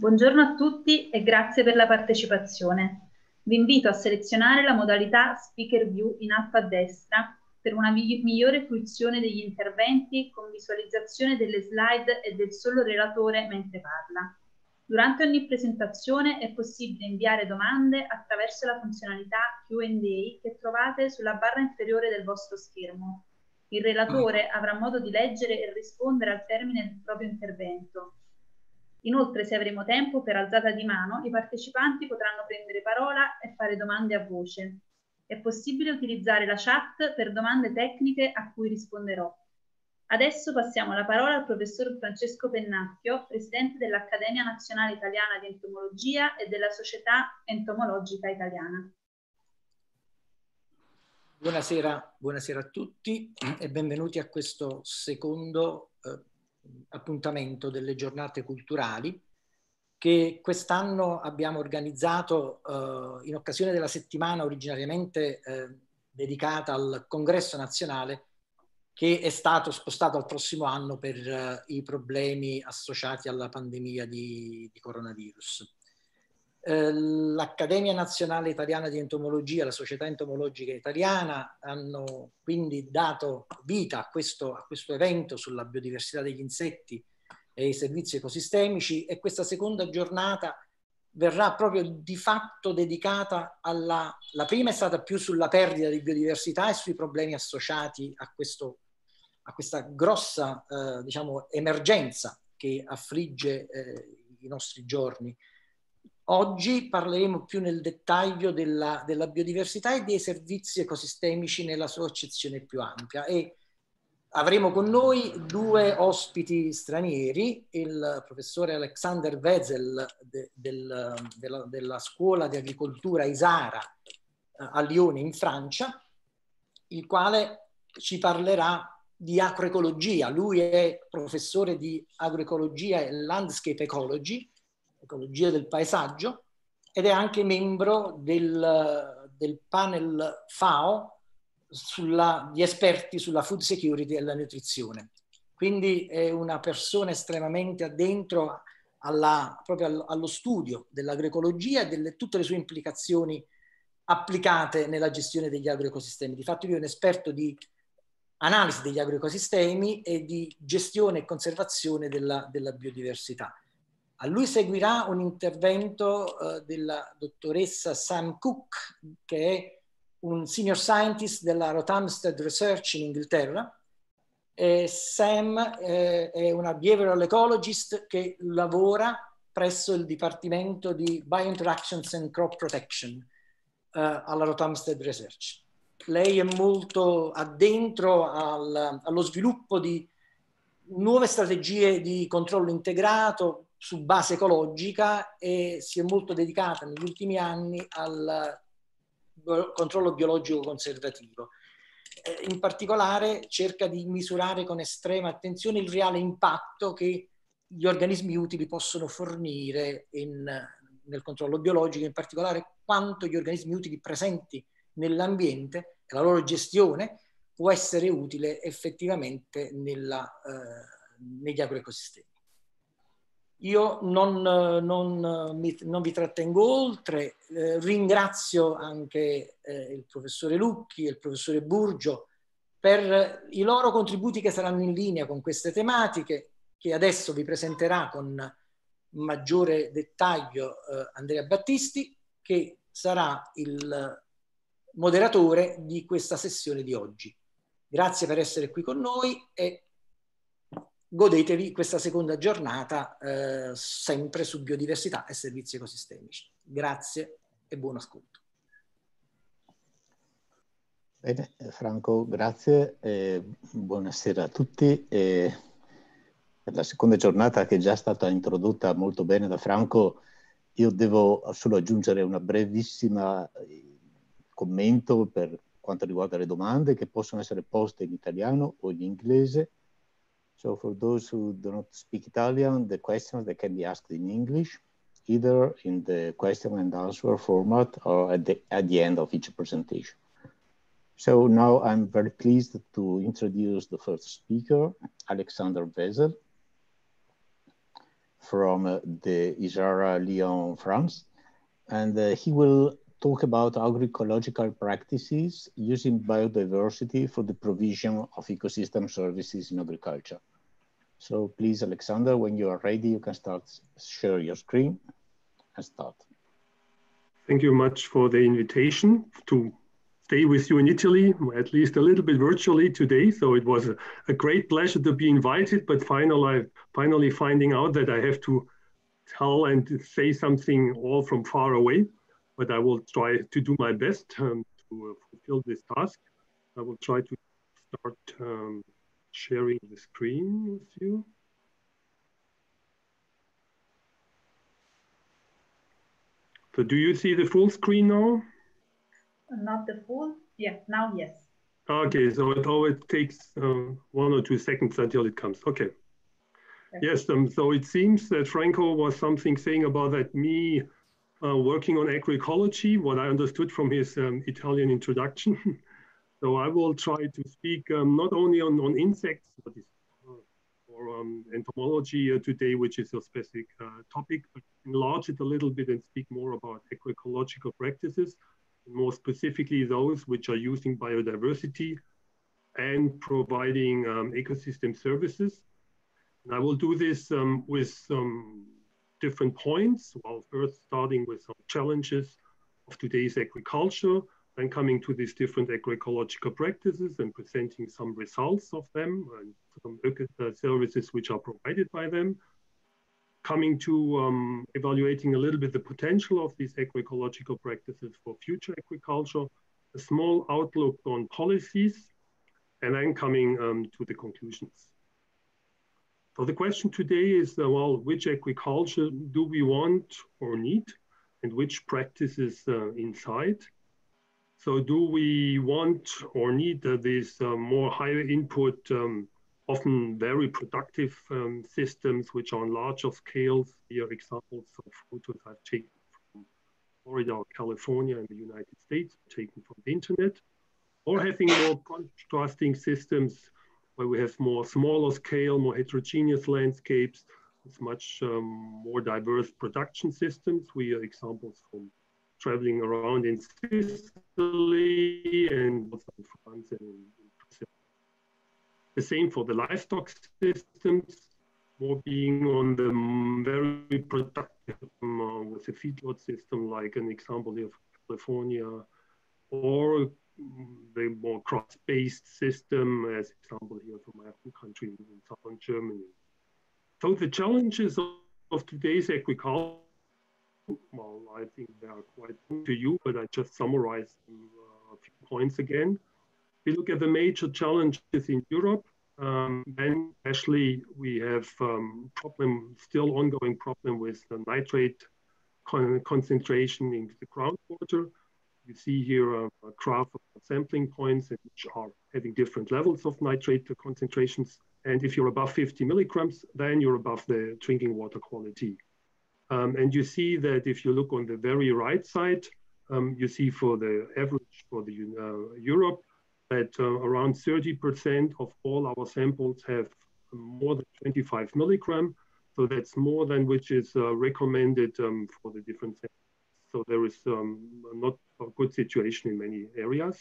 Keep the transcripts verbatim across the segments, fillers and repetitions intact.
Buongiorno a tutti e grazie per la partecipazione. Vi invito a selezionare la modalità Speaker View in alto a destra per una migliore fruizione degli interventi con visualizzazione delle slide e del solo relatore mentre parla. Durante ogni presentazione è possibile inviare domande attraverso la funzionalità Q and A che trovate sulla barra inferiore del vostro schermo. Il relatore avrà modo di leggere e rispondere al termine del proprio intervento. Inoltre, se avremo tempo per alzata di mano, i partecipanti potranno prendere parola e fare domande a voce. È possibile utilizzare la chat per domande tecniche a cui risponderò. Adesso passiamo la parola al professor Francesco Pennacchio, presidente dell'Accademia Nazionale Italiana di Entomologia e della Società Entomologica Italiana. Buonasera, buonasera a tutti e benvenuti a questo secondo eh, appuntamento delle giornate culturali che quest'anno abbiamo organizzato eh, in occasione della settimana originariamente eh, dedicata al Congresso Nazionale, che è stato spostato al prossimo anno per eh, i problemi associati alla pandemia di, di coronavirus. L'Accademia Nazionale Italiana di Entomologia, la Società Entomologica Italiana hanno quindi dato vita a questo, a questo evento sulla biodiversità degli insetti e i servizi ecosistemici, e questa seconda giornata verrà proprio di fatto dedicata alla... La prima è stata più sulla perdita di biodiversità e sui problemi associati a, questo, a questa grossa eh, diciamo, emergenza che affligge eh, i nostri giorni. Oggi parleremo più nel dettaglio della, della biodiversità e dei servizi ecosistemici nella sua accezione più ampia, e avremo con noi due ospiti stranieri, il professore Alexander Wezel de, del, della, della Scuola di Agricoltura Isara eh, a Lione in Francia, il quale ci parlerà di agroecologia. Lui è professore di agroecologia e landscape ecology, ecologia del paesaggio, ed è anche membro del, del panel FAO sulla, di esperti sulla food security e la nutrizione. Quindi è una persona estremamente addentro alla, proprio allo studio dell'agroecologia e delle tutte le sue implicazioni applicate nella gestione degli agroecosistemi. Difatti lui è un esperto di analisi degli agroecosistemi e di gestione e conservazione della, della biodiversità. A lui seguirà un intervento uh, della dottoressa Sam Cook, che è un senior scientist della Rothamsted Research in Inghilterra. E Sam eh, è una behavioral ecologist che lavora presso il Dipartimento di Biointeractions and Crop Protection uh, alla Rothamsted Research. Lei è molto addentro al, allo sviluppo di nuove strategie di controllo integrato su base ecologica e si è molto dedicata negli ultimi anni al controllo biologico conservativo. In particolare cerca di misurare con estrema attenzione il reale impatto che gli organismi utili possono fornire in, nel controllo biologico, in particolare quanto gli organismi utili presenti nell'ambiente e la loro gestione può essere utile effettivamente nella, eh, negli agroecosistemi. Io non, non, mi, non vi trattengo oltre, eh, ringrazio anche eh, il professore Lucchi e il professore Burgio per i loro contributi che saranno in linea con queste tematiche, che adesso vi presenterà con maggiore dettaglio eh, Andrea Battisti, che sarà il moderatore di questa sessione di oggi. Grazie per essere qui con noi e godetevi questa seconda giornata eh, sempre su biodiversità e servizi ecosistemici. Grazie e buon ascolto. Bene, Franco, grazie. Eh, buonasera a tutti. Eh, per la seconda giornata, che è già stata introdotta molto bene da Franco, io devo solo aggiungere una brevissima commento per quanto riguarda le domande che possono essere poste in italiano o in inglese. So for those who do not speak Italian, the questions they can be asked in English, either in the question and answer format or at the, at the end of each presentation. So now I'm very pleased to introduce the first speaker, Alexander Wezel. from uh, the ISARA Lyon, France. And uh, he will talk about agroecological practices using biodiversity for the provision of ecosystem services in agriculture. So please, Alexander, when you are ready, you can start, share your screen and start. Thank you much for the invitation to stay with you in Italy, at least a little bit virtually today. So it was a, a great pleasure to be invited, but finally, finally finding out that I have to tell and say something all from far away. But I will try to do my best um, to uh, fulfill this task. I will try to start um, sharing the screen with you. So do you see the full screen now? Not the full, yeah, now yes. Okay, so it always takes um, one or two seconds until it comes. Okay. Okay. Yes, um, so it seems that Franco was something saying about that me uh, working on agroecology, what I understood from his um, Italian introduction. So I will try to speak um, not only on, on insects, but uh, or um, entomology uh, today, which is a specific uh, topic, but enlarge it a little bit and speak more about agroecological practices, more specifically those which are using biodiversity and providing um, ecosystem services. And I will do this um, with some different points. Well, first starting with some challenges of today's agriculture, then coming to these different agroecological practices and presenting some results of them and some services which are provided by them. Coming to um, evaluating a little bit the potential of these agroecological practices for future agriculture, a small outlook on policies, and then coming um, to the conclusions. So the question today is, uh, well, which agriculture do we want or need, and which practices uh, inside? So do we want or need uh, these uh, more higher input, um, often very productive um, systems which are on larger scales? Here are examples of photos I've taken from Florida or California in the United States, taken from the internet, or having more contrasting systems where we have more smaller scale, more heterogeneous landscapes, with much um, more diverse production systems. We have examples from traveling around in Sicily and also in France and in Brazil. The same for the livestock systems, more being on the very productive um, uh, with a feedlot system, like an example here of California, or the more cross-based system, as example here from my home country in southern Germany. So the challenges of, of today's agriculture, well, I think they are quite to you, but I just summarized uh, a few points again. We look at the major challenges in Europe, um, and especially we have um, problem, still ongoing problem with the nitrate con concentration in the groundwater. You see here a, a graph of sampling points which are having different levels of nitrate concentrations. And if you're above fifty milligrams, then you're above the drinking water quality. Um, and you see that if you look on the very right side, um, you see for the average for the uh, Europe, that uh, around thirty percent of all our samples have more than twenty-five milligram. So that's more than which is uh, recommended um, for the different samples. So there is um, not a good situation in many areas.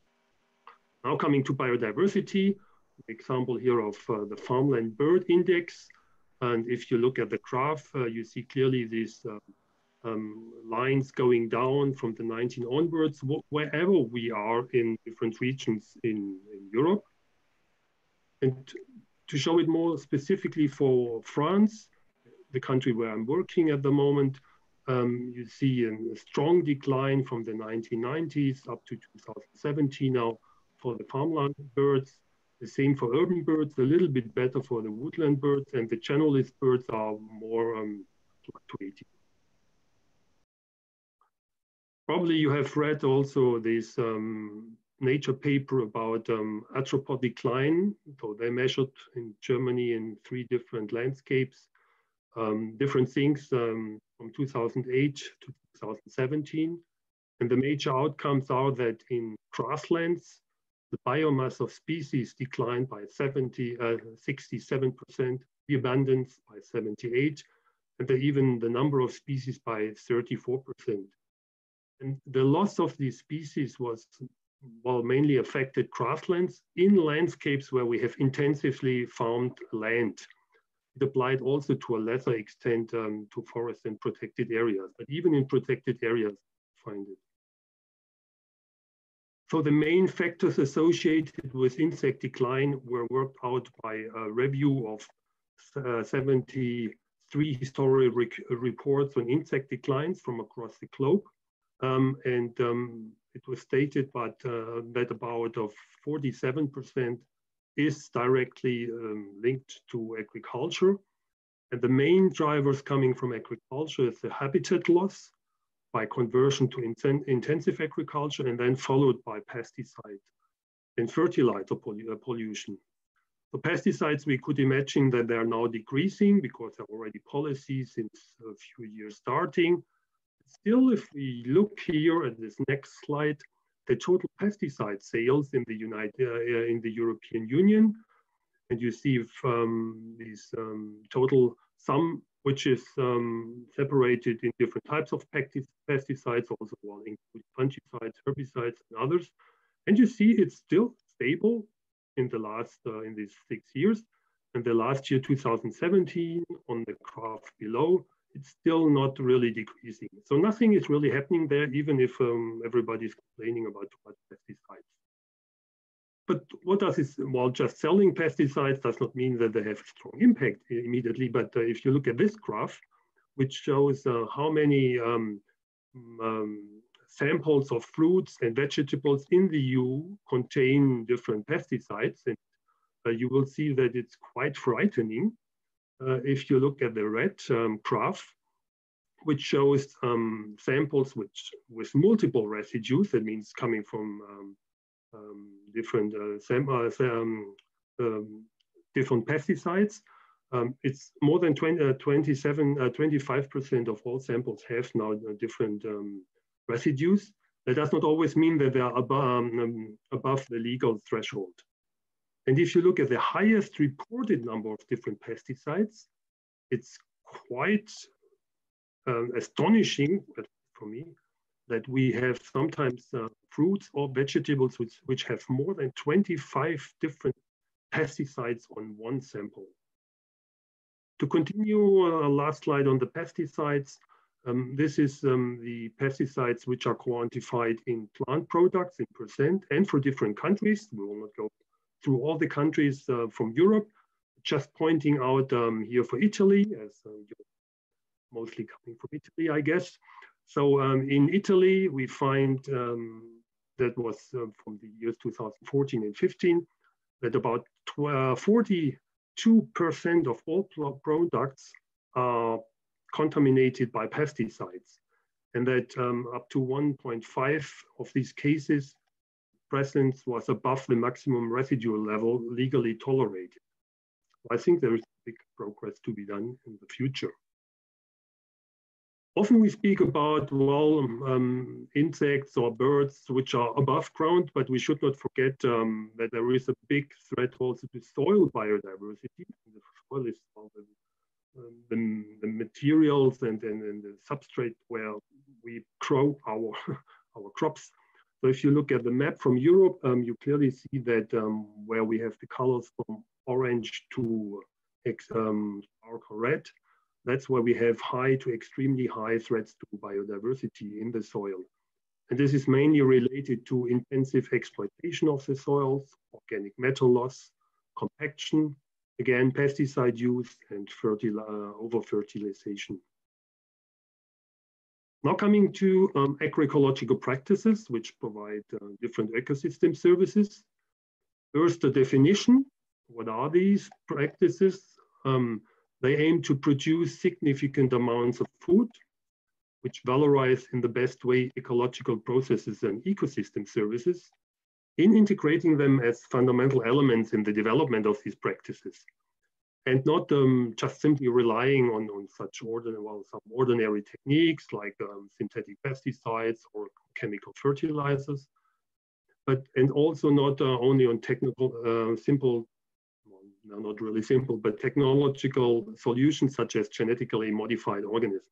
Now coming to biodiversity, example here of uh, the farmland bird index. And if you look at the graph, uh, you see clearly these uh, um, lines going down from the nineteen onwards, wh wherever we are in different regions in, in Europe. And to show it more specifically for France, the country where I'm working at the moment, um, you see a strong decline from the nineteen nineties up to two thousand seventeen now for the farmland birds. The same for urban birds, a little bit better for the woodland birds, and the generalist birds are more um, fluctuating. Probably you have read also this um, Nature paper about um, arthropod decline. So they measured in Germany in three different landscapes, um, different things um, from two thousand eight to two thousand seventeen. And the major outcomes are that in grasslands, the biomass of species declined by seventy, uh, sixty-seven percent, the abundance by seventy-eight, and the, even the number of species by thirty-four percent. And the loss of these species was, well, mainly affected grasslands in landscapes where we have intensively farmed land. It applied also to a lesser extent um, to forest and protected areas, but even in protected areas, find it. So the main factors associated with insect decline were worked out by a review of uh, seventy-three historical rec reports on insect declines from across the globe. Um, and um, it was stated but, uh, that about of forty-seven percent is directly um, linked to agriculture. And the main drivers coming from agriculture is the habitat loss by conversion to in intensive agriculture, and then followed by pesticide and fertilizer pollu pollution. The pesticides, we could imagine that they are now decreasing because there are already policies since a few years starting. Still, if we look here at this next slide, the total pesticide sales in the United uh, in the European Union, and you see um, these um, total sum, which is um, separated in different types of pesticides, also well, including fungicides, herbicides, and others. And you see it's still stable in the last uh, in these six years. And the last year, two thousand seventeen, on the graph below, it's still not really decreasing. So nothing is really happening there, even if um, everybody's complaining about too much pesticides. But what does this, well, just selling pesticides does not mean that they have a strong impact immediately. But uh, if you look at this graph, which shows uh, how many um, um, samples of fruits and vegetables in the E U contain different pesticides, and uh, you will see that it's quite frightening. Uh, if you look at the red um, graph, which shows um, samples which with multiple residues, that means coming from um, um, different uh, sam uh, um, um, different pesticides. Um, it's more than twenty, uh, twenty-seven, uh, twenty-five percent of all samples have now uh, different um, residues. That does not always mean that they are above, um, above the legal threshold. And if you look at the highest reported number of different pesticides, it's quite um, astonishing for me that we have sometimes uh, fruits or vegetables which, which have more than twenty-five different pesticides on one sample. To continue, uh, last slide on the pesticides. Um, this is um, the pesticides which are quantified in plant products in percent and for different countries. We will not go through all the countries uh, from Europe, just pointing out um, here for Italy, as uh, you're mostly coming from Italy, I guess. So um, in Italy, we find um, that was uh, from the years two thousand fourteen and fifteen, that about forty-two percent of all products are contaminated by pesticides, and that um, up to one point five of these cases, presence was above the maximum residual level legally tolerated. I think there is big progress to be done in the future. Often we speak about, well, um, insects or birds which are above ground, but we should not forget um, that there is a big threat also to soil biodiversity. The soil is well, the, the, the materials and, and, and the substrate where we grow our, our crops. So if you look at the map from Europe, um, you clearly see that um, where we have the colors from orange to um, dark red, that's where we have high to extremely high threats to biodiversity in the soil. And this is mainly related to intensive exploitation of the soils, organic matter loss, compaction, again, pesticide use, and fertil uh, over-fertilization. Now coming to um, agroecological practices, which provide uh, different ecosystem services. First, the definition. What are these practices? Um, they aim to produce significant amounts of food, which valorize in the best way ecological processes and ecosystem services, in integrating them as fundamental elements in the development of these practices. And not um, just simply relying on, on such ordinary, well, some ordinary techniques like um, synthetic pesticides or chemical fertilizers, but and also not uh, only on technical, uh, simple, well, they're not really simple, but technological solutions such as genetically modified organisms.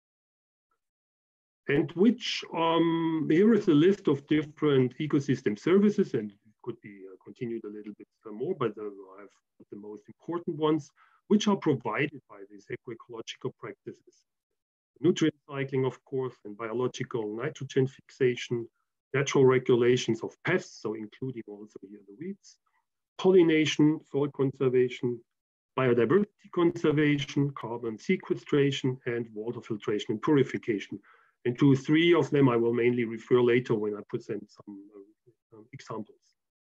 And which, um, here is a list of different ecosystem services, and it could be uh, continued a little bit more, but uh, I have the most important ones, which are provided by these agroecological practices. Nutrient cycling, of course, and biological nitrogen fixation, natural regulations of pests, so including also here the weeds, pollination, soil conservation, biodiversity conservation, carbon sequestration, and water filtration and purification. And to three of them, I will mainly refer later when I present some uh, examples.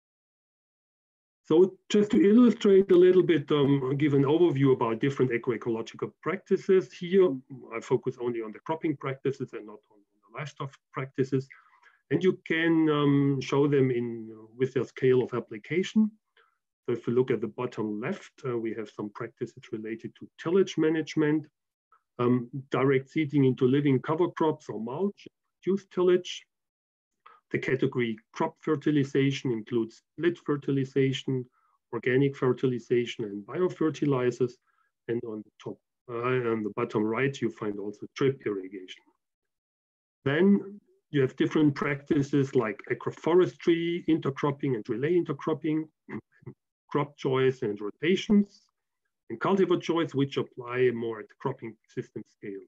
So just to illustrate a little bit, um, give an overview about different agroecological practices. Here, I focus only on the cropping practices and not on the livestock practices. And you can um, show them in uh, with their scale of application. So if you look at the bottom left, uh, we have some practices related to tillage management, um, direct seeding into living cover crops or mulch, reduced tillage. The category crop fertilization includes split fertilization, organic fertilization, and biofertilizers. And on the top, uh, on the bottom right, you find also drip irrigation. Then you have different practices like agroforestry, intercropping and relay intercropping, crop choice and rotations, and cultivar choice, which apply more at the cropping system scale.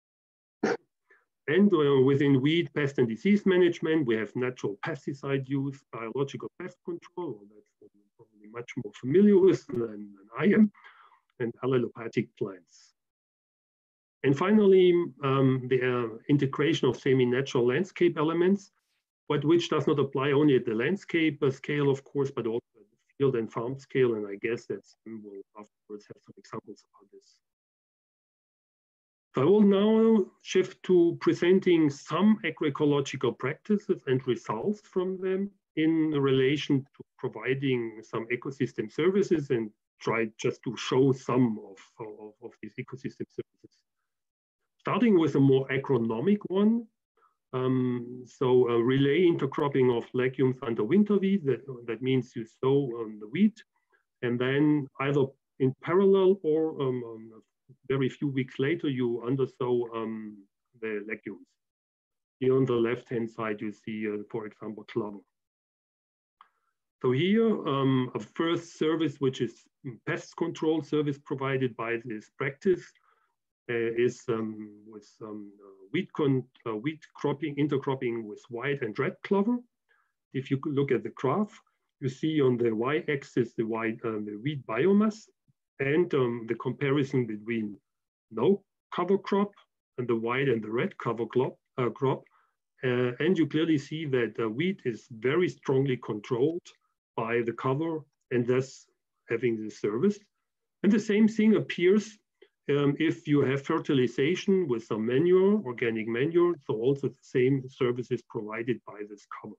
And uh, within weed, pest and disease management, we have natural pesticide use, biological pest control, that's what you're probably much more familiar with than, than I am, and allelopathic plants. And finally, um, the uh, integration of semi-natural landscape elements, but which does not apply only at the landscape scale, of course, but also at the field and farm scale. And I guess that we'll afterwards have some examples about this. So I will now shift to presenting some agroecological practices and results from them in relation to providing some ecosystem services, and try just to show some of, of, of these ecosystem services. Starting with a more agronomic one, um, so a relay intercropping of legumes under winter wheat, that, that means you sow um, the wheat, and then either in parallel or um, um, very few weeks later, you undersow um, the legumes. Here on the left-hand side, you see, uh, for example, clover. So here, um, a first service, which is pest control service provided by this practice, uh, is um, with um, uh, wheat, con uh, wheat cropping, intercropping with white and red clover. If you look at the graph, you see on the y-axis the, white, uh, the wheat biomass, and um, the comparison between no cover crop and the white and the red cover crop. Uh, crop. Uh, and you clearly see that uh, wheat is very strongly controlled by the cover and thus having the service. And the same thing appears um, if you have fertilization with some manure, organic manure, so also the same services provided by this cover.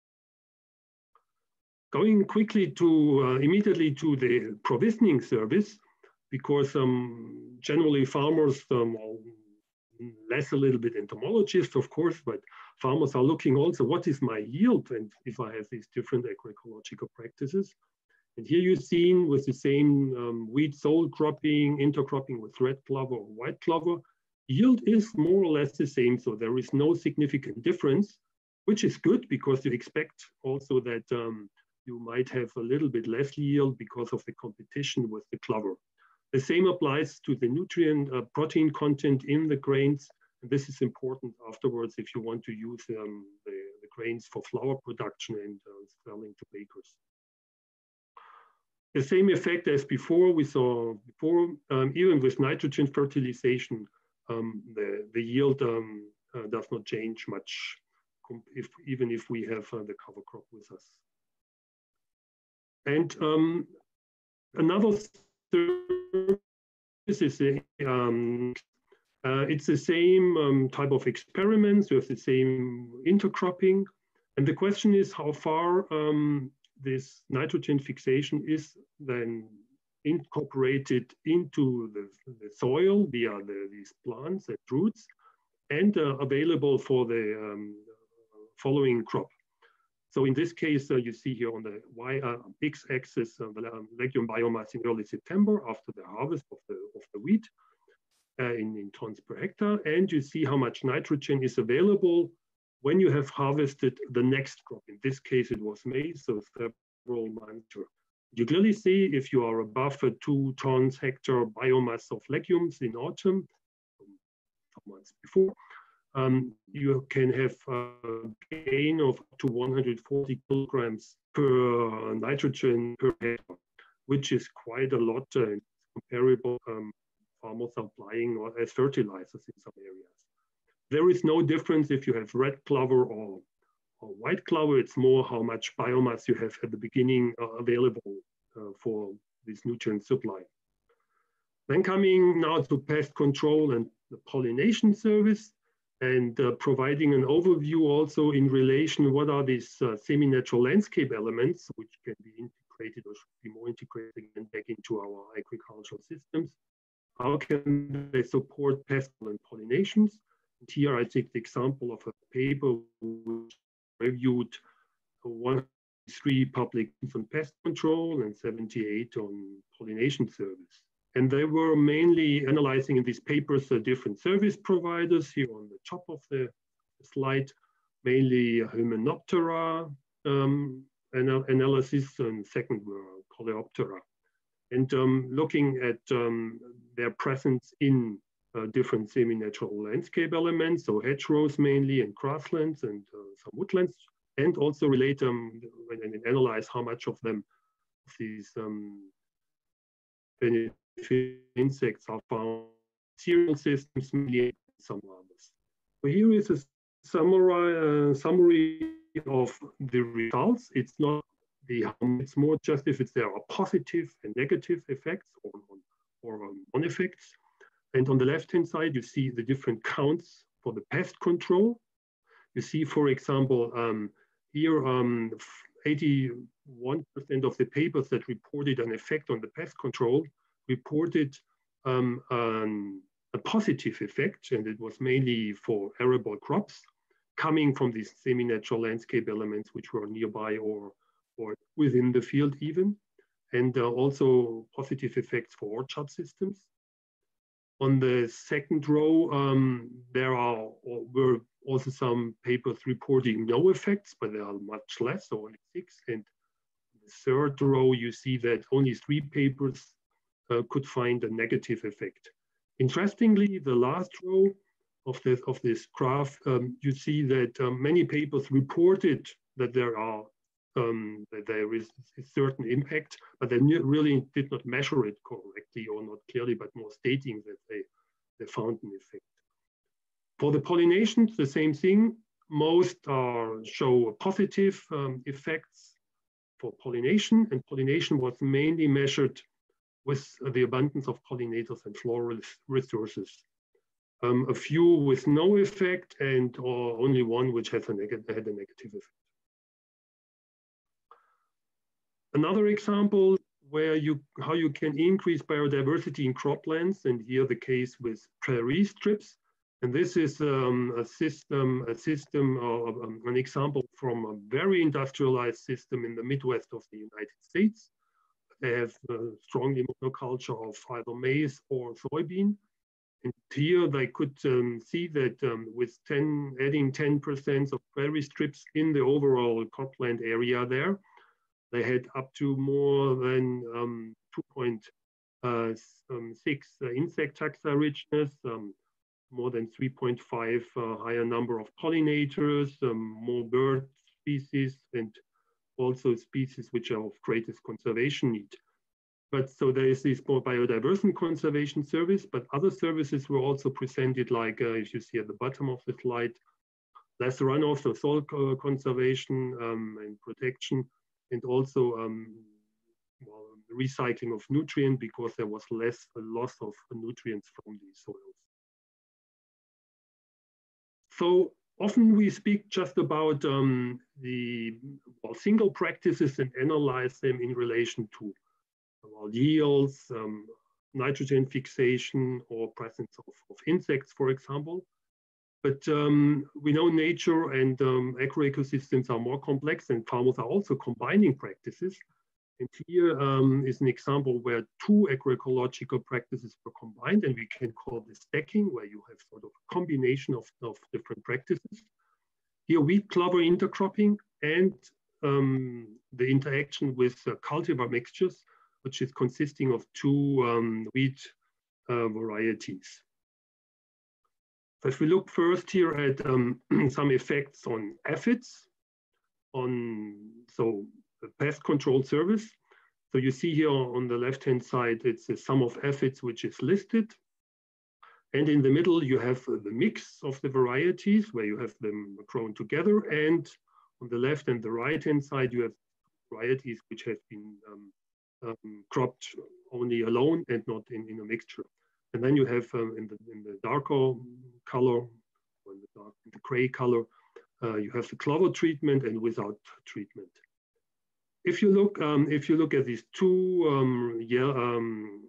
Going quickly to uh, immediately to the provisioning service, because um, generally farmers, um, less a little bit entomologists, of course, but farmers are looking also, what is my yield? And if I have these different agroecological practices. And here you're seeing with the same um, wheat sole cropping, intercropping with red clover or white clover, yield is more or less the same. So there is no significant difference, which is good because you expect also that um, you might have a little bit less yield because of the competition with the clover. The same applies to the nutrient uh, protein content in the grains. And this is important afterwards if you want to use um, the, the grains for flour production and uh, selling to bakers. The same effect as before, we saw before, um, even with nitrogen fertilization, um, the, the yield um, uh, does not change much, if, even if we have uh, the cover crop with us. And um, another this is a, um, uh, it's the same um, type of experiments. We have the same intercropping, and the question is how far um, this nitrogen fixation is then incorporated into the, the soil via the, these plants and roots, and uh, available for the um, following crop. So in this case, uh, you see here on the y uh, x-axis uh, the um, legume biomass in early September after the harvest of the of the wheat uh, in, in tons per hectare, and you see how much nitrogen is available when you have harvested the next crop. In this case, it was maize, so several months. You clearly see if you are above a two tons hectare biomass of legumes in autumn, some months before. Um, you can have a gain of up to one hundred forty kilograms per nitrogen per hectare, which is quite a lot uh, comparable um, farmers are applying or as fertilizers in some areas. There is no difference if you have red clover or, or white clover. It's more how much biomass you have at the beginning uh, available uh, for this nutrient supply. Then coming now to pest control and the pollination service, and uh, providing an overview also in relation what are these uh, semi-natural landscape elements which can be integrated or should be more integrated again back into our agricultural systems. How can they support pest and pollinations? And here I take the example of a paper which reviewed one hundred three publications on pest control and seventy-eight on pollination service. And they were mainly analyzing in these papers the different service providers here on the top of the slide, mainly Hymenoptera um, anal analysis, and second were Coleoptera. And um, looking at um, their presence in uh, different semi-natural landscape elements, so hedgerows mainly, and grasslands, and uh, some woodlands, and also relate um, and, and analyze how much of them, these um, insects are found in cereal systems, mainly some others. So here is a summary, uh, summary of the results. It's not the harm, it's more just if it's, there are positive and negative effects or, or um, non-effects. And on the left-hand side, you see the different counts for the pest control. You see, for example, um, here um, eighty-one percent of the papers that reported an effect on the pest control reported um, um, a positive effect, and it was mainly for arable crops coming from these semi-natural landscape elements which were nearby or, or within the field even, and uh, also positive effects for orchard systems. On the second row, um, there are or were also some papers reporting no effects, but there are much less, so only six. And the third row, you see that only three papers uh, could find a negative effect. Interestingly, the last row of this, of this graph, um, you see that um, many papers reported that there are um, that there is a certain impact, but they really did not measure it correctly or not clearly, but more stating that they, they found an effect. For the pollinations, the same thing. Most are, show positive um, effects for pollination, and pollination was mainly measured with the abundance of pollinators and floral resources. Um, a few with no effect, and or only one which has a had a negative effect. Another example where you how you can increase biodiversity in croplands, and here the case with prairie strips. And this is um, a system, a system, uh, um, an example from a very industrialized system in the Midwest of the United States. They have uh, strongly monoculture of either maize or soybean. And here they could um, see that um, with ten, adding ten percent of prairie strips in the overall cropland area there, they had up to more than um, two point six uh, insect taxa richness, um, more than three point five uh, higher number of pollinators, um, more bird species, and also species which are of greatest conservation need. But so there is this more biodiversity conservation service, but other services were also presented, like uh, if you see at the bottom of the slide, less runoff, so soil conservation um, and protection, and also um, well, recycling of nutrient because there was less a loss of nutrients from these soils. So often we speak just about um, the well, single practices and analyze them in relation to well, yields, um, nitrogen fixation, or presence of, of insects, for example. But um, we know nature and um, agroecosystems are more complex, and farmers are also combining practices. And here um, is an example where two agroecological practices were combined, and we can call this stacking, where you have sort of a combination of, of different practices. Here, wheat clover intercropping and um, the interaction with uh, cultivar mixtures, which is consisting of two um, wheat uh, varieties. So if we look first here at um, some effects on aphids, on so the pest control service. So you see here on the left-hand side, it's the sum of aphids which is listed. And in the middle, you have the mix of the varieties where you have them grown together. And on the left and the right-hand side, you have varieties which have been um, um, cropped only alone and not in, in a mixture. And then you have um, in, the, in the darker color, or in the, dark, in the gray color, uh, you have the clover treatment and without treatment. If you look, um, if you look at these two um, yeah, um,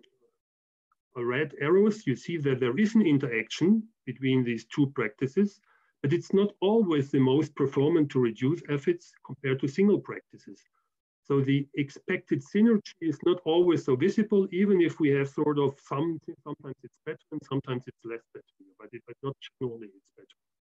red arrows, you see that there is an interaction between these two practices, but it's not always the most performant to reduce aphids compared to single practices. So the expected synergy is not always so visible, even if we have sort of some, sometimes it's better and sometimes it's less better, but, it, but not generally it's better.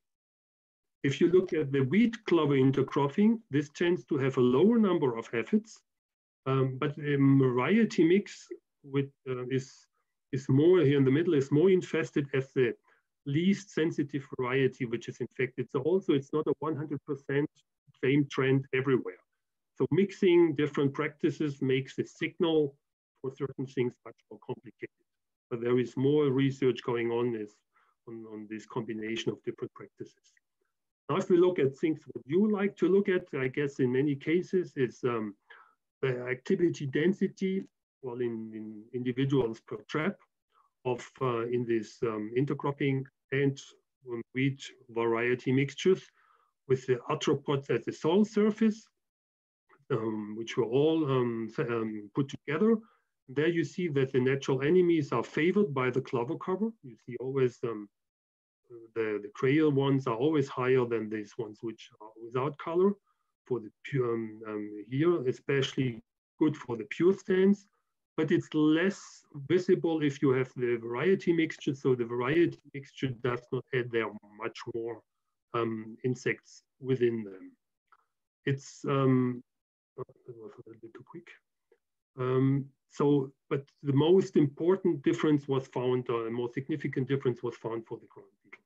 If you look at the wheat clover intercropping, this tends to have a lower number of aphids, um, but the variety mix with, uh, is, is more here in the middle, is more infested as the least sensitive variety which is infected. So also it's not a one hundred percent same trend everywhere. So mixing different practices makes the signal for certain things much more complicated. But there is more research going on, is on, on this combination of different practices. Now, if we look at things what you like to look at, I guess in many cases, it's um, the activity density, well, in, in individuals per trap of uh, in this um, intercropping and um, wheat variety mixtures with the arthropods at the soil surface, um, which were all um, um, put together. There you see that the natural enemies are favored by the clover cover. You see always um, the, the grayer ones are always higher than these ones which are without color. For the pure, um, um, here, especially good for the pure stands, but it's less visible if you have the variety mixture. So the variety mixture does not add there much more um, insects within them. It's, um, oh, that was a little bit too quick. Um, so, but the most important difference was found, or uh, a more significant difference was found for the ground beetles.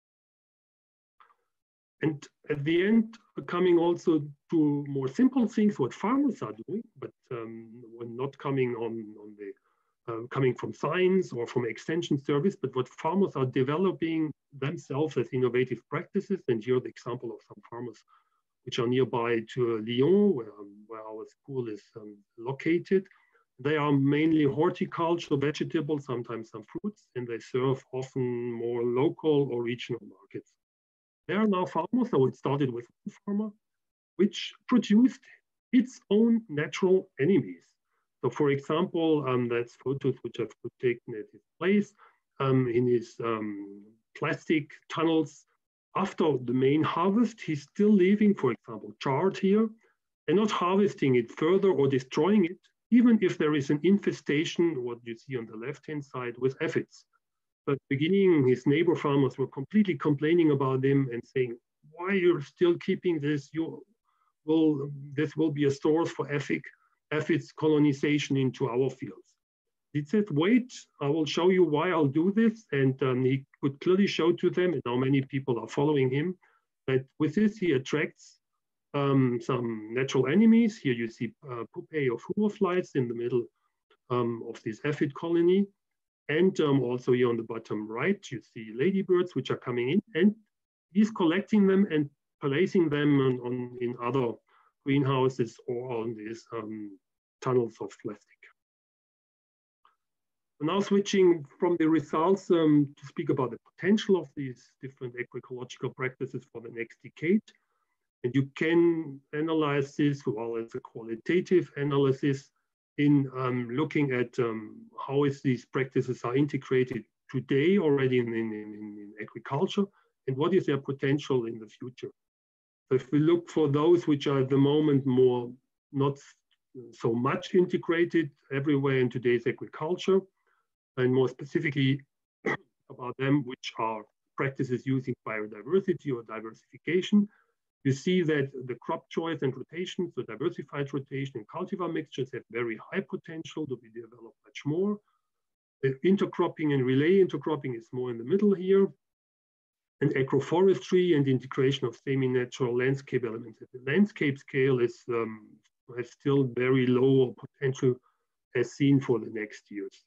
And at the end, coming also to more simple things, what farmers are doing, but um, we're not coming on, on the, uh, coming from science or from extension service, but what farmers are developing themselves as innovative practices. And here the example of some farmers which are nearby to Lyon, where, um, where our school is um, located. They are mainly horticultural, vegetables, sometimes some fruits, and they serve often more local or regional markets. There are now farmers, so it started with one farmer, which produced its own natural enemies. So for example, um, that's photos which I've taken at his place, um, in his um, plastic tunnels. After the main harvest, he's still leaving, for example, chard here, and not harvesting it further or destroying it, even if there is an infestation, what you see on the left-hand side, with aphids. But beginning, his neighbor farmers were completely complaining about him and saying, why you're still keeping this? You will, this will be a source for aphid, aphids colonization into our fields. He said, wait, I will show you why I'll do this. And um, he could clearly show to them, and now many people are following him, that with this he attracts um, some natural enemies. Here you see uh, pupae of hoover flies in the middle um, of this aphid colony. And um, also here on the bottom right, you see ladybirds which are coming in, and he's collecting them and placing them on, on in other greenhouses or on these um, tunnels of plastic. Now switching from the results um, to speak about the potential of these different agroecological practices for the next decade. And you can analyze this, well, as a qualitative analysis in um, looking at um, how is these practices are integrated today already in, in, in, in agriculture, and what is their potential in the future. So if we look for those which are at the moment more not so much integrated everywhere in today's agriculture, and more specifically about them, which are practices using biodiversity or diversification, you see that the crop choice and rotation, so diversified rotation and cultivar mixtures have very high potential to be developed much more. The intercropping and relay intercropping is more in the middle here. And agroforestry and integration of semi-natural landscape elements at the landscape scale is um, has still very low potential as seen for the next years.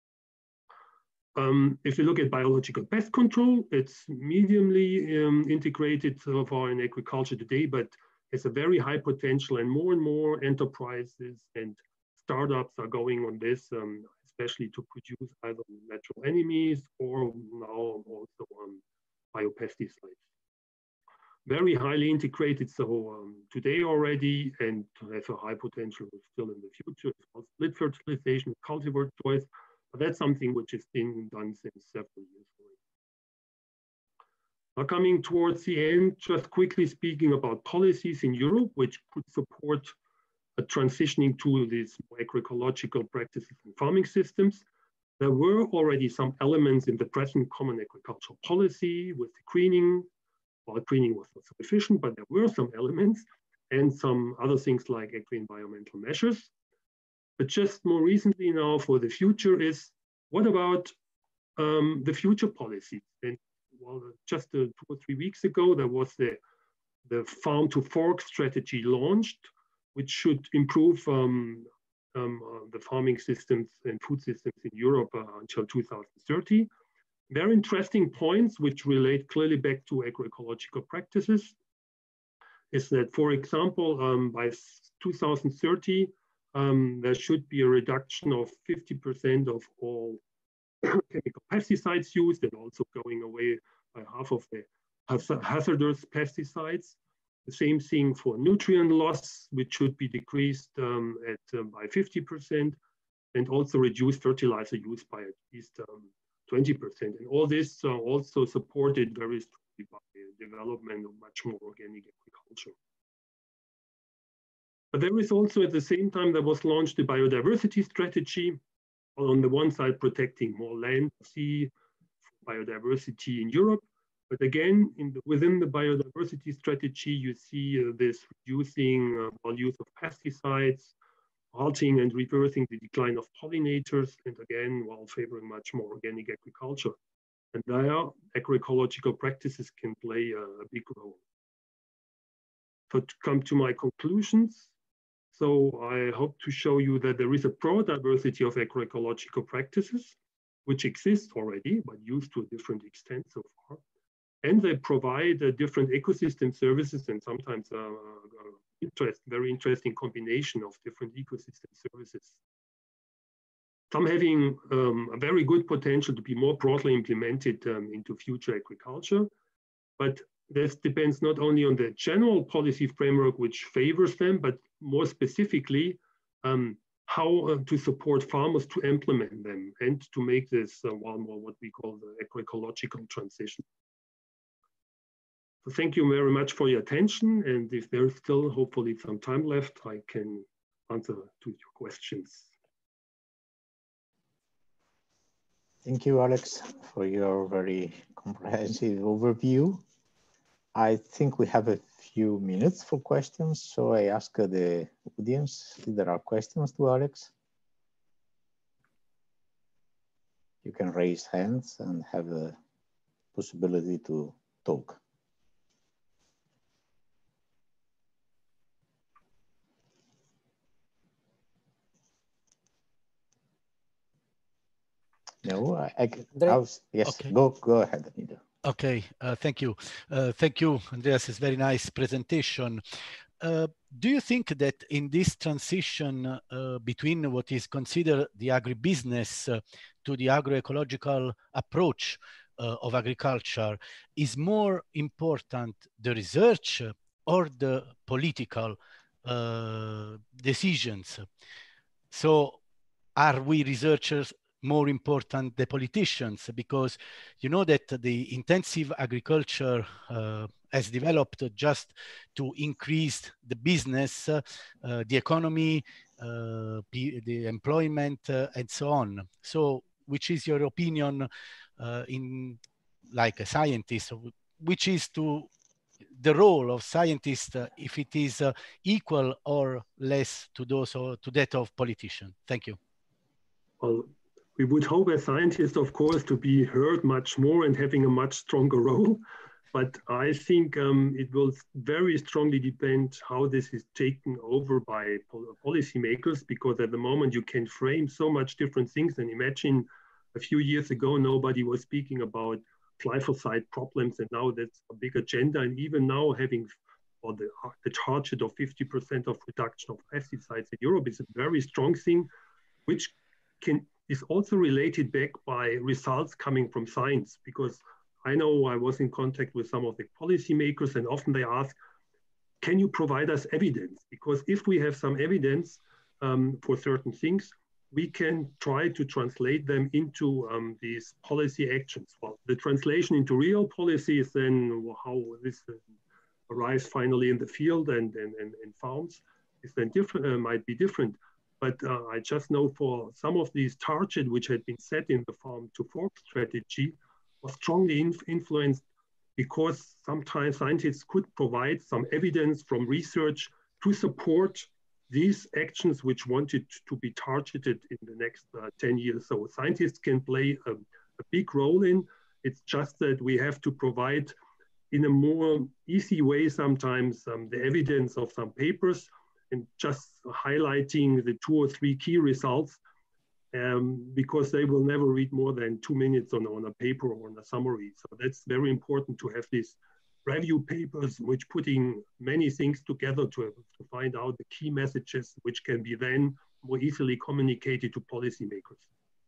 Um, if you look at biological pest control, it's mediumly um, integrated so far in agriculture today, but has a very high potential, and more and more enterprises and startups are going on this, um, especially to produce either natural enemies or now also um, biopesticides. Very highly integrated, so um, today already, and has a high potential still in the future. It's called split fertilization, cultivar choice, but that's something which has been done since several years already. Now coming towards the end, just quickly speaking about policies in Europe, which could support a transitioning to these agroecological practices and farming systems. There were already some elements in the present common agricultural policy with the greening. Well, greening was not sufficient, but there were some elements and some other things like agri-environmental measures. But just more recently now for the future is, what about um, the future policy? And well, just uh, two or three weeks ago, there was the, the farm to fork strategy launched, which should improve um, um, uh, the farming systems and food systems in Europe uh, until two thousand thirty. Very interesting points which relate clearly back to agroecological practices is that, for example, um, by two thousand thirty, um, there should be a reduction of fifty percent of all chemical pesticides used, and also going away by half of the hazardous pesticides. The same thing for nutrient loss, which should be decreased um, at uh, by fifty percent, and also reduce fertilizer use by at least um, twenty percent. And all this uh, also supported very strongly by the development of much more organic agriculture. But there is also, at the same time, there was launched the biodiversity strategy. On the one side, protecting more land, sea, biodiversity in Europe. But again, in the, within the biodiversity strategy, you see uh, this reducing uh, use of pesticides, halting and reversing the decline of pollinators, and again, while favoring much more organic agriculture. And there, agroecological practices can play a, a big role. So to come to my conclusions, so I hope to show you that there is a broad diversity of agroecological practices, which exist already, but used to a different extent so far. And they provide uh, different ecosystem services, and sometimes uh, uh, interest, very interesting combination of different ecosystem services. Some having um, a very good potential to be more broadly implemented um, into future agriculture, but this depends not only on the general policy framework which favors them, but more specifically, um, how uh, to support farmers to implement them and to make this uh, one more what we call the agroecological transition. So thank you very much for your attention, and if there's still hopefully some time left, I can answer to your questions. Thank you, Alex, for your very comprehensive overview. I think we have a few minutes for questions, so I ask uh, the audience if there are questions to Alex. You can raise hands and have the possibility to talk. No, I, I, I was, yes, okay. go, go ahead, Anita. Okay, uh, thank you. Uh, thank you, Andreas. It's a very nice presentation. Uh, do you think that in this transition uh, between what is considered the agribusiness uh, to the agroecological approach uh, of agriculture is more important the research or the political uh, decisions? So are we researchers more important the politicians, because you know that the intensive agriculture uh, has developed just to increase the business, uh, uh, the economy, uh, the employment, uh, and so on. So which is your opinion uh, in like a scientist, which is to the role of scientists, uh, if it is uh, equal or less to those or to that of politicians? Thank you. Well, we would hope as scientists, of course, to be heard much more and having a much stronger role. But I think um, it will very strongly depend how this is taken over by policymakers, because at the moment you can frame so much different things. And imagine a few years ago, nobody was speaking about glyphosate problems, and now that's a big agenda. And even now having or the, the target of fifty percent of reduction of pesticides in Europe is a very strong thing, which can is also related back by results coming from science. Because I know I was in contact with some of the policymakers, and often they ask, can you provide us evidence? Because if we have some evidence um, for certain things, we can try to translate them into um, these policy actions. Well, the translation into real policy is then how this uh, arrives finally in the field and, and, and, and farms is then different, uh, might be different. But uh, I just know for some of these targets which had been set in the farm to fork strategy was strongly inf influenced because sometimes scientists could provide some evidence from research to support these actions which wanted to be targeted in the next uh, ten years. So scientists can play a, a big role in. It's just that we have to provide in a more easy way sometimes um, the evidence of some papers and just highlighting the two or three key results um, because they will never read more than two minutes on, on a paper or on a summary. So that's very important to have these review papers which putting many things together to, to find out the key messages which can be then more easily communicated to policymakers.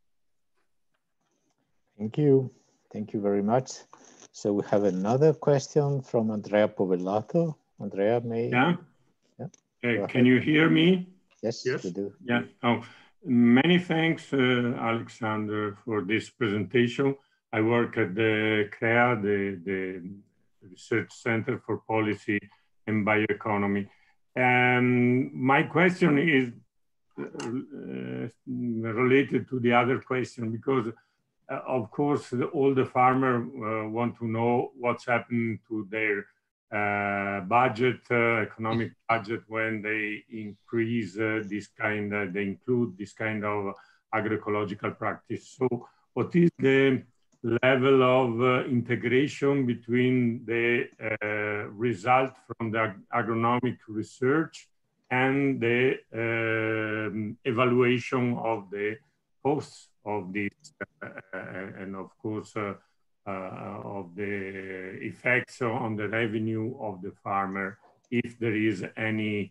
Thank you. Thank you very much. So we have another question from Andrea Povellato. Andrea, may yeah. yeah. Uh, can you hear me? Yes, yes, we do. Yeah. Oh, many thanks, uh, Alexander, for this presentation. I work at the C R E A, the, the Research Center for Policy and Bioeconomy. Um, my question is uh, related to the other question because, uh, of course, the, all the farmers uh, want to know what's happening to their uh, budget, uh, economic budget, when they increase uh, this kind, uh, they include this kind of agroecological practice. So, what is the level of uh, integration between the uh, result from the ag agronomic research and the uh, evaluation of the costs of this uh, and of course uh, uh, of the effects on the revenue of the farmer, if there is any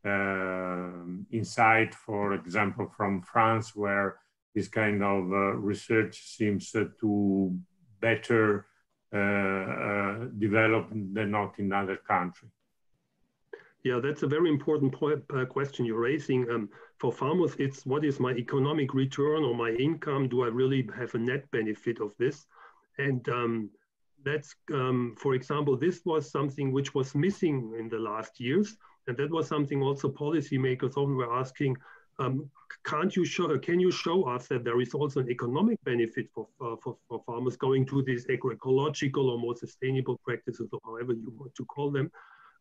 uh, insight, for example, from France, where this kind of uh, research seems uh, to better uh, uh, develop than not in other countries. Yeah, that's a very important point, uh, question you're raising. Um, for farmers, it's what is my economic return or my income? Do I really have a net benefit of this? And um, that's, um, for example, this was something which was missing in the last years. And that was something also policymakers often were asking, Um, can't you show, can you show us that there is also an economic benefit for, uh, for, for farmers going to these agroecological or more sustainable practices, or however you want to call them?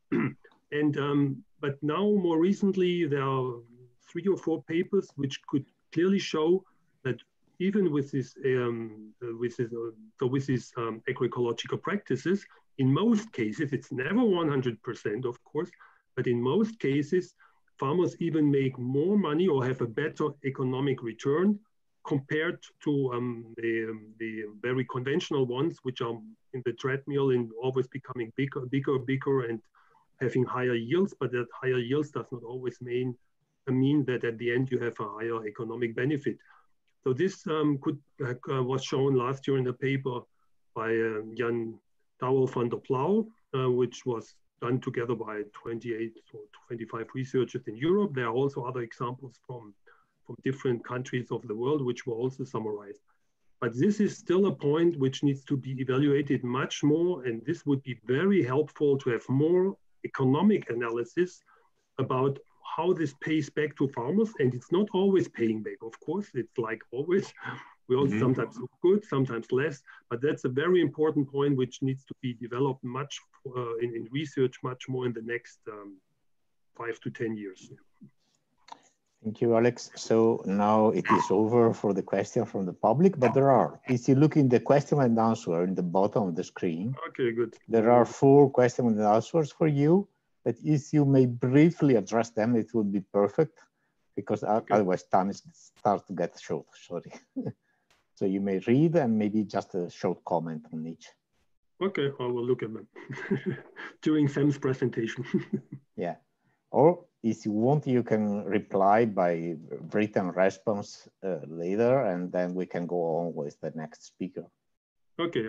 and um, but now more recently there are three or four papers which could clearly show that even with this um, uh, with this, uh, so with these um, agroecological practices, in most cases it's never one hundred percent, of course, but in most cases farmers even make more money or have a better economic return compared to um, the, um, the very conventional ones, which are in the treadmill and always becoming bigger, bigger, bigger and having higher yields. But that higher yields does not always mean, mean that at the end you have a higher economic benefit. So this um, could uh, was shown last year in a paper by uh, Jan Douwel van der Plau, uh, which was done together by twenty-eight or twenty-five researchers in Europe. There are also other examples from from different countries of the world, which were also summarized. But this is still a point which needs to be evaluated much more, and this would be very helpful to have more economic analysis about how this pays back to farmers. And it's not always paying back, of course, it's like always. We also mm-hmm. sometimes look good, sometimes less, but that's a very important point which needs to be developed much uh, in, in research much more in the next um, five to ten years. Thank you, Alex. So now it is over for the question from the public, but there are, if you look in the question and answer in the bottom of the screen, okay, good. There are four question and answers for you, that if you may briefly address them, it would be perfect, because okay. otherwise time is starts to get short, sorry. So you may read and maybe just a short comment on each. Okay, I will look at them during Sam's presentation. Yeah, or if you want, you can reply by written response uh, later, and then we can go on with the next speaker. Okay.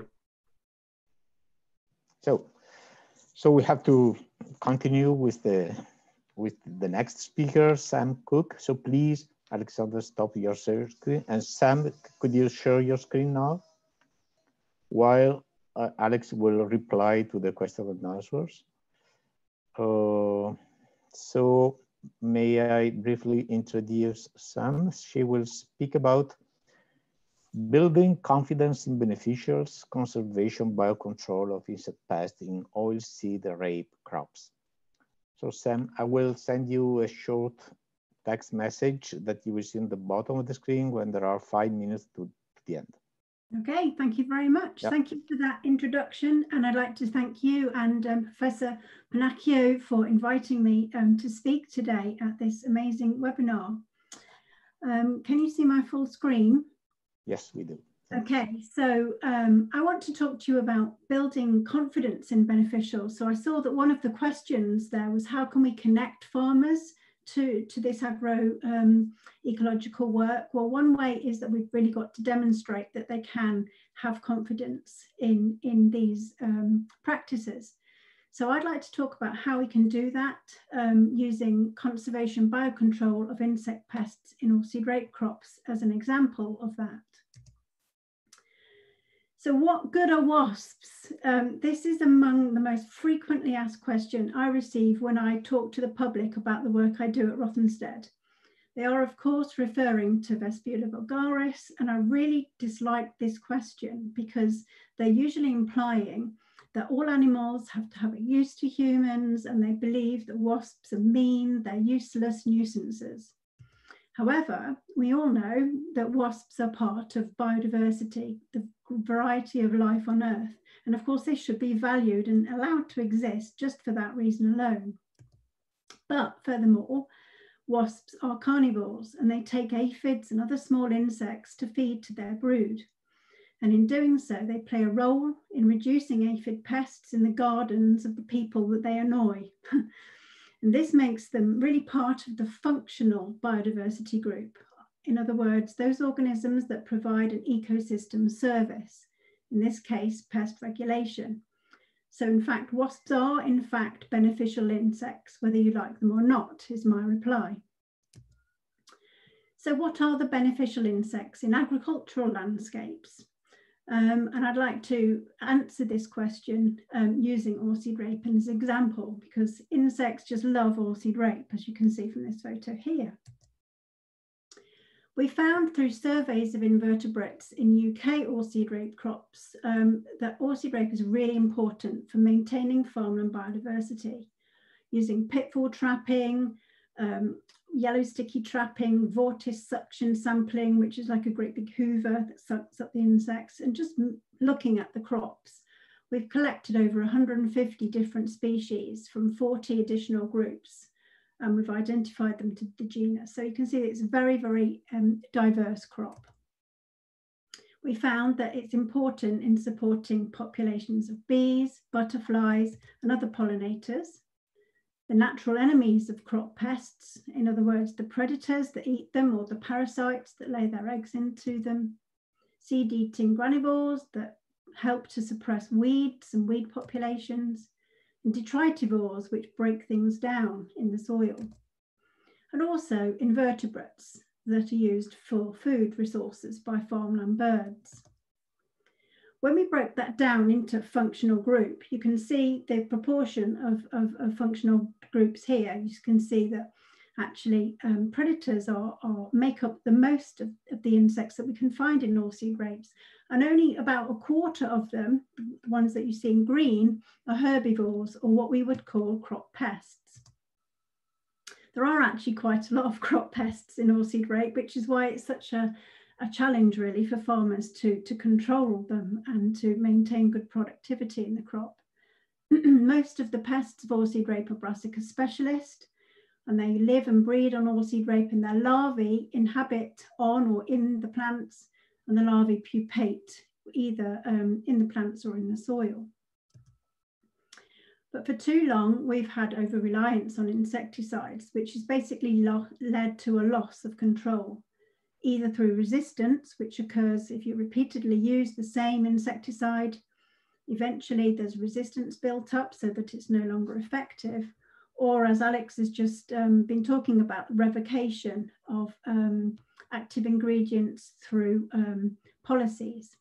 So, so we have to continue with the with the next speaker, Sam Cook. So please, Alexander, stop your share screen. And Sam, could you share your screen now? While uh, Alex will reply to the question and answers. Uh, so may I briefly introduce Sam? She will speak about building confidence in beneficials, conservation, biocontrol of insect pests in oilseed rape crops. So Sam, I will send you a short text message that you will see in the bottom of the screen when there are five minutes to, to the end. Okay, thank you very much. Yep. Thank you for that introduction. And I'd like to thank you and um, Professor Pennacchio for inviting me um, to speak today at this amazing webinar. Um, can you see my full screen? Yes, we do. Okay, so um, I want to talk to you about building confidence in beneficials. So I saw that one of the questions there was, how can we connect farmers to, to this agro um, ecological work? Well, one way is that we've really got to demonstrate that they can have confidence in, in these um, practices. So I'd like to talk about how we can do that um, using conservation biocontrol of insect pests in oilseed rape crops as an example of that. So what good are wasps? Um, this is among the most frequently asked question I receive when I talk to the public about the work I do at Rothamsted. They are, of course, referring to Vespula vulgaris, and I really dislike this question because they're usually implying that all animals have to have a use to humans, and they believe that wasps are mean, they're useless nuisances. However, we all know that wasps are part of biodiversity, the variety of life on Earth. And of course, they should be valued and allowed to exist just for that reason alone. But furthermore, wasps are carnivores, and they take aphids and other small insects to feed to their brood. And in doing so, they play a role in reducing aphid pests in the gardens of the people that they annoy. And this makes them really part of the functional biodiversity group. In other words, those organisms that provide an ecosystem service, in this case, pest regulation. So in fact, wasps are in fact beneficial insects, whether you like them or not, is my reply. So what are the beneficial insects in agricultural landscapes? Um, and I'd like to answer this question um, using oilseed rape as an example, because insects just love oilseed rape, as you can see from this photo here. We found through surveys of invertebrates in U K oilseed rape crops um, that oilseed rape is really important for maintaining farmland biodiversity, using pitfall trapping, um, yellow sticky trapping, vortice suction sampling, which is like a great big hoover that sucks up the insects, and just looking at the crops. We've collected over one hundred fifty different species from forty additional groups, and we've identified them to the genus. So you can see that it's a very, very um, diverse crop. We found that it's important in supporting populations of bees, butterflies, and other pollinators. The natural enemies of crop pests, in other words, the predators that eat them or the parasites that lay their eggs into them, seed-eating granivores that help to suppress weeds and weed populations, and detritivores which break things down in the soil. And also invertebrates, that are used for food resources by farmland birds. When we broke that down into functional group, you can see the proportion of, of, of functional groups here. You can see that actually um, predators are, are make up the most of, of the insects that we can find in oilseed rapes, and only about a quarter of them, the ones that you see in green, are herbivores, or what we would call crop pests. There are actually quite a lot of crop pests in oilseed rape, which is why it's such a, a challenge really for farmers to, to control them and to maintain good productivity in the crop. Most of the pests of oilseed rape are Brassica specialist, and they live and breed on oilseed rape, and their larvae inhabit on or in the plants, and the larvae pupate either um, in the plants or in the soil. But for too long, we've had over-reliance on insecticides, which has basically led to a loss of control, either through resistance, which occurs if you repeatedly use the same insecticide. Eventually, there's resistance built up so that it's no longer effective, or as Alex has just um, been talking about, revocation of um, active ingredients through um, policies.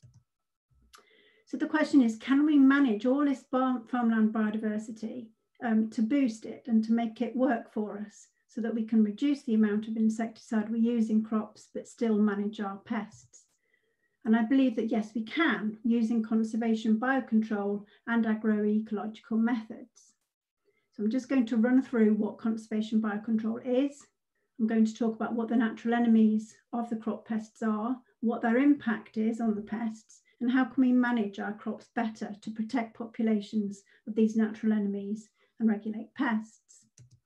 So the question is, can we manage all this farmland biodiversity um, to boost it and to make it work for us so that we can reduce the amount of insecticide we use in crops but still manage our pests? And I believe that yes, we can, using conservation biocontrol and agroecological methods. So I'm just going to run through what conservation biocontrol is. I'm going to talk about what the natural enemies of the crop pests are, what their impact is on the pests, and how can we manage our crops better to protect populations of these natural enemies and regulate pests.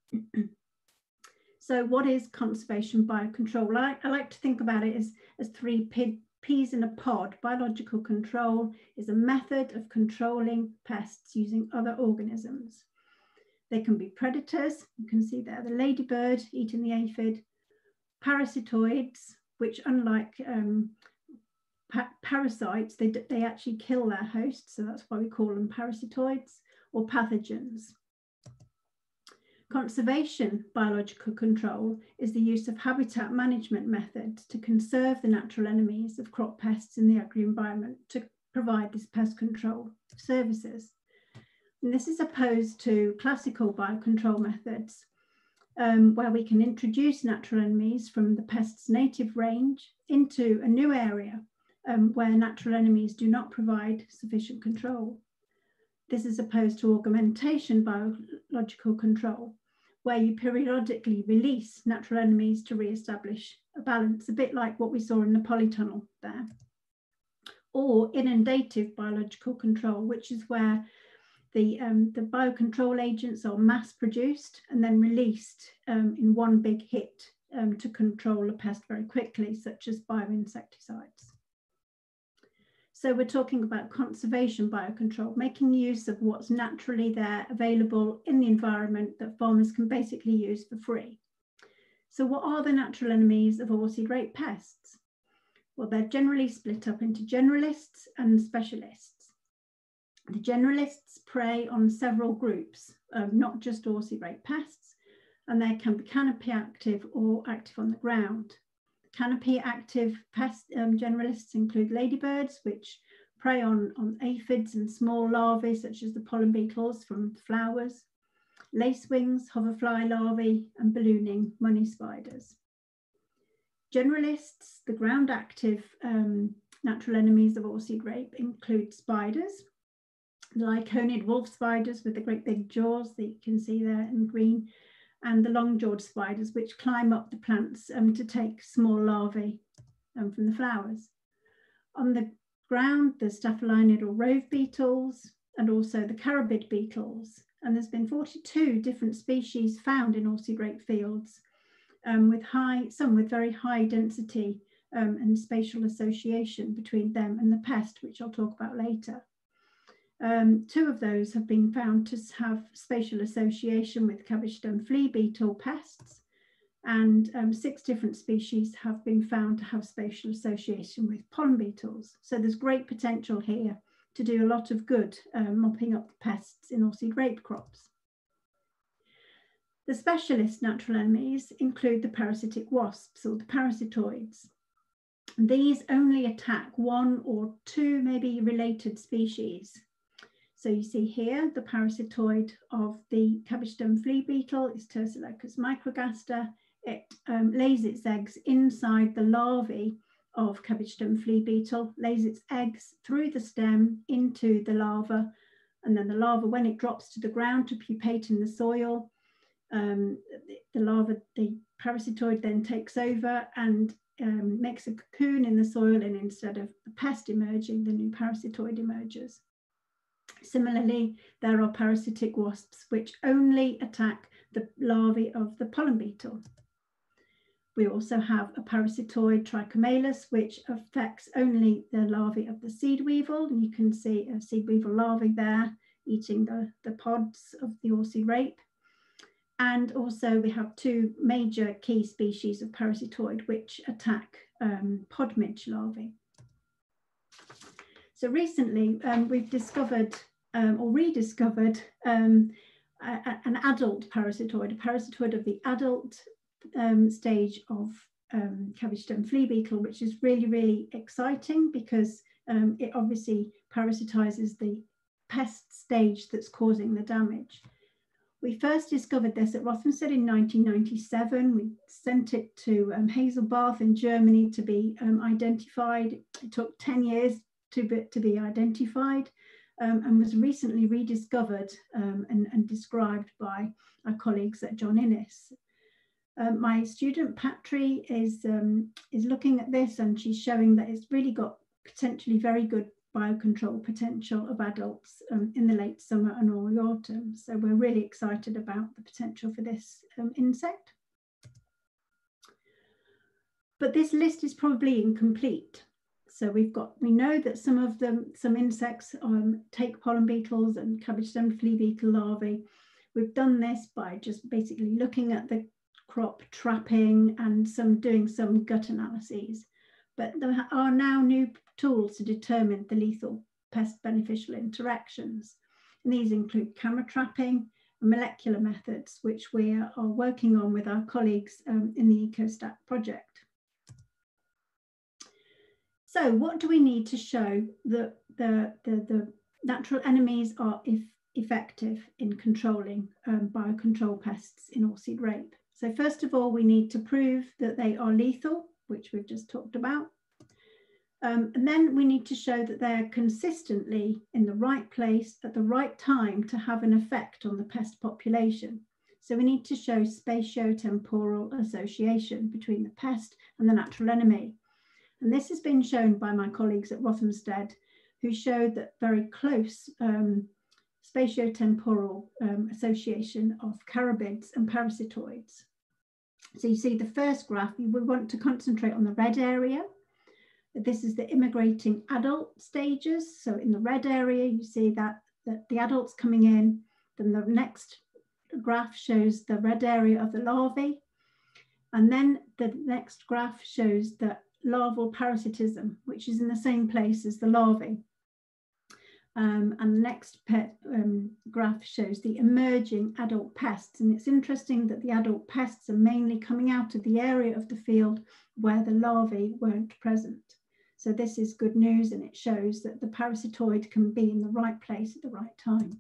So what is conservation biocontrol? I, I like to think about it as, as three peas in a pod. Biological control is a method of controlling pests using other organisms. They can be predators, you can see there the ladybird eating the aphid, parasitoids, which unlike um, pa parasites, they, they actually kill their hosts, so that's why we call them parasitoids, or pathogens. Conservation biological control is the use of habitat management methods to conserve the natural enemies of crop pests in the agri-environment to provide this pest control services. And this is opposed to classical biocontrol methods, um, where we can introduce natural enemies from the pest's native range into a new area um, where natural enemies do not provide sufficient control. This is opposed to augmentation biological control, where you periodically release natural enemies to re-establish a balance, a bit like what we saw in the polytunnel there. Or inundative biological control, which is where The, um, the biocontrol agents are mass produced and then released um, in one big hit um, to control a pest very quickly, such as bioinsecticides. So we're talking about conservation biocontrol, making use of what's naturally there available in the environment that farmers can basically use for free. So what are the natural enemies of oilseed rape pests? Well, they're generally split up into generalists and specialists. The generalists prey on several groups, um, not just oilseed rape pests, and they can be canopy active or active on the ground. Canopy active pest um, generalists include ladybirds, which prey on, on aphids and small larvae, such as the pollen beetles from flowers, lacewings, hoverfly larvae, and ballooning money spiders. Generalists, the ground active um, natural enemies of oilseed rape include spiders, the Lyconid wolf spiders with the great big jaws that you can see there in green, and the long-jawed spiders, which climb up the plants um, to take small larvae um, from the flowers. On the ground, there's Staphylinid or rove beetles, and also the carabid beetles. And there's been forty-two different species found in oilseed rape fields, um, with high, some with very high density um, and spatial association between them and the pest, which I'll talk about later. Um, two of those have been found to have spatial association with cabbage stem flea beetle pests, and um, six different species have been found to have spatial association with pollen beetles. So there's great potential here to do a lot of good uh, mopping up the pests in oilseed rape crops. The specialist natural enemies include the parasitic wasps or the parasitoids. These only attack one or two maybe related species. So you see here the parasitoid of the cabbage stem flea beetle is Tersilochus microgaster. It um, lays its eggs inside the larvae of cabbage stem flea beetle, lays its eggs through the stem into the larva, and then the larva, when it drops to the ground to pupate in the soil, um, the, the larva, the parasitoid then takes over and um, makes a cocoon in the soil, and instead of the pest emerging, the new parasitoid emerges. Similarly, there are parasitic wasps which only attack the larvae of the pollen beetle. We also have a parasitoid Trichomelus, which affects only the larvae of the seed weevil. And you can see a seed weevil larvae there eating the, the pods of the Orsi rape. And also we have two major key species of parasitoid which attack um, pod midge larvae. So recently um, we've discovered um, or rediscovered um, a, a, an adult parasitoid, a parasitoid of the adult um, stage of um, cabbage stem flea beetle, which is really, really exciting because um, it obviously parasitizes the pest stage that's causing the damage. We first discovered this at Rothamsted in nineteen ninety-seven. We sent it to um, Hazelbath in Germany to be um, identified. It took ten years to be, to be identified um, and was recently rediscovered um, and, and described by our colleagues at John Innes. Um, my student Patri is, um, is looking at this, and she's showing that it's really got potentially very good biocontrol potential of adults um, in the late summer and early autumn. So we're really excited about the potential for this um, insect. But this list is probably incomplete. So we've got, we know that some of them, some insects um, take pollen beetles and cabbage stem flea beetle larvae. We've done this by just basically looking at the crop trapping and some doing some gut analyses. But there are now new tools to determine the lethal pest beneficial interactions. And these include camera trapping and molecular methods, which we are working on with our colleagues um, in the EcoStat project. So what do we need to show that the, the, the natural enemies are if effective in controlling um, biocontrol pests in oilseed rape? So first of all, we need to prove that they are lethal, which we've just talked about. Um, and then we need to show that they're consistently in the right place at the right time to have an effect on the pest population. So we need to show spatio-temporal association between the pest and the natural enemy. And this has been shown by my colleagues at Rothamsted, who showed that very close um, spatio-temporal um, association of carabids and parasitoids. So you see the first graph, we want to concentrate on the red area. This is the immigrating adult stages. So in the red area, you see that, that the adults coming in. Then the next graph shows the red area of the larvae. And then the next graph shows the larval parasitism, which is in the same place as the larvae. Um, and the next pet, um, graph shows the emerging adult pests. And it's interesting that the adult pests are mainly coming out of the area of the field where the larvae weren't present. So this is good news, and it shows that the parasitoid can be in the right place at the right time.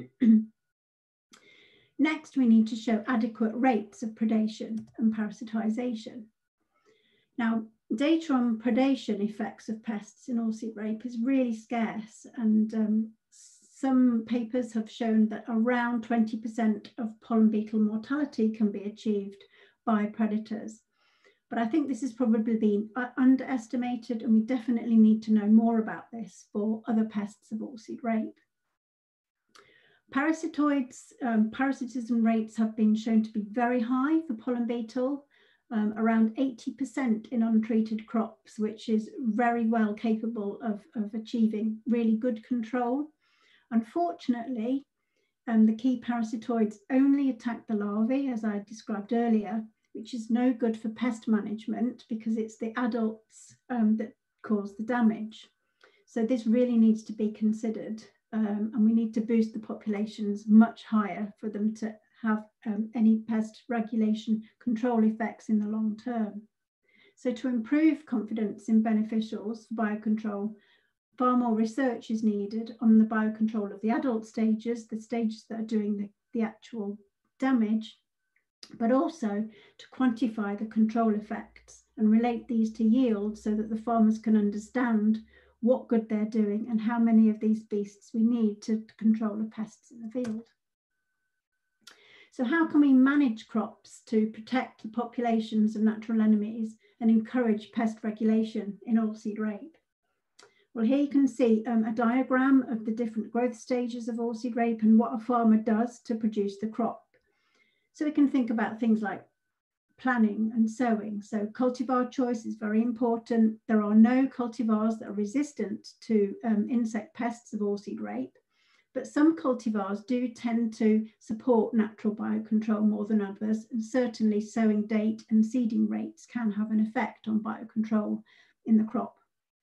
Next, we need to show adequate rates of predation and parasitization. Now, data on predation effects of pests in oilseed rape is really scarce, and um, some papers have shown that around twenty percent of pollen beetle mortality can be achieved by predators. But I think this has probably been underestimated, and we definitely need to know more about this for other pests of oilseed rape. Parasitoids, um, parasitism rates have been shown to be very high for pollen beetle, um, around eighty percent in untreated crops, which is very well capable of, of achieving really good control. Unfortunately, um, the key parasitoids only attack the larvae, as I described earlier, which is no good for pest management because it's the adults um, that cause the damage. So this really needs to be considered, um, and we need to boost the populations much higher for them to have um, any pest regulation control effects in the long term. So to improve confidence in beneficials for biocontrol, far more research is needed on the biocontrol of the adult stages, the stages that are doing the, the actual damage, but also to quantify the control effects and relate these to yield so that the farmers can understand what good they're doing and how many of these beasts we need to, to control the pests in the field. So how can we manage crops to protect the populations of natural enemies and encourage pest regulation in oilseed rape? Well, here you can see um, a diagram of the different growth stages of oilseed rape and what a farmer does to produce the crop. So we can think about things like planning and sowing. So cultivar choice is very important. There are no cultivars that are resistant to um, insect pests of oilseed rape, but some cultivars do tend to support natural biocontrol more than others, and certainly sowing date and seeding rates can have an effect on biocontrol in the crop.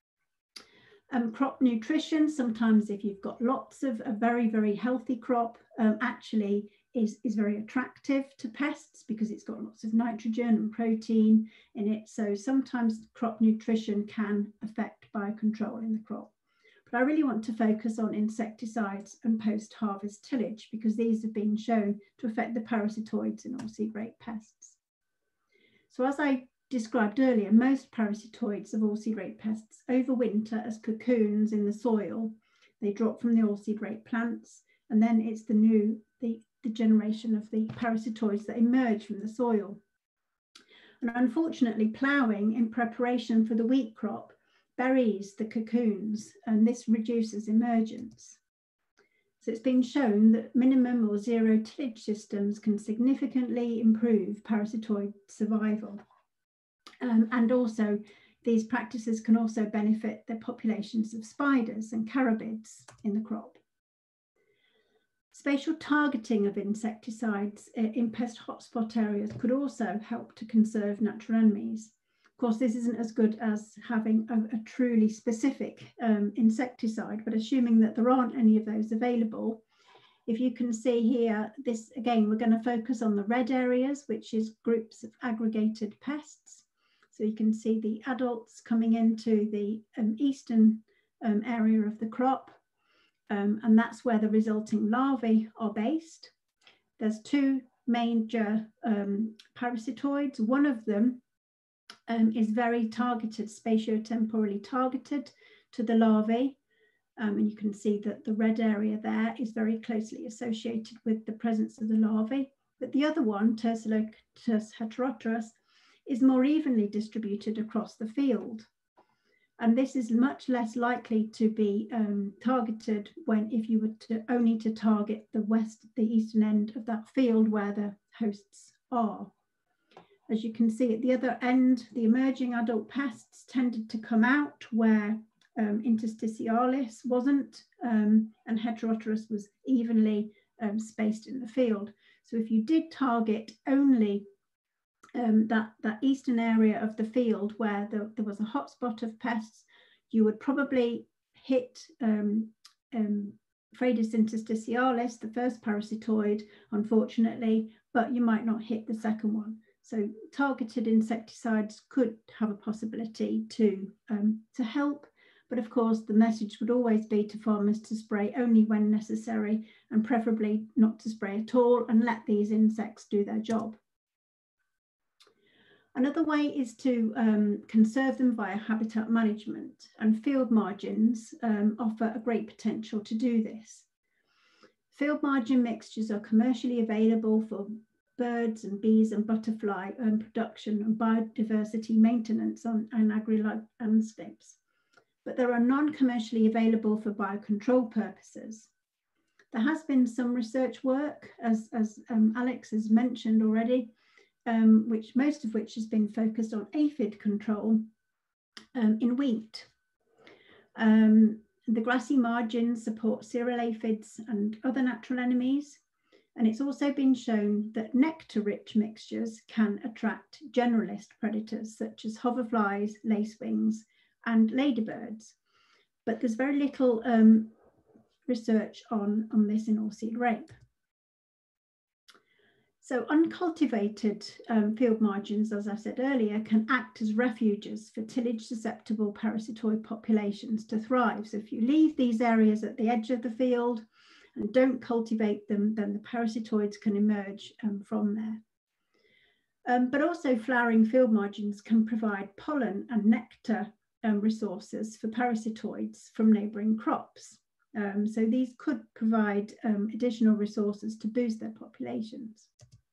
Um, crop nutrition, sometimes if you've got lots of a very, very healthy crop, um, actually is, is very attractive to pests because it's got lots of nitrogen and protein in it. So sometimes crop nutrition can affect biocontrol in the crop. But I really want to focus on insecticides and post-harvest tillage because these have been shown to affect the parasitoids in oilseed rape pests. So as I described earlier, most parasitoids of oilseed rape pests overwinter as cocoons in the soil. They drop from the oilseed rape plants, and then it's the new, the, the generation of the parasitoids that emerge from the soil. And unfortunately, ploughing in preparation for the wheat crop buries the cocoons, and this reduces emergence. So it's been shown that minimum or zero tillage systems can significantly improve parasitoid survival. Um, and also, these practices can also benefit the populations of spiders and carabids in the crop. Spatial targeting of insecticides in pest hotspot areas could also help to conserve natural enemies. Of course, this isn't as good as having a, a truly specific um, insecticide, but assuming that there aren't any of those available, if you can see here, this again, we're going to focus on the red areas, which is groups of aggregated pests. So you can see the adults coming into the um, eastern um, area of the crop, um, and that's where the resulting larvae are based. There's two major um, parasitoids. One of them um, is very targeted, spatiotemporally targeted to the larvae, um, and you can see that the red area there is very closely associated with the presence of the larvae. But the other one, Tercelotus heteropterus, is more evenly distributed across the field. And this is much less likely to be um, targeted when if you were to only to target the west, the eastern end of that field where the hosts are. As you can see at the other end, the emerging adult pests tended to come out where um, interstitialis wasn't, um, and Heteropterus was evenly um, spaced in the field. So if you did target only Um, that, that eastern area of the field where the, there was a hotspot of pests, you would probably hit um, um, Phragis interstitialis, the first parasitoid, unfortunately, but you might not hit the second one. So targeted insecticides could have a possibility to, um, to help, but of course the message would always be to farmers to spray only when necessary and preferably not to spray at all and let these insects do their job. Another way is to um, conserve them via habitat management, and field margins um, offer a great potential to do this. Field margin mixtures are commercially available for birds and bees and butterfly um, production and biodiversity maintenance on, on agri-landscapes, but there are non-commercially available for biocontrol purposes. There has been some research work, as, as um, Alex has mentioned already, Um, which most of which has been focused on aphid control um, in wheat. Um, the grassy margins support cereal aphids and other natural enemies, and it's also been shown that nectar-rich mixtures can attract generalist predators such as hoverflies, lacewings, and ladybirds. But there's very little um, research on, on this in oilseed rape. So uncultivated um, field margins, as I said earlier, can act as refuges for tillage-susceptible parasitoid populations to thrive. So if you leave these areas at the edge of the field and don't cultivate them, then the parasitoids can emerge um, from there. Um, but also flowering field margins can provide pollen and nectar um, resources for parasitoids from neighbouring crops. Um, so these could provide um, additional resources to boost their populations.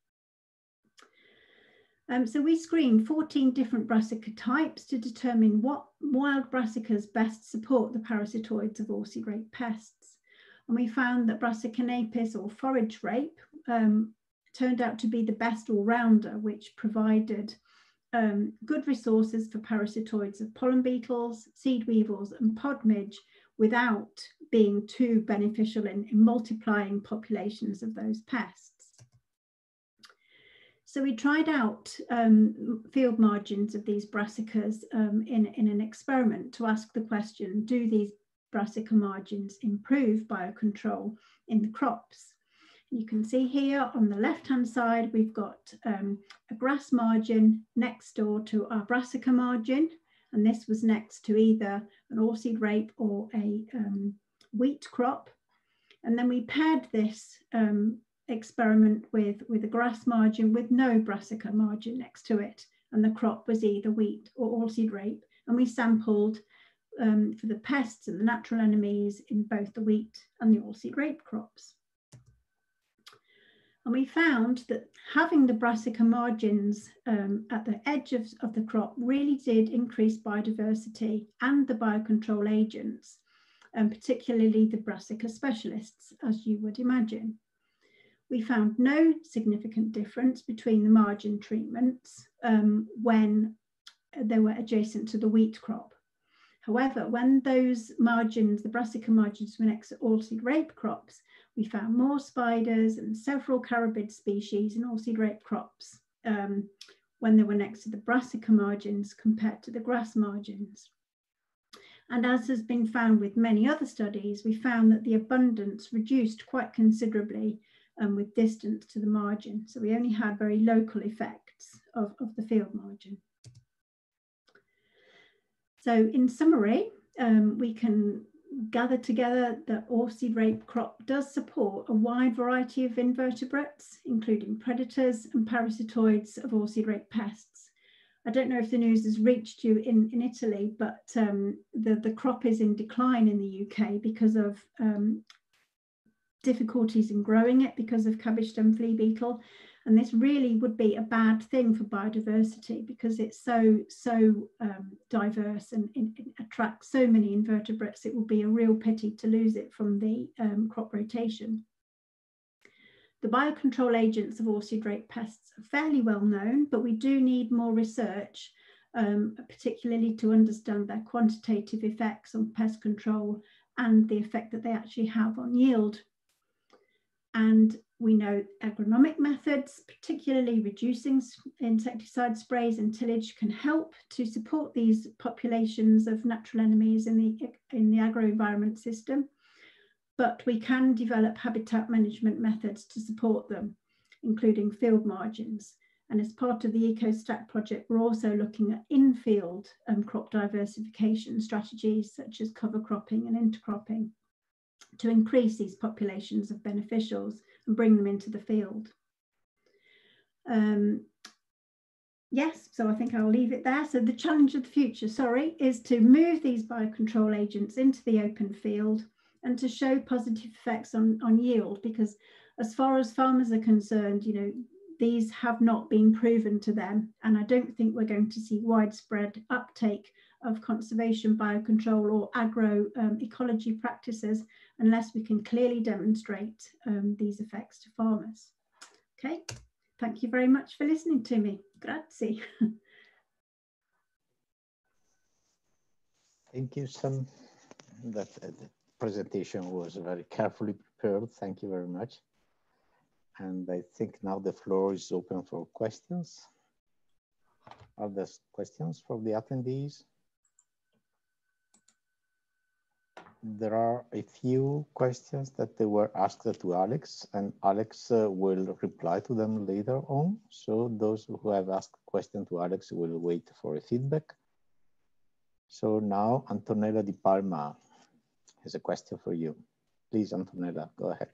Um, so we screened fourteen different brassica types to determine what wild brassicas best support the parasitoids of oilseed rape pests. And we found that Brassica napus, or forage rape, um, turned out to be the best all-rounder, which provided um, good resources for parasitoids of pollen beetles, seed weevils and pod midge without being too beneficial in, in multiplying populations of those pests. So we tried out um, field margins of these brassicas um, in, in an experiment to ask the question, do these brassica margins improve biocontrol in the crops? You can see here on the left-hand side, we've got um, a grass margin next door to our brassica margin, and this was next to either an oilseed rape or a um, wheat crop. And then we paired this um, experiment with, with a grass margin with no brassica margin next to it, and the crop was either wheat or oilseed rape. And we sampled um, for the pests and the natural enemies in both the wheat and the oilseed rape crops. And we found that having the brassica margins um, at the edge of, of the crop really did increase biodiversity and the biocontrol agents, and particularly the brassica specialists, as you would imagine. We found no significant difference between the margin treatments um, when they were adjacent to the wheat crop. However, when those margins, the brassica margins, were next to oilseed rape crops, we found more spiders and several carabid species in oilseed rape crops um, when they were next to the brassica margins compared to the grass margins. And as has been found with many other studies, we found that the abundance reduced quite considerably um, with distance to the margin. So we only had very local effects of, of the field margin. So in summary, um, we can gather together that oilseed rape crop does support a wide variety of invertebrates, including predators and parasitoids of oilseed rape pests. I don't know if the news has reached you in, in Italy, but um, the, the crop is in decline in the U K because of um, difficulties in growing it because of cabbage stem flea beetle. And this really would be a bad thing for biodiversity because it's so, so um, diverse and it, it attracts so many invertebrates. It would be a real pity to lose it from the um, crop rotation. The biocontrol agents of oilseed rape pests are fairly well known, but we do need more research, um, particularly to understand their quantitative effects on pest control and the effect that they actually have on yield. And we know agronomic methods, particularly reducing insecticide sprays and tillage, can help to support these populations of natural enemies in the, in the agro-environment system. But we can develop habitat management methods to support them, including field margins. And as part of the EcoStack project, we're also looking at in-field um, crop diversification strategies such as cover cropping and intercropping to increase these populations of beneficials and bring them into the field. Um, yes, so I think I'll leave it there. So the challenge of the future, sorry, is to move these biocontrol agents into the open field and to show positive effects on, on yield, because as far as farmers are concerned, you know, these have not been proven to them. And I don't think we're going to see widespread uptake of conservation biocontrol or agro um, ecology practices unless we can clearly demonstrate um, these effects to farmers. Okay, thank you very much for listening to me. Grazie. Thank you, Sam. That uh, the presentation was very carefully prepared. Thank you very much. And I think now the floor is open for questions. Are there questions from the attendees? there are a few questions that they were asked to Alex, and Alex uh, will reply to them later on. So those who have asked questions to Alex will wait for a feedback. So now Antonella Di Palma has a question for you. Please, Antonella, go ahead.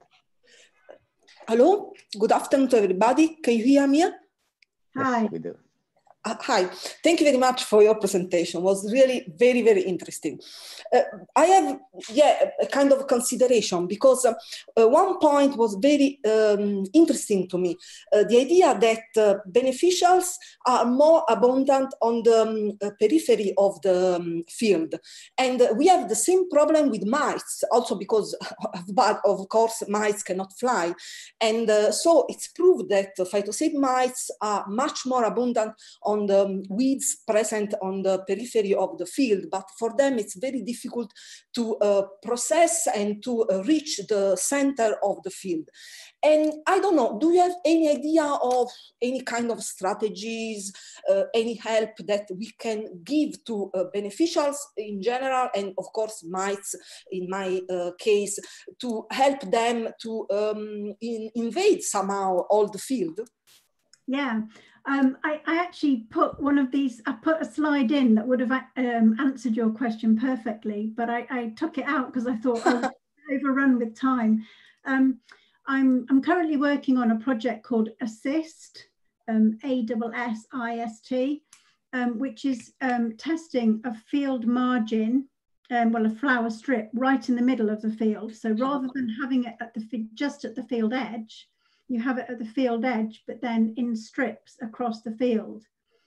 Hello, good afternoon to everybody. Can you hear me? Hi. Yes, we do. Uh, hi, thank you very much for your presentation. It was really very, very interesting. Uh, I have, yeah, a kind of consideration because uh, uh, one point was very um, interesting to me. Uh, the idea that uh, beneficials are more abundant on the um, uh, periphery of the um, field. And uh, we have the same problem with mice, also because, but of course, mice cannot fly. And uh, so it's proved that phytosafe mice are much more abundant on the weeds present on the periphery of the field, but for them it's very difficult to uh, process and to uh, reach the center of the field. And I don't know, do you have any idea of any kind of strategies, uh, any help that we can give to uh, beneficials in general, and of course mites in my uh, case, to help them to um, in, invade somehow all the field? Yeah. Um, I, I actually put one of these, I put a slide in that would have um, answered your question perfectly, but I, I took it out because I thought I was overrun with time. Um, I'm, I'm currently working on a project called ASSIST, um, A S S I S T, um, which is um, testing a field margin, um, well, a flower strip right in the middle of the field. So rather than having it at the just at the field edge, you have it at the field edge, but then in strips across the field.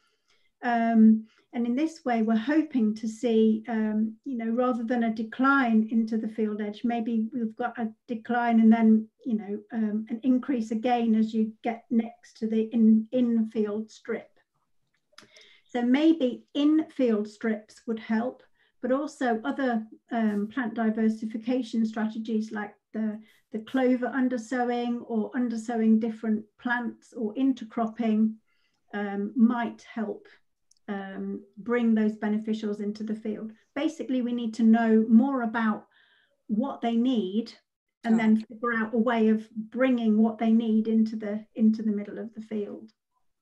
Um, and in this way, we're hoping to see, um, you know, rather than a decline into the field edge, maybe we've got a decline and then, you know, um, an increase again as you get next to the in, in-field strip. So maybe in-field strips would help, but also other um, plant diversification strategies like the the clover undersowing or undersowing different plants or intercropping um, might help um, bring those beneficials into the field. Basically, we need to know more about what they need and then figure out a way of bringing what they need into the, into the middle of the field.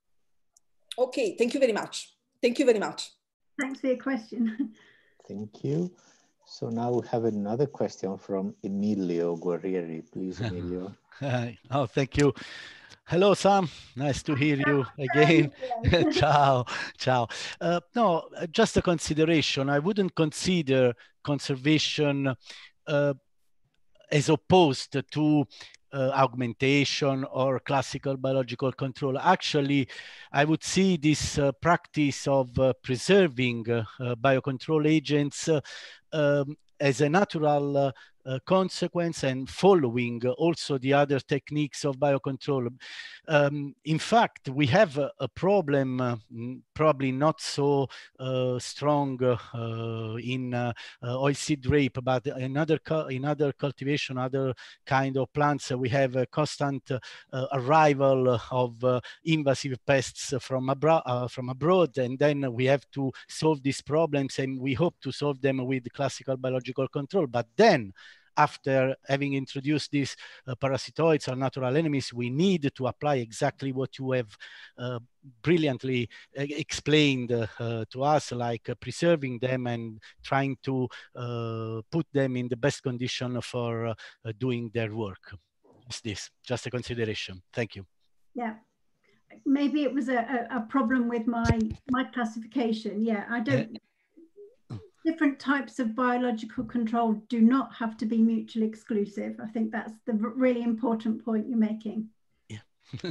Okay, thank you very much. Thank you very much. Thanks for your question. Thank you. So now we have another question from Emilio Guerrieri. Please, Emilio. Oh, thank you. Hello, Sam. Nice to hear you again. Ciao, ciao. Uh, no, just a consideration. I wouldn't consider conservation uh, as opposed to uh, augmentation or classical biological control. Actually, I would see this uh, practice of uh, preserving uh, uh, biocontrol agents uh, um, as a natural uh, uh, consequence and following also the other techniques of biocontrol. Um, in fact, we have a, a problem, uh, probably not so uh, strong uh, in uh, uh, oilseed rape, but in other, in other cultivation, other kind of plants, we have a constant uh, arrival of uh, invasive pests from, abro uh, from abroad, and then we have to solve these problems, and we hope to solve them with classical biological control. But then, after having introduced these uh, parasitoids or natural enemies, we need to apply exactly what you have uh, brilliantly uh, explained uh, uh, to us, like uh, preserving them and trying to uh, put them in the best condition for uh, uh, doing their work. It's this, just a consideration. Thank you. Yeah. Maybe it was a, a problem with my, my classification. Yeah, I don't... Uh Different types of biological control do not have to be mutually exclusive. I think that's the really important point you're making. Yeah.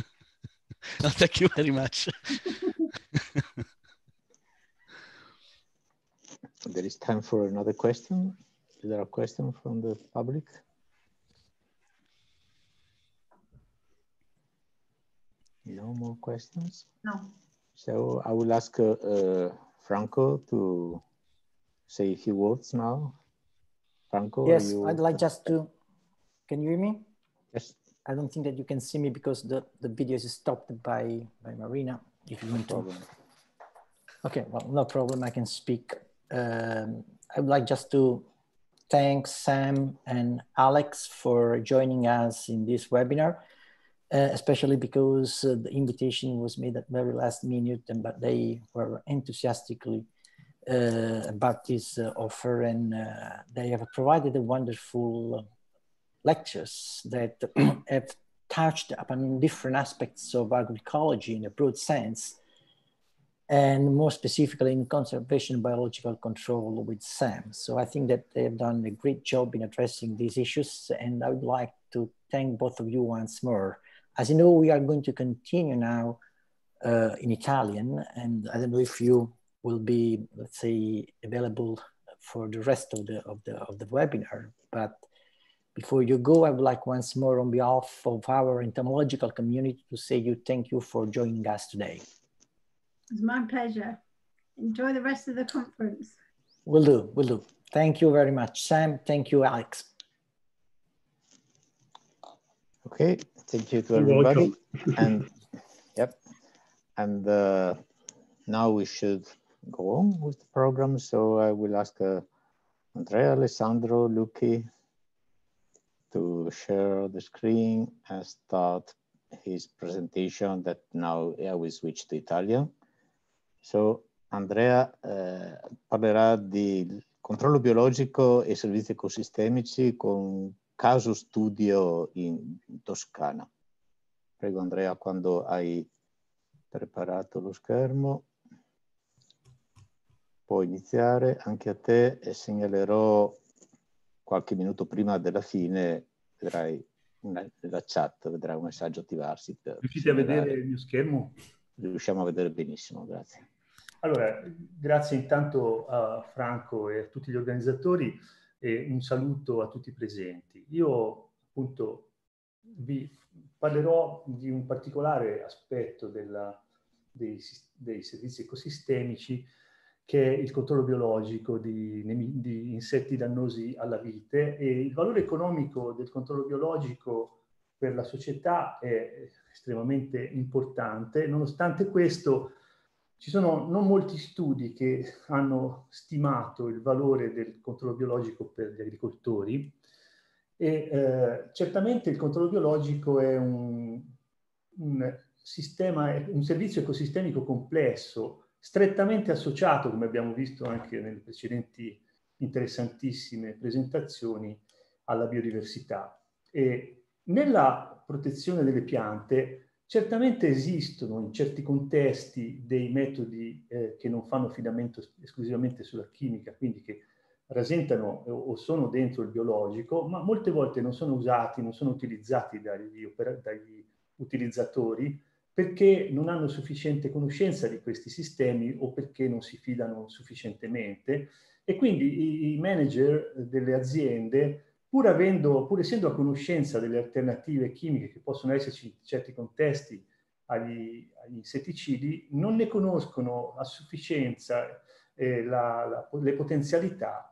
No, thank you very much. There is time for another question. Is there a question from the public? No more questions? No. So I will ask uh, uh, Franco to say a few words now. Franco, yes, you... I'd like just to, can you hear me? Yes. I don't think that you can see me because the, the video is stopped by, by Marina. If you want no to. Problem. Okay, well, no problem, I can speak. Um, I would like just to thank Sam and Alex for joining us in this webinar, uh, especially because uh, the invitation was made at very last minute, and but they were enthusiastically uh, about this uh, offer, and uh, they have provided a wonderful lectures that have touched upon different aspects of agroecology in a broad sense, and more specifically in conservation biological control with Sam. So I think that they have done a great job in addressing these issues, and I would like to thank both of you once more. As you know, we are going to continue now uh, in Italian, and I don't know if you will be, let's say, available for the rest of the, of the, of the webinar, but before you go, I would like once more on behalf of our entomological community to say you thank you for joining us today. It's my pleasure. Enjoy the rest of the conference. Will do, will do. Thank you very much, Sam. Thank you, Alex. Okay, thank you to everybody. And yep, and uh, now we should go on with the program. So I will ask uh, Andrea, Alessandro, Lucky to share the screen and start his presentation that now I will switch to Italian. So Andrea eh, parlerà di controllo biologico e servizi ecosistemici con caso studio in, in Toscana. Prego Andrea, quando hai preparato lo schermo puoi iniziare anche a te, e segnalerò qualche minuto prima della fine, vedrai una, nella chat, vedrai un messaggio attivarsi. Per Riuscite segnalare. A vedere il mio schermo? Riusciamo a vedere benissimo, grazie. Allora, grazie intanto a Franco e a tutti gli organizzatori e un saluto a tutti i presenti. Io appunto vi parlerò di un particolare aspetto della, dei, dei servizi ecosistemici, che è il controllo biologico di, di insetti dannosi alla vite, e il valore economico del controllo biologico per la società è estremamente importante. Nonostante questo, ci sono non molti studi che hanno stimato il valore del controllo biologico per gli agricoltori, e eh, certamente il controllo biologico è un, un sistema, un servizio ecosistemico complesso, strettamente associato, come abbiamo visto anche nelle precedenti interessantissime presentazioni, alla biodiversità. E nella protezione delle piante certamente esistono in certi contesti dei metodi eh, che non fanno affidamento esclusivamente sulla chimica, quindi che rasentano o sono dentro il biologico, ma molte volte non sono usati, non sono utilizzati dagli, dagli utilizzatori, perché non hanno sufficiente conoscenza di questi sistemi o perché non si fidano sufficientemente, e quindi i, i manager delle aziende, pur, avendo, pur essendo a conoscenza delle alternative chimiche che possono esserci in certi contesti agli, agli insetticidi, non ne conoscono a sufficienza eh, la, la, le potenzialità.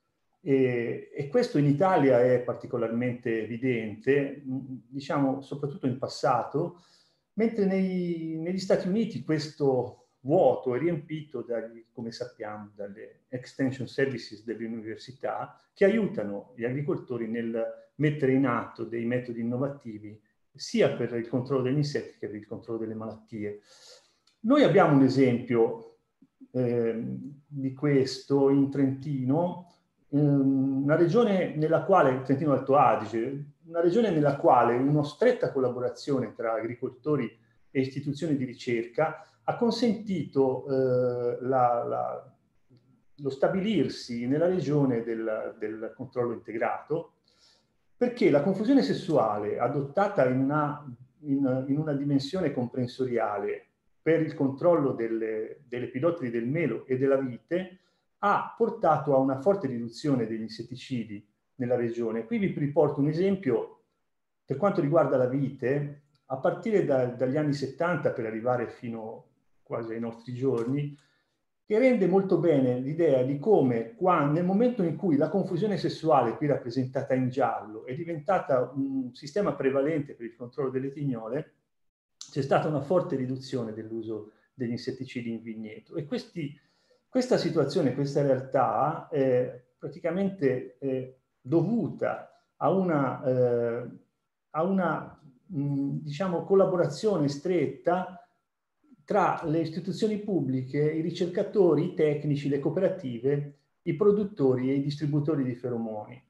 E, e questo in Italia è particolarmente evidente, diciamo soprattutto in passato, mentre nei, negli Stati Uniti questo vuoto è riempito, dagli, come sappiamo, dalle extension services delle università, che aiutano gli agricoltori nel mettere in atto dei metodi innovativi sia per il controllo degli insetti che per il controllo delle malattie. Noi abbiamo un esempio eh, di questo in Trentino, una regione nella quale, Trentino Alto Adige, una regione nella quale una stretta collaborazione tra agricoltori e istituzioni di ricerca ha consentito eh, la, la, lo stabilirsi nella regione del, del controllo integrato, perché la confusione sessuale adottata in una, in, in una dimensione comprensoriale per il controllo delle, delle epidottili del melo e della vite ha portato a una forte riduzione degli insetticidi nella regione. Qui vi riporto un esempio per quanto riguarda la vite. A partire da, dagli anni settanta per arrivare fino quasi ai nostri giorni, che rende molto bene l'idea di come quando, nel momento in cui la confusione sessuale, qui rappresentata in giallo, è diventata un sistema prevalente per il controllo delle tignole, c'è stata una forte riduzione dell'uso degli insetticidi in vigneto. E questi, questa situazione, questa realtà eh, praticamente eh, dovuta a una, eh, a una mh, diciamo, collaborazione stretta tra le istituzioni pubbliche, i ricercatori, i tecnici, le cooperative, i produttori e i distributori di feromoni.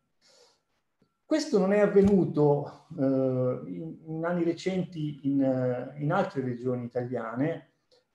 Questo non è avvenuto eh, in, in anni recenti in, in altre regioni italiane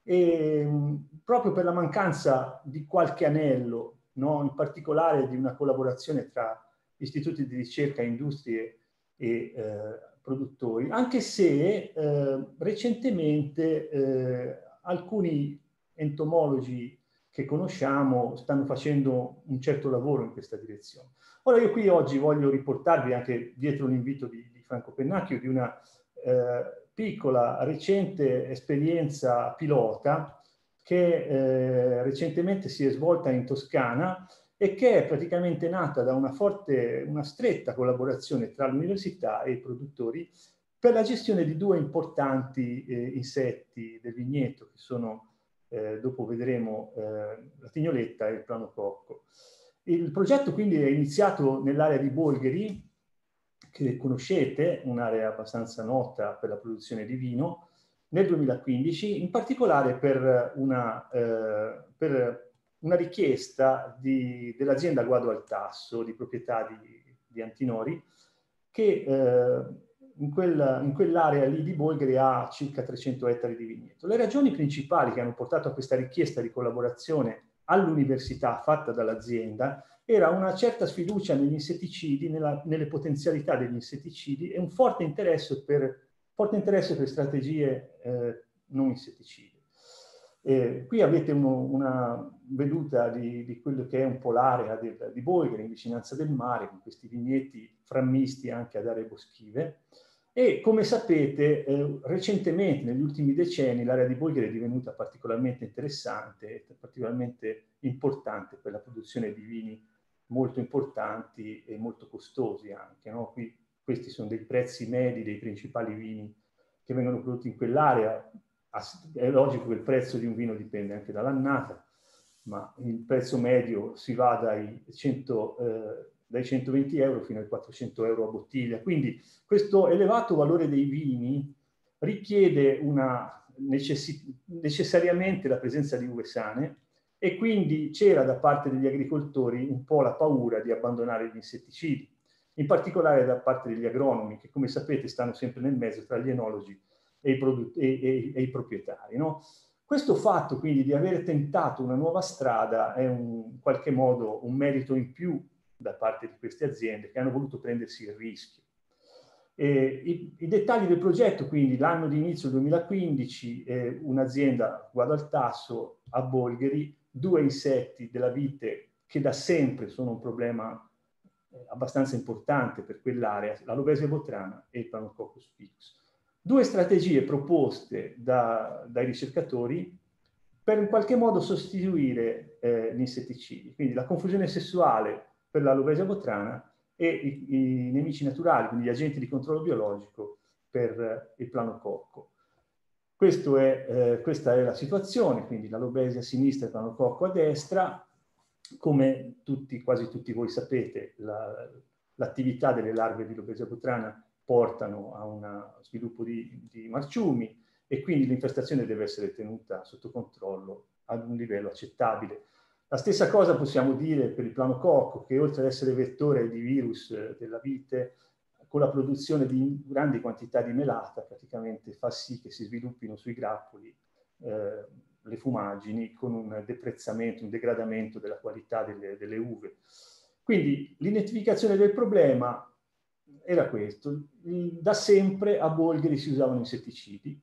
e mh, proprio per la mancanza di qualche anello, no? In particolare di una collaborazione tra istituti di ricerca, industrie e eh, produttori, anche se eh, recentemente eh, alcuni entomologi che conosciamo stanno facendo un certo lavoro in questa direzione. Ora io qui oggi voglio riportarvi, anche dietro l'invito di, di Franco Pennacchio, di una eh, piccola recente esperienza pilota che eh, recentemente si è svolta in Toscana e che è praticamente nata da una forte, una stretta collaborazione tra l'università e i produttori per la gestione di due importanti eh, insetti del vigneto, che sono, eh, dopo vedremo, eh, la tignoletta e il planococco. Il progetto quindi è iniziato nell'area di Bolgheri, che conoscete, un'area abbastanza nota per la produzione di vino, nel duemilaquindici, in particolare per una, eh, per una richiesta dell'azienda Guado al Tasso, di proprietà di, di Antinori, che eh, in, quel, in quell'area lì di Bolgheri ha circa trecento ettari di vigneto. Le ragioni principali che hanno portato a questa richiesta di collaborazione all'università fatta dall'azienda era una certa sfiducia negli insetticidi, nella, nelle potenzialità degli insetticidi e un forte interesse per, forte interesse per strategie eh, non insetticide. Eh, qui avete uno, una veduta di, di quello che è un po' l'area di Bolgheri, in vicinanza del mare, con questi vigneti frammisti anche ad aree boschive. E come sapete, eh, recentemente, negli ultimi decenni, l'area di Bolgheri è divenuta particolarmente interessante e particolarmente importante per la produzione di vini molto importanti e molto costosi anche, no? Qui, questi sono dei prezzi medi dei principali vini che vengono prodotti in quell'area. È logico che il prezzo di un vino dipende anche dall'annata, ma il prezzo medio si va dai, cento, eh, dai centoventi euro fino ai quattrocento euro a bottiglia. Quindi questo elevato valore dei vini richiede una necess- necessariamente la presenza di uve sane e quindi c'era da parte degli agricoltori un po' la paura di abbandonare gli insetticidi, in particolare da parte degli agronomi che, come sapete, stanno sempre nel mezzo tra gli enologi e i, prodotti, e, e, e i proprietari, no? Questo fatto quindi di aver tentato una nuova strada è un, in qualche modo un merito in più da parte di queste aziende che hanno voluto prendersi il rischio. E i, i dettagli del progetto, quindi l'anno di inizio duemilaquindici, eh, un'azienda Guado al Tasso a Bolgheri, due insetti della vite che da sempre sono un problema eh, abbastanza importante per quell'area, la Lobesia botrana e il Planococcus picus. Due strategie proposte da, dai ricercatori per in qualche modo sostituire eh, gli insetticidi, quindi la confusione sessuale per la Lobesia botrana e i, i nemici naturali, quindi gli agenti di controllo biologico per eh, il planococco. Questo è, eh, questa è la situazione, quindi la Lobesia a sinistra e il planococco a destra. Come tutti, quasi tutti voi sapete, l'attività la, delle larve di Lobesia botrana portano a un sviluppo di, di marciumi e quindi l'infestazione deve essere tenuta sotto controllo ad un livello accettabile. La stessa cosa possiamo dire per il planococco, che oltre ad essere vettore di virus della vite, con la produzione di grandi quantità di melata praticamente fa sì che si sviluppino sui grappoli eh, le fumaggini con un deprezzamento, un degradamento della qualità delle, delle uve. Quindi l'identificazione del problema era questo. Da sempre a Bolgheri si usavano insetticidi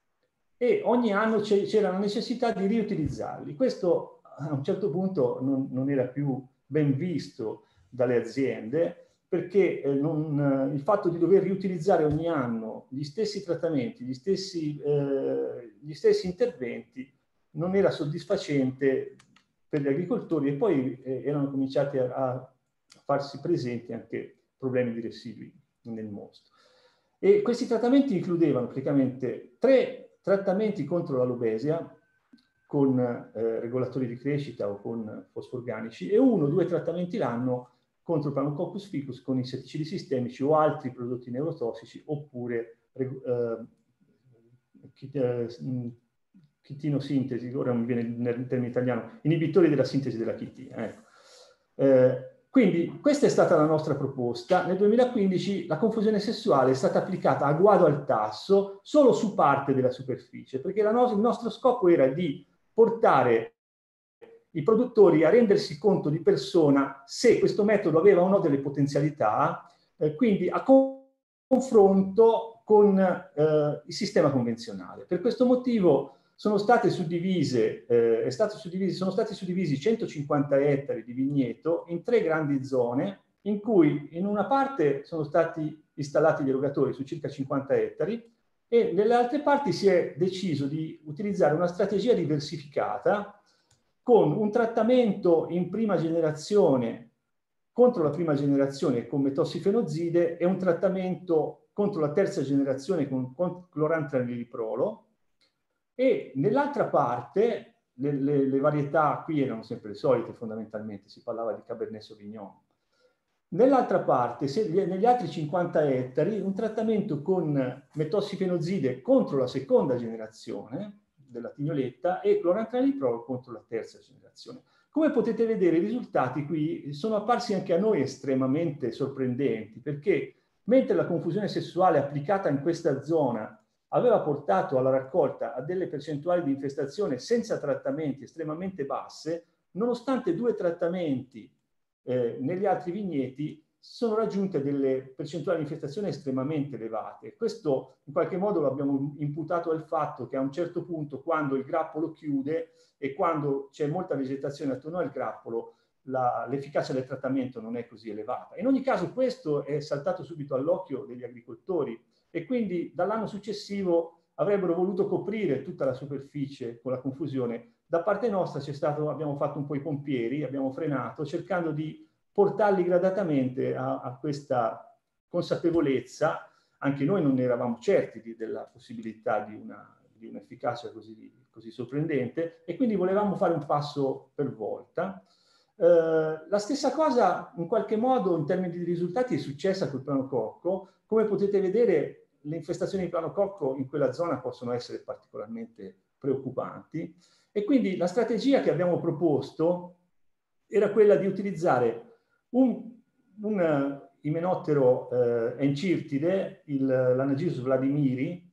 e ogni anno c'era la necessità di riutilizzarli. Questo a un certo punto non, non era più ben visto dalle aziende perché eh, non, il fatto di dover riutilizzare ogni anno gli stessi trattamenti, gli stessi, eh, gli stessi interventi non era soddisfacente per gli agricoltori e poi eh, erano cominciati a, a farsi presenti anche problemi di residui nel mosto. E questi trattamenti includevano praticamente tre trattamenti contro la lobesia con eh, regolatori di crescita o con fosforganici, e uno o due trattamenti l'anno contro il Planococcus ficus con insetticidi sistemici o altri prodotti neurotossici, oppure eh, chitinosintesi, ora non mi viene il termine italiano, inibitori della sintesi della chitina. Ecco. Eh, quindi questa è stata la nostra proposta. Nel duemilaquindici la confusione sessuale è stata applicata a guado al tasso solo su parte della superficie, perché la no- il nostro scopo era di portare i produttori a rendersi conto di persona se questo metodo aveva o no delle potenzialità, eh, quindi a confronto con eh, il sistema convenzionale. Per questo motivo sono state suddivise, eh, è stato suddivisi, sono stati suddivisi centocinquanta ettari di vigneto in tre grandi zone, in cui in una parte sono stati installati gli erogatori su circa cinquanta ettari, e nelle altre parti si è deciso di utilizzare una strategia diversificata con un trattamento in prima generazione contro la prima generazione con metossifenozide e un trattamento contro la terza generazione con, con clorantraniliprolo. E nell'altra parte le, le, le varietà qui erano sempre le solite, fondamentalmente si parlava di Cabernet Sauvignon. Nell'altra parte, se, negli altri cinquanta ettari, un trattamento con metossifenozide contro la seconda generazione della tignoletta e clorantraniliprolo contro la terza generazione. Come potete vedere, i risultati qui sono apparsi anche a noi estremamente sorprendenti, perché mentre la confusione sessuale applicata in questa zona aveva portato alla raccolta a delle percentuali di infestazione senza trattamenti estremamente basse, nonostante due trattamenti eh, negli altri vigneti sono raggiunte delle percentuali di infestazione estremamente elevate. Questo in qualche modo lo abbiamo imputato al fatto che a un certo punto, quando il grappolo chiude e quando c'è molta vegetazione attorno al grappolo, l'efficacia del trattamento non è così elevata. In ogni caso questo è saltato subito all'occhio degli agricoltori, e quindi dall'anno successivo avrebbero voluto coprire tutta la superficie con la confusione. Da parte nostra c'è stato, abbiamo fatto un po' i pompieri, abbiamo frenato, cercando di portarli gradatamente a, a questa consapevolezza. Anche noi non eravamo certi di, della possibilità di, una, di un'efficacia così, così sorprendente, e quindi volevamo fare un passo per volta. Eh, la stessa cosa in qualche modo in termini di risultati è successa col planococco. Come potete vedere, le infestazioni di planococco in quella zona possono essere particolarmente preoccupanti, e quindi la strategia che abbiamo proposto era quella di utilizzare un, un imenottero eh, encirtide, l'Anagirus vladimiri.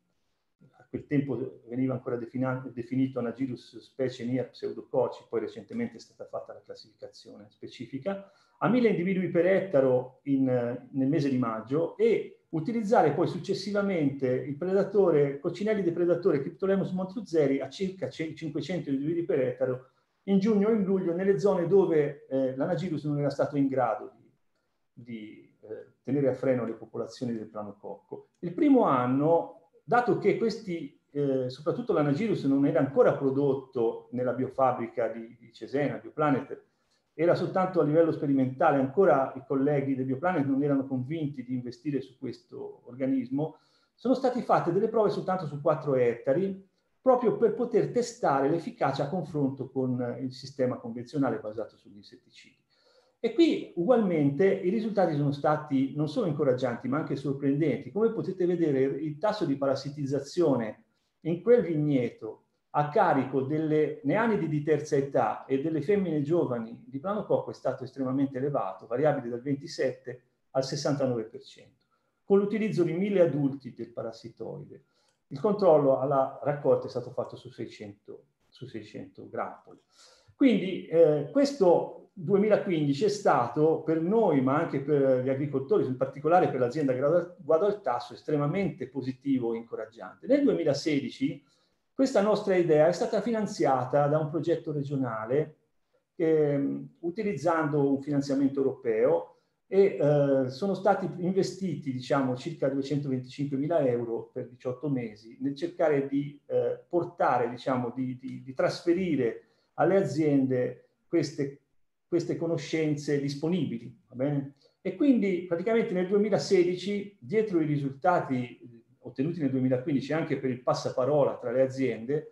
A quel tempo veniva ancora definito Anagirus specie N I A pseudococi, poi recentemente è stata fatta la classificazione specifica, a mille individui per ettaro in, nel mese di maggio, e utilizzare poi successivamente il predatore, coccinelli di predatore Cryptolemus montruzeri a circa cinquecento individui per ettaro in giugno o in luglio, nelle zone dove eh, l'Anagirus non era stato in grado di, di eh, tenere a freno le popolazioni del planococco. Il primo anno, dato che questi, eh, soprattutto l'Anagirus non era ancora prodotto nella biofabbrica di, di Cesena, Bioplanet, era soltanto a livello sperimentale, ancora i colleghi del Bioplanet non erano convinti di investire su questo organismo, sono state fatte delle prove soltanto su quattro ettari, proprio per poter testare l'efficacia a confronto con il sistema convenzionale basato sugli insetticidi. E qui ugualmente i risultati sono stati non solo incoraggianti ma anche sorprendenti. Come potete vedere, il tasso di parassitizzazione in quel vigneto a carico delle neanidi di terza età e delle femmine giovani di planococco è stato estremamente elevato, variabile dal ventisette al sessantanove per cento, con l'utilizzo di mille adulti del parassitoide. Il controllo alla raccolta è stato fatto su seicento, su seicento grappoli. Quindi eh, questo duemilaquindici è stato per noi, ma anche per gli agricoltori, in particolare per l'azienda Guado al Tasso, estremamente positivo e incoraggiante. Nel duemilasedici questa nostra idea è stata finanziata da un progetto regionale eh, utilizzando un finanziamento europeo, e eh, sono stati investiti, diciamo, circa duecentoventicinquemila euro per diciotto mesi nel cercare di eh, portare, diciamo, di, di, di trasferire alle aziende queste, queste conoscenze disponibili, va bene? E quindi praticamente nel duemilasedici, dietro i risultati ottenuti nel duemilaquindici anche per il passaparola tra le aziende,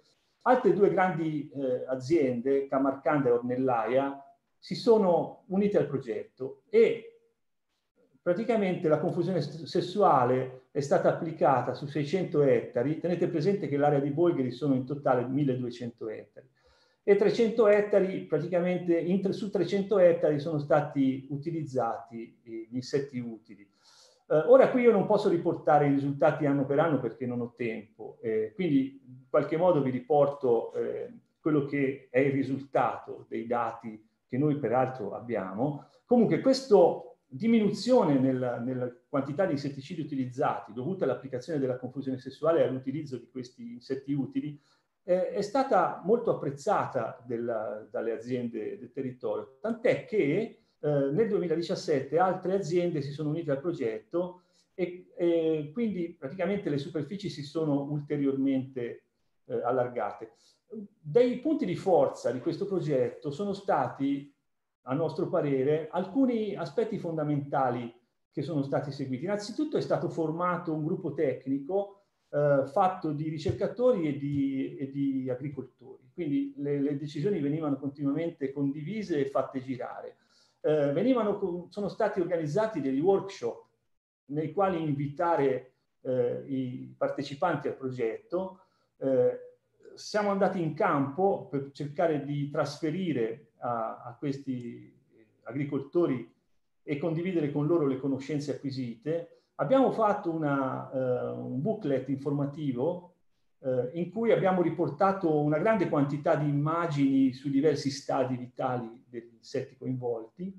altre due grandi eh, aziende, Camarcanda e Ornellaia, si sono unite al progetto e praticamente la confusione sessuale è stata applicata su seicento ettari. Tenete presente che l'area di Bolgheri sono in totale milleduecento ettari. E trecento ettari, praticamente in, su trecento ettari sono stati utilizzati gli insetti utili. Eh, ora qui io non posso riportare i risultati anno per anno perché non ho tempo, eh, quindi in qualche modo vi riporto eh, quello che è il risultato dei dati che noi peraltro abbiamo. Comunque questa diminuzione nella, nella quantità di insetticidi utilizzati dovuta all'applicazione della confusione sessuale e all'utilizzo di questi insetti utili è stata molto apprezzata della, dalle aziende del territorio, tant'è che eh, nel duemiladiciassette altre aziende si sono unite al progetto e, e quindi praticamente le superfici si sono ulteriormente eh, allargate. Dei punti di forza di questo progetto sono stati, a nostro parere, alcuni aspetti fondamentali che sono stati seguiti. Innanzitutto è stato formato un gruppo tecnico Eh, fatto di ricercatori e di, e di agricoltori, quindi le, le decisioni venivano continuamente condivise e fatte girare. Eh, venivano, sono stati organizzati degli workshop nei quali invitare eh, i partecipanti al progetto. Eh, siamo andati in campo per cercare di trasferire a, a questi agricoltori e condividere con loro le conoscenze acquisite. Abbiamo fatto una, uh, un booklet informativo uh, in cui abbiamo riportato una grande quantità di immagini sui diversi stadi vitali degli insetti coinvolti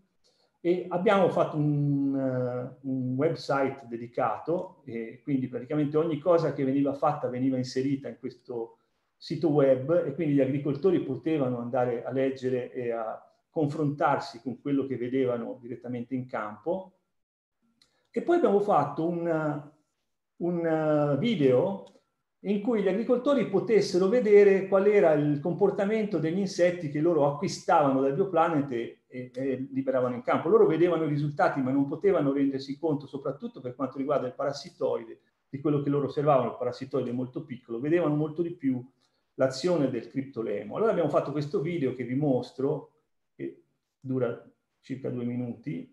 e abbiamo fatto un, uh, un website dedicato e quindi praticamente ogni cosa che veniva fatta veniva inserita in questo sito web e quindi gli agricoltori potevano andare a leggere e a confrontarsi con quello che vedevano direttamente in campo. E poi abbiamo fatto un, un video in cui gli agricoltori potessero vedere qual era il comportamento degli insetti che loro acquistavano dal Bioplanet e, e, e liberavano in campo. Loro vedevano i risultati ma non potevano rendersi conto, soprattutto per quanto riguarda il parassitoide, di quello che loro osservavano. Il parassitoide è molto piccolo, vedevano molto di più l'azione del criptolemo. Allora abbiamo fatto questo video che vi mostro, che dura circa due minuti,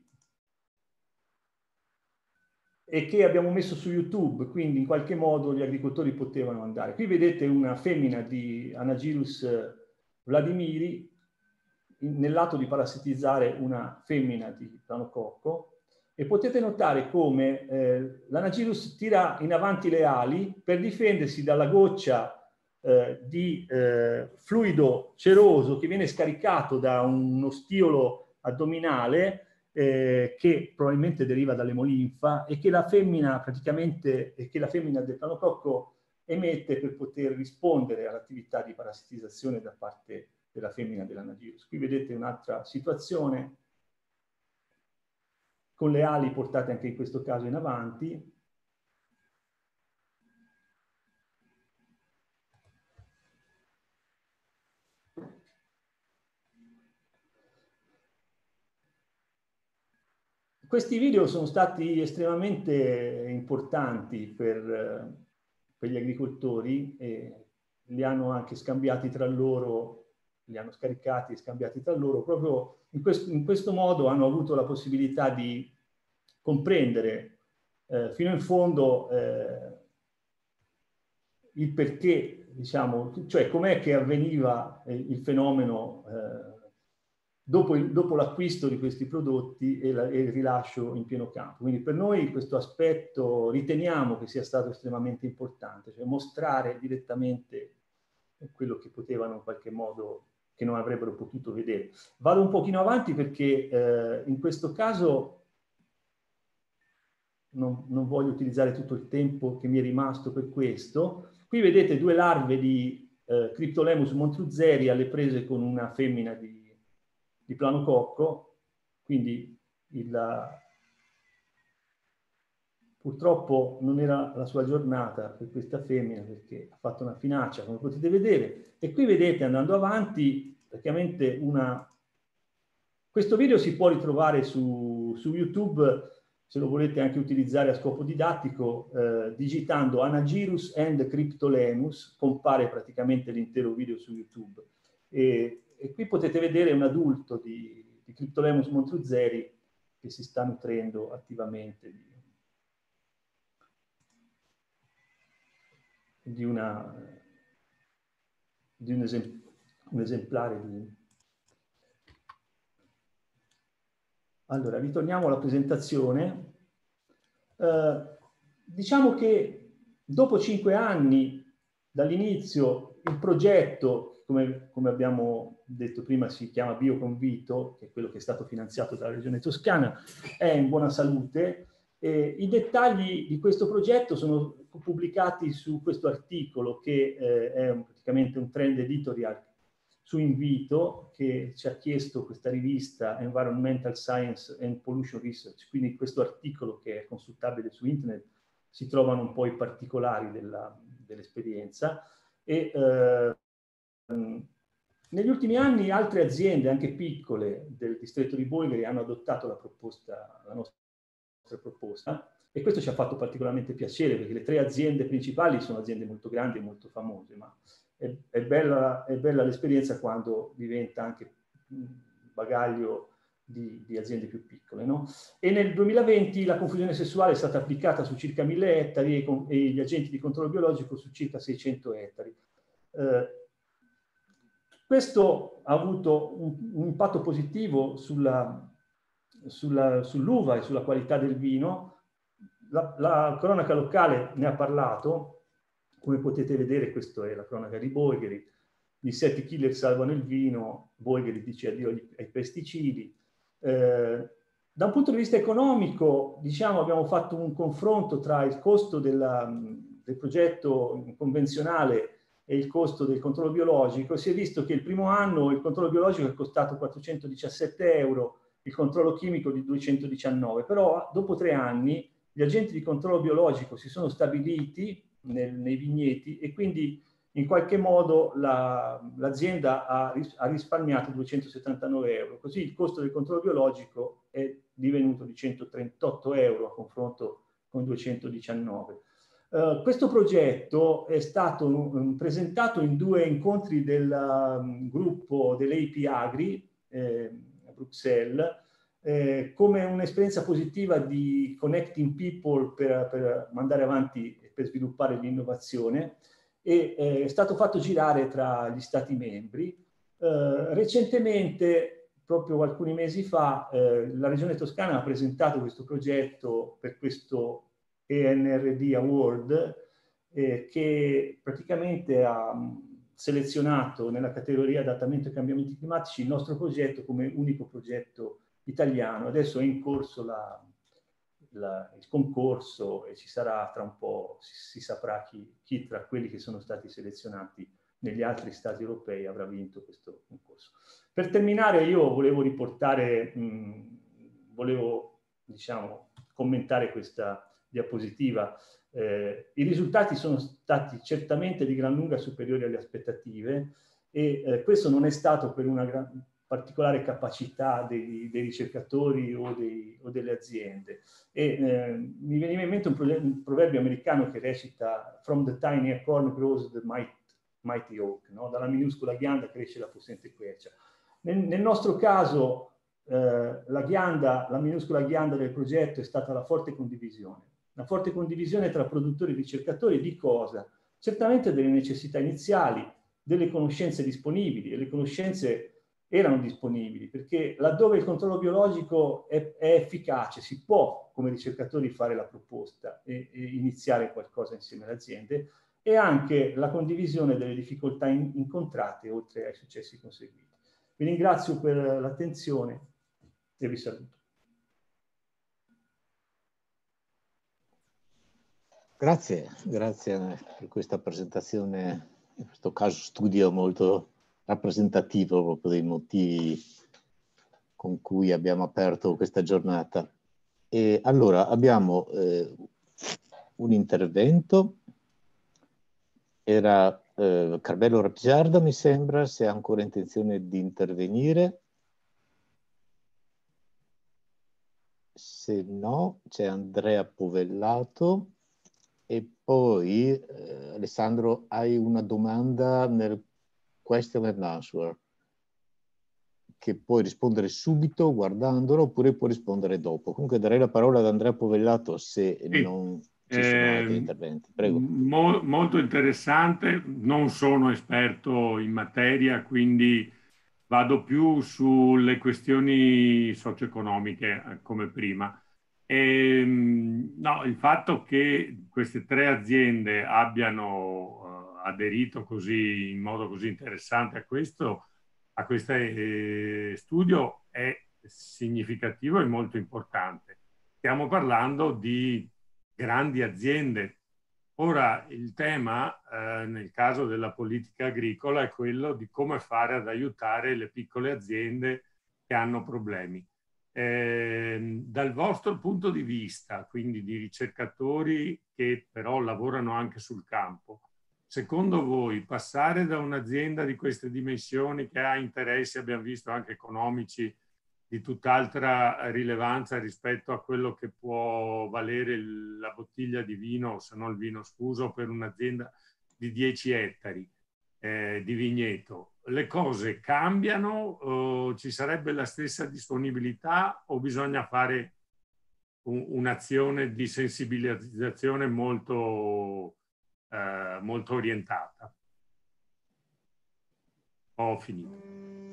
e che abbiamo messo su YouTube, quindi in qualche modo gli agricoltori potevano andare. Qui vedete una femmina di Anagyrus vladimiri nell'atto di parassitizzare una femmina di planococco e potete notare come eh, l'Anagyrus tira in avanti le ali per difendersi dalla goccia eh, di eh, fluido ceroso che viene scaricato da uno stiolo addominale Eh, che probabilmente deriva dall'emolinfa e che la femmina praticamente e che la femmina del planococco emette per poter rispondere all'attività di parassitizzazione da parte della femmina dell'Anagyrus. Qui vedete un'altra situazione con le ali portate anche in questo caso in avanti. Questi video sono stati estremamente importanti per, per gli agricoltori e li hanno anche scambiati tra loro, li hanno scaricati e scambiati tra loro. Proprio in questo, in questo modo hanno avuto la possibilità di comprendere eh, fino in fondo eh, il perché, diciamo, cioè com'è che avveniva eh, il fenomeno eh, dopo, dopo l'acquisto di questi prodotti e, la, e il rilascio in pieno campo. Quindi per noi questo aspetto riteniamo che sia stato estremamente importante, cioè mostrare direttamente quello che potevano in qualche modo, che non avrebbero potuto vedere. Vado un pochino avanti perché eh, in questo caso non, non voglio utilizzare tutto il tempo che mi è rimasto per questo. Qui vedete due larve di eh, Cryptolemus montruzeri alle prese con una femmina di di planococco, quindi il, purtroppo non era la sua giornata per questa femmina perché ha fatto una finaccia, come potete vedere, e qui vedete andando avanti praticamente una... Questo video si può ritrovare su, su YouTube se lo volete anche utilizzare a scopo didattico, eh, digitando Anagyrus and Cryptolemus, compare praticamente l'intero video su YouTube. E, e qui potete vedere un adulto di, di Cryptolemus montruzeri che si sta nutrendo attivamente di, di, una, di un, esem, un esemplare di... Allora, ritorniamo alla presentazione. Eh, diciamo che dopo cinque anni dall'inizio il progetto, come, come abbiamo detto prima, si chiama Bioconvito, che è quello che è stato finanziato dalla Regione Toscana, è in buona salute. E i dettagli di questo progetto sono pubblicati su questo articolo, che eh, è un, praticamente un trend editorial su invito, che ci ha chiesto questa rivista Environmental Science and Pollution Research. Quindi in questo articolo, che è consultabile su internet, si trovano un po' i particolari dell'esperienza. E eh, negli ultimi anni altre aziende, anche piccole, del distretto di Bolgheri hanno adottato la proposta, la nostra proposta, e questo ci ha fatto particolarmente piacere, perché le tre aziende principali sono aziende molto grandi e molto famose, ma È, è bella, è bella l'esperienza quando diventa anche bagaglio di, di aziende più piccole, no? E nel duemilaventi la confusione sessuale è stata applicata su circa mille ettari e, con, e gli agenti di controllo biologico su circa seicento ettari. Eh, questo ha avuto un, un impatto positivo sulla, sulla, sull'uva e sulla qualità del vino. La, la cronaca locale ne ha parlato. Come potete vedere, questa è la cronaca di Bolgheri. Gli insetti killer salvano il vino, Bolgheri dice addio ai pesticidi. Eh, da un punto di vista economico, diciamo, abbiamo fatto un confronto tra il costo della, del progetto convenzionale e il costo del controllo biologico. Si è visto che il primo anno il controllo biologico è costato quattrocentodiciassette euro, il controllo chimico di duecentodiciannove, però dopo tre anni gli agenti di controllo biologico si sono stabiliti Nel, nei vigneti, e quindi in qualche modo l'azienda la, ha, ha risparmiato duecentosettantanove euro. Così il costo del controllo biologico è divenuto di centotrentotto euro a confronto con duecentodiciannove. Uh, questo progetto è stato um, presentato in due incontri del um, gruppo dell'A P Agri eh, a Bruxelles, Eh, come un'esperienza positiva di connecting people per, per mandare avanti e per sviluppare l'innovazione, e eh, è stato fatto girare tra gli Stati membri. Eh, recentemente, proprio alcuni mesi fa, eh, la Regione Toscana ha presentato questo progetto per questo E N R D Award, eh, che praticamente ha selezionato nella categoria adattamento ai cambiamenti climatici il nostro progetto come unico progetto italiano. Adesso è in corso la, la, il concorso e ci sarà tra un po', si, si saprà chi, chi tra quelli che sono stati selezionati negli altri stati europei avrà vinto questo concorso. Per terminare, io volevo riportare, mh, volevo diciamo commentare questa diapositiva. Eh, I risultati sono stati certamente di gran lunga superiori alle aspettative, e eh, questo non è stato per una gran particolare capacità dei, dei ricercatori o, dei, o delle aziende. E eh, mi veniva in mente un, un proverbio americano che recita "From the tiny acorn grows the might, mighty oak", no? Dalla minuscola ghianda cresce la possente quercia. Nel, nel nostro caso eh, la ghianda, la minuscola ghianda del progetto è stata la forte condivisione. La forte condivisione tra produttori e ricercatori di cosa? Certamente delle necessità iniziali, delle conoscenze disponibili, e le conoscenze erano disponibili, perché laddove il controllo biologico è, è efficace, si può come ricercatori fare la proposta e, e iniziare qualcosa insieme alle aziende, e anche la condivisione delle difficoltà in, incontrate oltre ai successi conseguiti. Vi ringrazio per l'attenzione e vi saluto. Grazie, grazie per questa presentazione, in questo caso studio molto rappresentativo proprio dei motivi con cui abbiamo aperto questa giornata. E allora abbiamo eh, un intervento, era eh, Carmelo Rapisarda, mi sembra, se ha ancora intenzione di intervenire. Se no, c'è Andrea Povellato. E poi, eh, Alessandro, hai una domanda nel question and answer, che puoi rispondere subito guardandolo oppure puoi rispondere dopo. Comunque darei la parola ad Andrea Povellato se sì. non ci sono eh, altri interventi. Prego. Mo molto interessante, non sono esperto in materia, quindi vado più sulle questioni socio-economiche come prima. E, no, il fatto che queste tre aziende abbiano uh, aderito così in modo così interessante a questo, a questo eh, studio è significativo e molto importante. Stiamo parlando di grandi aziende. Ora, il tema eh, nel caso della politica agricola è quello di come fare ad aiutare le piccole aziende che hanno problemi. Eh, dal vostro punto di vista, quindi di ricercatori che però lavorano anche sul campo, secondo voi passare da un'azienda di queste dimensioni che ha interessi, abbiamo visto anche economici, di tutt'altra rilevanza rispetto a quello che può valere il, la bottiglia di vino, se non il vino sfuso, per un'azienda di dieci ettari eh, di vigneto. Le cose cambiano? O ci sarebbe la stessa disponibilità o bisogna fare un, un'azione di sensibilizzazione molto, eh, molto orientata? Ho finito.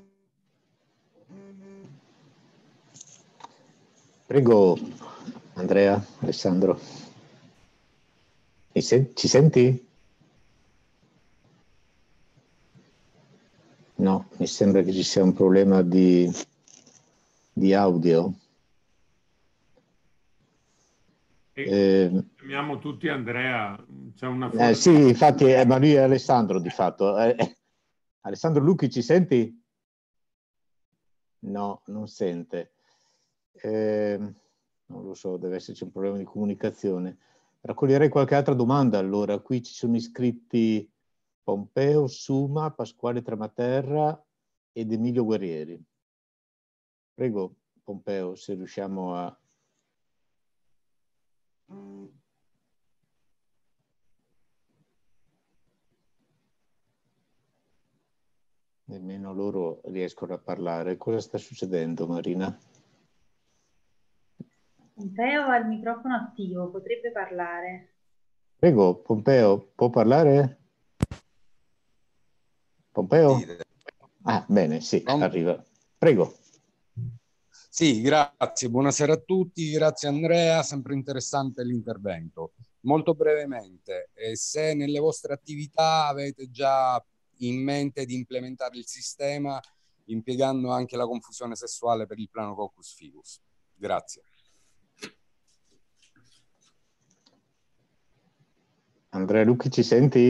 Prego, Andrea, Alessandro. Ci senti? No, mi sembra che ci sia un problema di, di audio. Eh, chiamiamo tutti Andrea. C'è una forma... eh, sì, infatti, eh, ma lui è Alessandro di fatto. Eh, Alessandro Lucchi, ci senti? No, non sente. Eh, non lo so, deve esserci un problema di comunicazione. Raccoglierei qualche altra domanda allora. Qui ci sono iscritti Pompeo, Suma, Pasquale Tramaterra ed Emilio Guerrieri. Prego, Pompeo, se riusciamo a... Nemmeno loro riescono a parlare. Cosa sta succedendo, Marina? Pompeo ha il microfono attivo, potrebbe parlare. Prego, Pompeo, può parlare? Pompeo? Ah, bene, sì, arriva. Prego. Sì, grazie, buonasera a tutti, grazie Andrea, sempre interessante l'intervento. Molto brevemente, eh, se nelle vostre attività avete già in mente di implementare il sistema impiegando anche la confusione sessuale per il Planococcus Figus. Grazie. Andrea Lucchi, ci senti?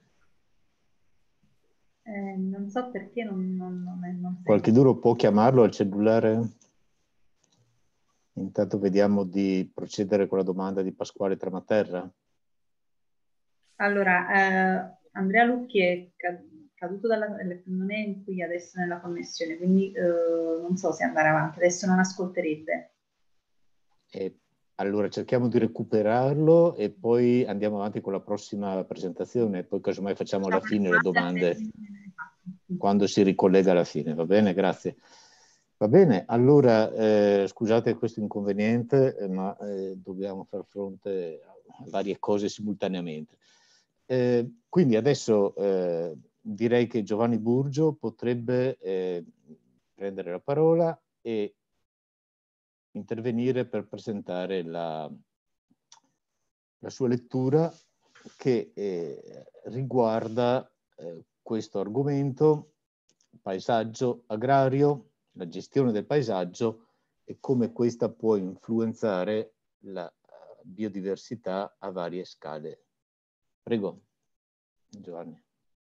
Eh, non so perché non, non, non, non Qualche duro può chiamarlo al cellulare? Intanto vediamo di procedere con la domanda di Pasquale Tramaterra. Allora, eh, Andrea Lucchi è caduto dalla... non è qui adesso nella connessione, quindi eh, non so se andare avanti, adesso non ascolterebbe. E allora cerchiamo di recuperarlo e poi andiamo avanti con la prossima presentazione, poi casomai facciamo alla fine le domande quando si ricollega alla fine, va bene? Grazie. Va bene, allora eh, scusate questo inconveniente, eh, ma eh, dobbiamo far fronte a varie cose simultaneamente. Eh, quindi adesso eh, direi che Giovanni Burgio potrebbe eh, prendere la parola e intervenire per presentare la, la sua lettura che eh, riguarda eh, questo argomento, paesaggio agrario, la gestione del paesaggio e come questa può influenzare la biodiversità a varie scale. Prego, Giovanni.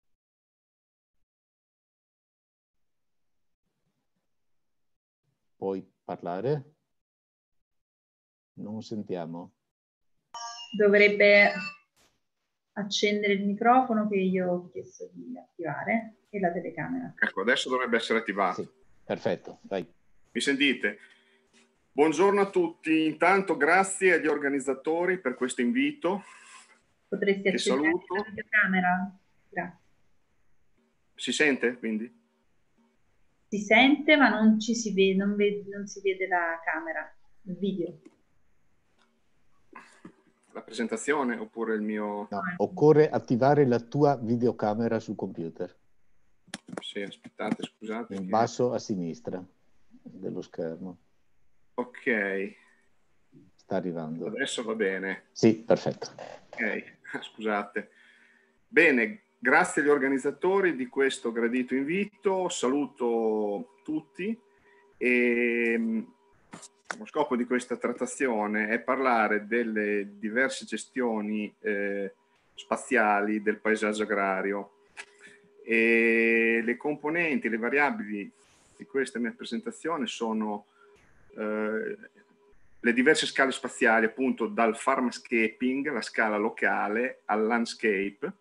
Puoi parlare? Non sentiamo. Dovrebbe accendere il microfono che io ho chiesto di attivare e la telecamera. Ecco, adesso dovrebbe essere attivato. Sì, perfetto, vai. Mi sentite? Buongiorno a tutti, intanto grazie agli organizzatori per questo invito. Potresti accendere la videocamera? Grazie. Si sente quindi? Si sente ma non ci si vede, non, vede, non si vede la camera, il video. La presentazione oppure il mio... No, occorre attivare la tua videocamera sul computer. Sì, aspettate, scusate. In che... basso a sinistra dello schermo. Ok. Sta arrivando. Adesso va bene. Sì, perfetto. Ok, scusate. Bene, grazie agli organizzatori di questo gradito invito. Saluto tutti e lo scopo di questa trattazione è parlare delle diverse gestioni eh, spaziali del paesaggio agrario e le componenti, le variabili di questa mia presentazione sono eh, le diverse scale spaziali, appunto dal farmscaping, la scala locale, al landscape.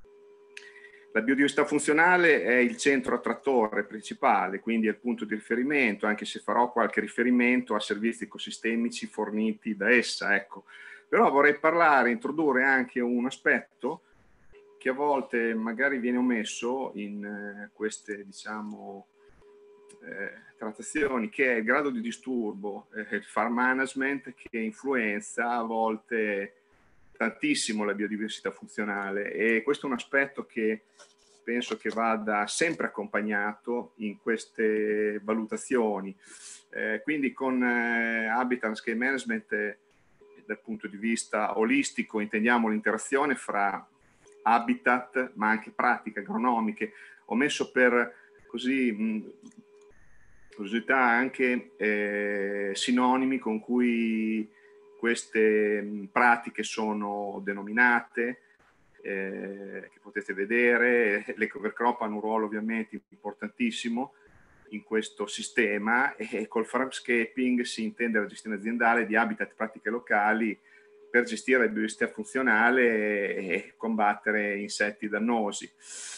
La biodiversità funzionale è il centro attrattore principale, quindi è il punto di riferimento, anche se farò qualche riferimento a servizi ecosistemici forniti da essa. Ecco. Però vorrei parlare, introdurre anche un aspetto che a volte magari viene omesso in eh, queste, diciamo, eh, trattazioni, che è il grado di disturbo, eh, il farm management, che influenza a volte tantissimo la biodiversità funzionale, e questo è un aspetto che penso che vada sempre accompagnato in queste valutazioni. Eh, quindi con eh, Habitat Landscape Management eh, dal punto di vista olistico intendiamo l'interazione fra habitat ma anche pratiche agronomiche. Ho messo per così mh, curiosità anche eh, sinonimi con cui queste pratiche sono denominate, eh, che potete vedere. Le cover crop hanno un ruolo ovviamente importantissimo in questo sistema, e col farmscaping si intende la gestione aziendale di habitat e pratiche locali per gestire la biodiversità funzionale e combattere insetti dannosi.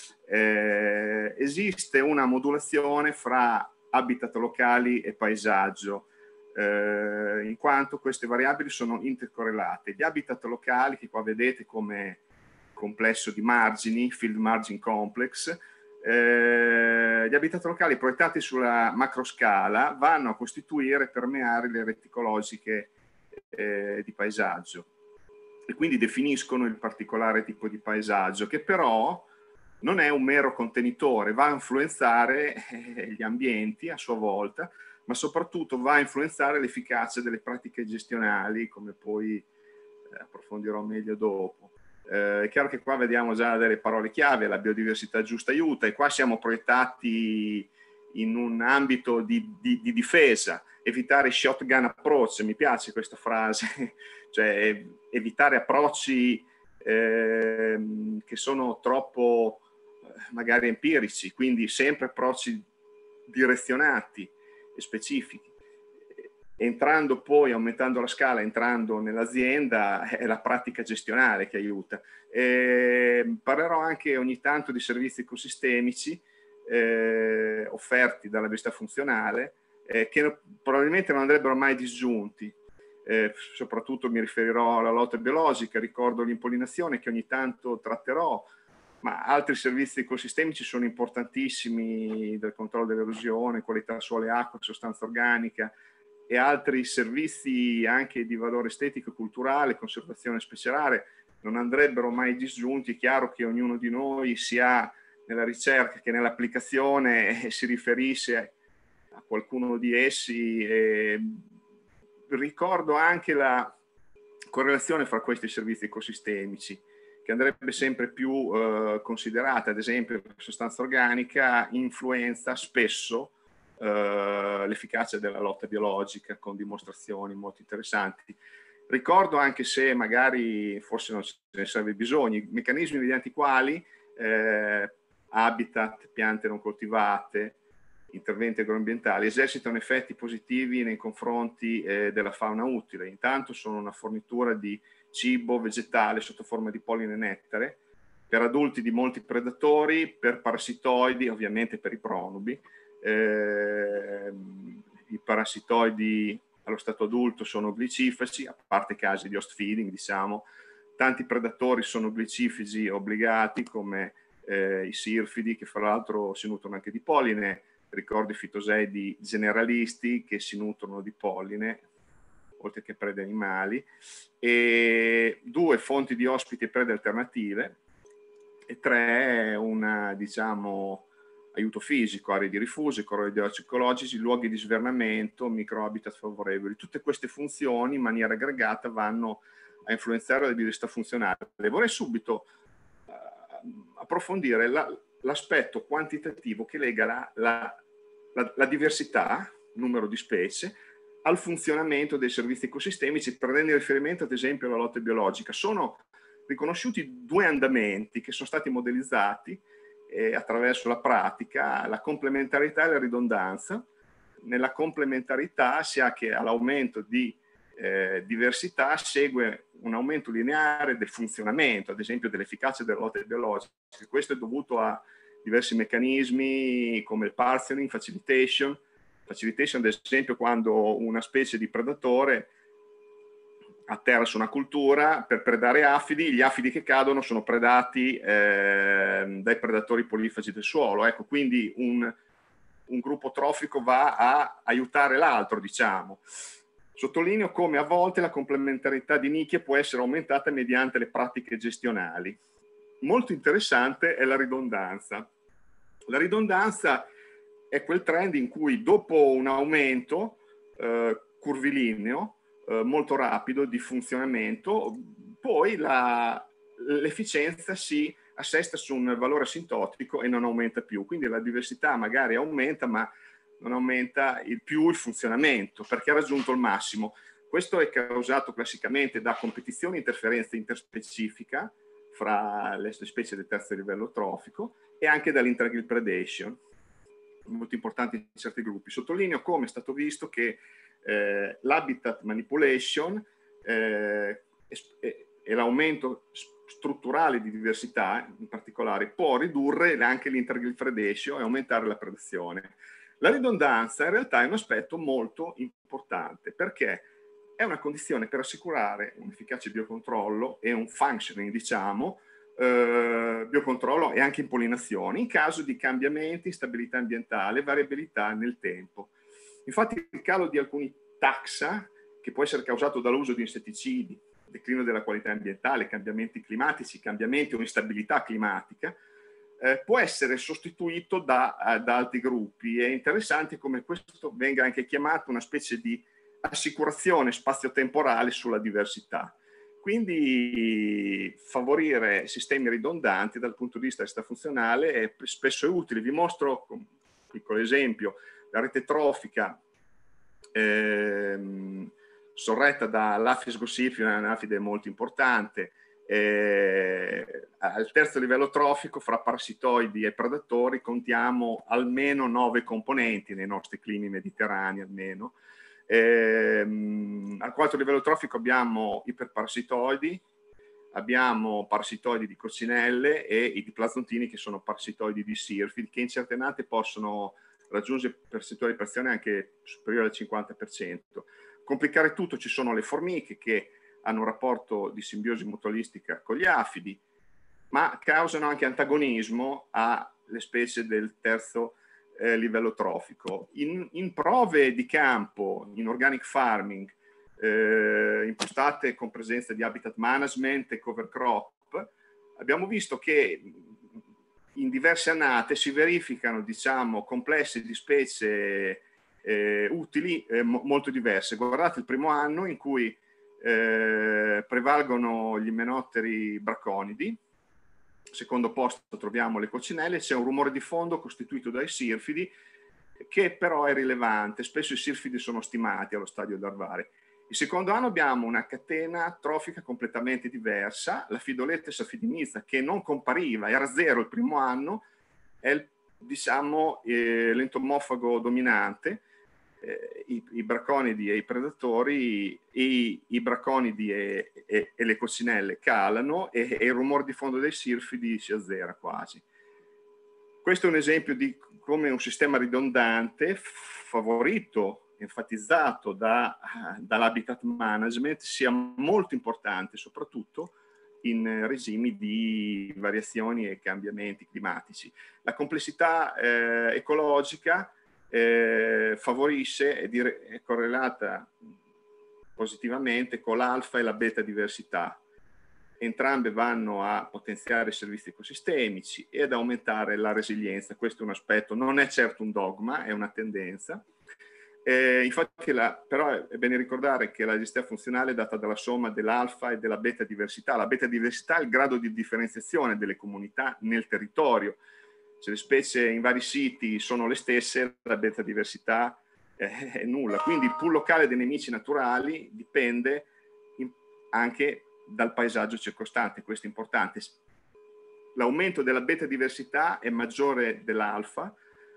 Eh, esiste una modulazione fra habitat locali e paesaggio, Eh, in quanto queste variabili sono intercorrelate. Gli habitat locali, che qua vedete come complesso di margini, field margin complex, eh, gli habitat locali proiettati sulla macroscala vanno a costituire, permeare le reti ecologiche eh, di paesaggio, e quindi definiscono il particolare tipo di paesaggio, che però non è un mero contenitore, va a influenzare eh, gli ambienti a sua volta, ma soprattutto va a influenzare l'efficacia delle pratiche gestionali, come poi eh, approfondirò meglio dopo. Eh, è chiaro che qua vediamo già delle parole chiave: la biodiversità giusta aiuta, e qua siamo proiettati in un ambito di, di, di difesa, evitare shotgun approach, mi piace questa frase, cioè evitare approcci eh, che sono troppo magari empirici, quindi sempre approcci direzionati e specifici. Entrando poi, aumentando la scala, entrando nell'azienda, è la pratica gestionale che aiuta. E parlerò anche ogni tanto di servizi ecosistemici eh, offerti dalla biodiversità funzionale, eh, che probabilmente non andrebbero mai disgiunti. Eh, soprattutto mi riferirò alla lotta biologica, ricordo l'impollinazione che ogni tanto tratterò, ma altri servizi ecosistemici sono importantissimi, del controllo dell'erosione, qualità suolo e acqua, sostanza organica, e altri servizi anche di valore estetico e culturale, conservazione speziale, non andrebbero mai disgiunti. È chiaro che ognuno di noi, sia nella ricerca che nell'applicazione, eh, si riferisce a qualcuno di essi. Eh, ricordo anche la correlazione fra questi servizi ecosistemici, che andrebbe sempre più eh, considerata. Ad esempio, la sostanza organica influenza spesso eh, l'efficacia della lotta biologica, con dimostrazioni molto interessanti. Ricordo, anche se magari forse non ce ne serve bisogno, i meccanismi mediante i quali eh, habitat, piante non coltivate, interventi agroambientali esercitano effetti positivi nei confronti eh, della fauna utile. Intanto sono una fornitura di cibo vegetale sotto forma di polline e nettare per adulti di molti predatori, per parassitoidi, ovviamente per i pronubi. Eh, i parassitoidi allo stato adulto sono glicifagi, a parte casi di host feeding, diciamo. Tanti predatori sono glicifagi obbligati, come eh, i sirfidi, che fra l'altro si nutrono anche di polline. Ricordo i fitoseidi generalisti che si nutrono di polline, oltre che prede animali. E due, fonti di ospiti e prede alternative. E tre, una, diciamo, aiuto fisico, aree di rifugio, corridoi ecologici, luoghi di svernamento, microhabitat favorevoli. Tutte queste funzioni in maniera aggregata vanno a influenzare la diversità funzionale. Vorrei subito uh, approfondire la, l'aspetto quantitativo che lega la, la, la, la diversità, numero di specie, al funzionamento dei servizi ecosistemici, prendendo riferimento ad esempio alla lotta biologica. Sono riconosciuti due andamenti che sono stati modellizzati eh, attraverso la pratica, la complementarità e la ridondanza. Nella complementarità si ha che all'aumento di eh, diversità segue un aumento lineare del funzionamento, ad esempio dell'efficacia della lotta biologica. Questo è dovuto a diversi meccanismi come il parceling, facilitation. Facilitation, ad esempio, quando una specie di predatore atterra su una cultura per predare afidi, gli afidi che cadono sono predati eh, dai predatori polifagi del suolo. Ecco, quindi un, un gruppo trofico va a aiutare l'altro, diciamo. Sottolineo come a volte la complementarità di nicchie può essere aumentata mediante le pratiche gestionali. Molto interessante è la ridondanza. La ridondanza è quel trend in cui dopo un aumento eh, curvilineo eh, molto rapido di funzionamento, poi la, l'efficienza si assesta su un valore asintotico e non aumenta più. Quindi la diversità magari aumenta, ma non aumenta il più il funzionamento, perché ha raggiunto il massimo. Questo è causato classicamente da competizione e interferenza interspecifica fra le specie del terzo livello trofico e anche dall'intergrid predation, molto importanti in certi gruppi. Sottolineo come è stato visto che eh, l'habitat manipulation eh, e, e l'aumento strutturale di diversità in particolare può ridurre anche l'intergrid predation e aumentare la predazione. La ridondanza in realtà è un aspetto molto importante perché è una condizione per assicurare un efficace biocontrollo e un functioning, diciamo, eh, biocontrollo e anche impollinazione in caso di cambiamenti, instabilità ambientale, variabilità nel tempo. Infatti il calo di alcuni taxa, che può essere causato dall'uso di insetticidi, declino della qualità ambientale, cambiamenti climatici, cambiamenti o instabilità climatica, eh, può essere sostituito da, uh, da altri gruppi. È interessante come questo venga anche chiamato una specie di assicurazione spazio-temporale sulla diversità. Quindi favorire sistemi ridondanti dal punto di vista funzionale è spesso è utile. Vi mostro un piccolo esempio: la rete trofica ehm, sorretta dall'Apis gossifera, un'afide molto importante, eh, al terzo livello trofico fra parassitoidi e predatori contiamo almeno nove componenti nei nostri climi mediterranei almeno. Ehm, al quarto livello trofico abbiamo iperparassitoidi, abbiamo parassitoidi di coccinelle e i diplazontini che sono parassitoidi di sirfidi che in certe annate possono raggiungere percentuali di pressione anche superiore al cinquanta per cento. Complicare tutto ci sono le formiche che hanno un rapporto di simbiosi mutualistica con gli afidi, ma causano anche antagonismo alle specie del terzo eh, livello trofico. In, in prove di campo, in organic farming, eh, impostate con presenza di habitat management e cover crop, abbiamo visto che in diverse annate si verificano, diciamo, complessi di specie eh, utili eh, mo molto diverse. Guardate il primo anno in cui eh, prevalgono gli imenotteri braconidi, secondo posto troviamo le coccinelle, c'è un rumore di fondo costituito dai sirfidi che però è rilevante, spesso i sirfidi sono stimati allo stadio larvare. Il secondo anno abbiamo una catena trofica completamente diversa, la Fidoletes affidinizia che non compariva, era zero il primo anno, è il, diciamo eh, l'entomofago dominante, eh, i, i braconidi e i predatori, i, i braconidi e, e, e le coccinelle calano e, e il rumore di fondo dei sirfidi si azzera quasi. Questo è un esempio di come un sistema ridondante favorito enfatizzato da, dall'habitat management sia molto importante, soprattutto in regimi di variazioni e cambiamenti climatici. La complessità eh, ecologica eh, favorisce, è, è correlata positivamente con l'alfa e la beta diversità. Entrambe vanno a potenziare i servizi ecosistemici e ad aumentare la resilienza. Questo è un aspetto, non è certo un dogma, è una tendenza. Eh, infatti, la, però è bene ricordare che la diversità funzionale è data dalla somma dell'alfa e della beta diversità. La beta diversità è il grado di differenziazione delle comunità nel territorio. Se le specie in vari siti sono le stesse, la beta diversità eh, è nulla. Quindi il pool locale dei nemici naturali dipende in, anche dal paesaggio circostante. Questo è importante. L'aumento della beta diversità è maggiore dell'alfa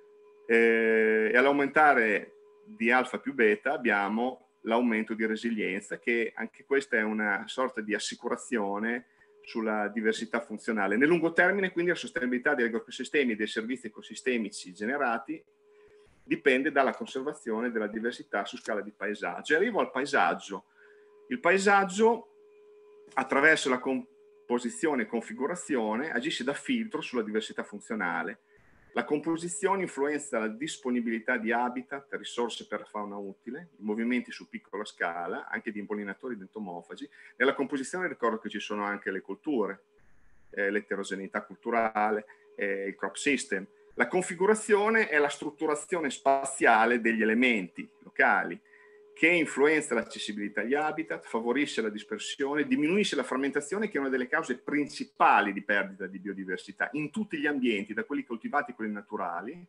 eh, e all'aumentare di alfa più beta abbiamo l'aumento di resilienza, che anche questa è una sorta di assicurazione sulla diversità funzionale. Nel lungo termine, quindi, la sostenibilità degli ecosistemi e dei servizi ecosistemici generati dipende dalla conservazione della diversità su scala di paesaggio. E arrivo al paesaggio. Il paesaggio, attraverso la composizione e configurazione, agisce da filtro sulla diversità funzionale. La composizione influenza la disponibilità di habitat, risorse per la fauna utile, i movimenti su piccola scala, anche di impollinatori ed entomofagi. Nella composizione ricordo che ci sono anche le colture, eh, l'eterogeneità culturale, eh, il crop system. La configurazione è la strutturazione spaziale degli elementi locali, che influenza l'accessibilità agli habitat, favorisce la dispersione, diminuisce la frammentazione, che è una delle cause principali di perdita di biodiversità in tutti gli ambienti, da quelli coltivati a quelli naturali,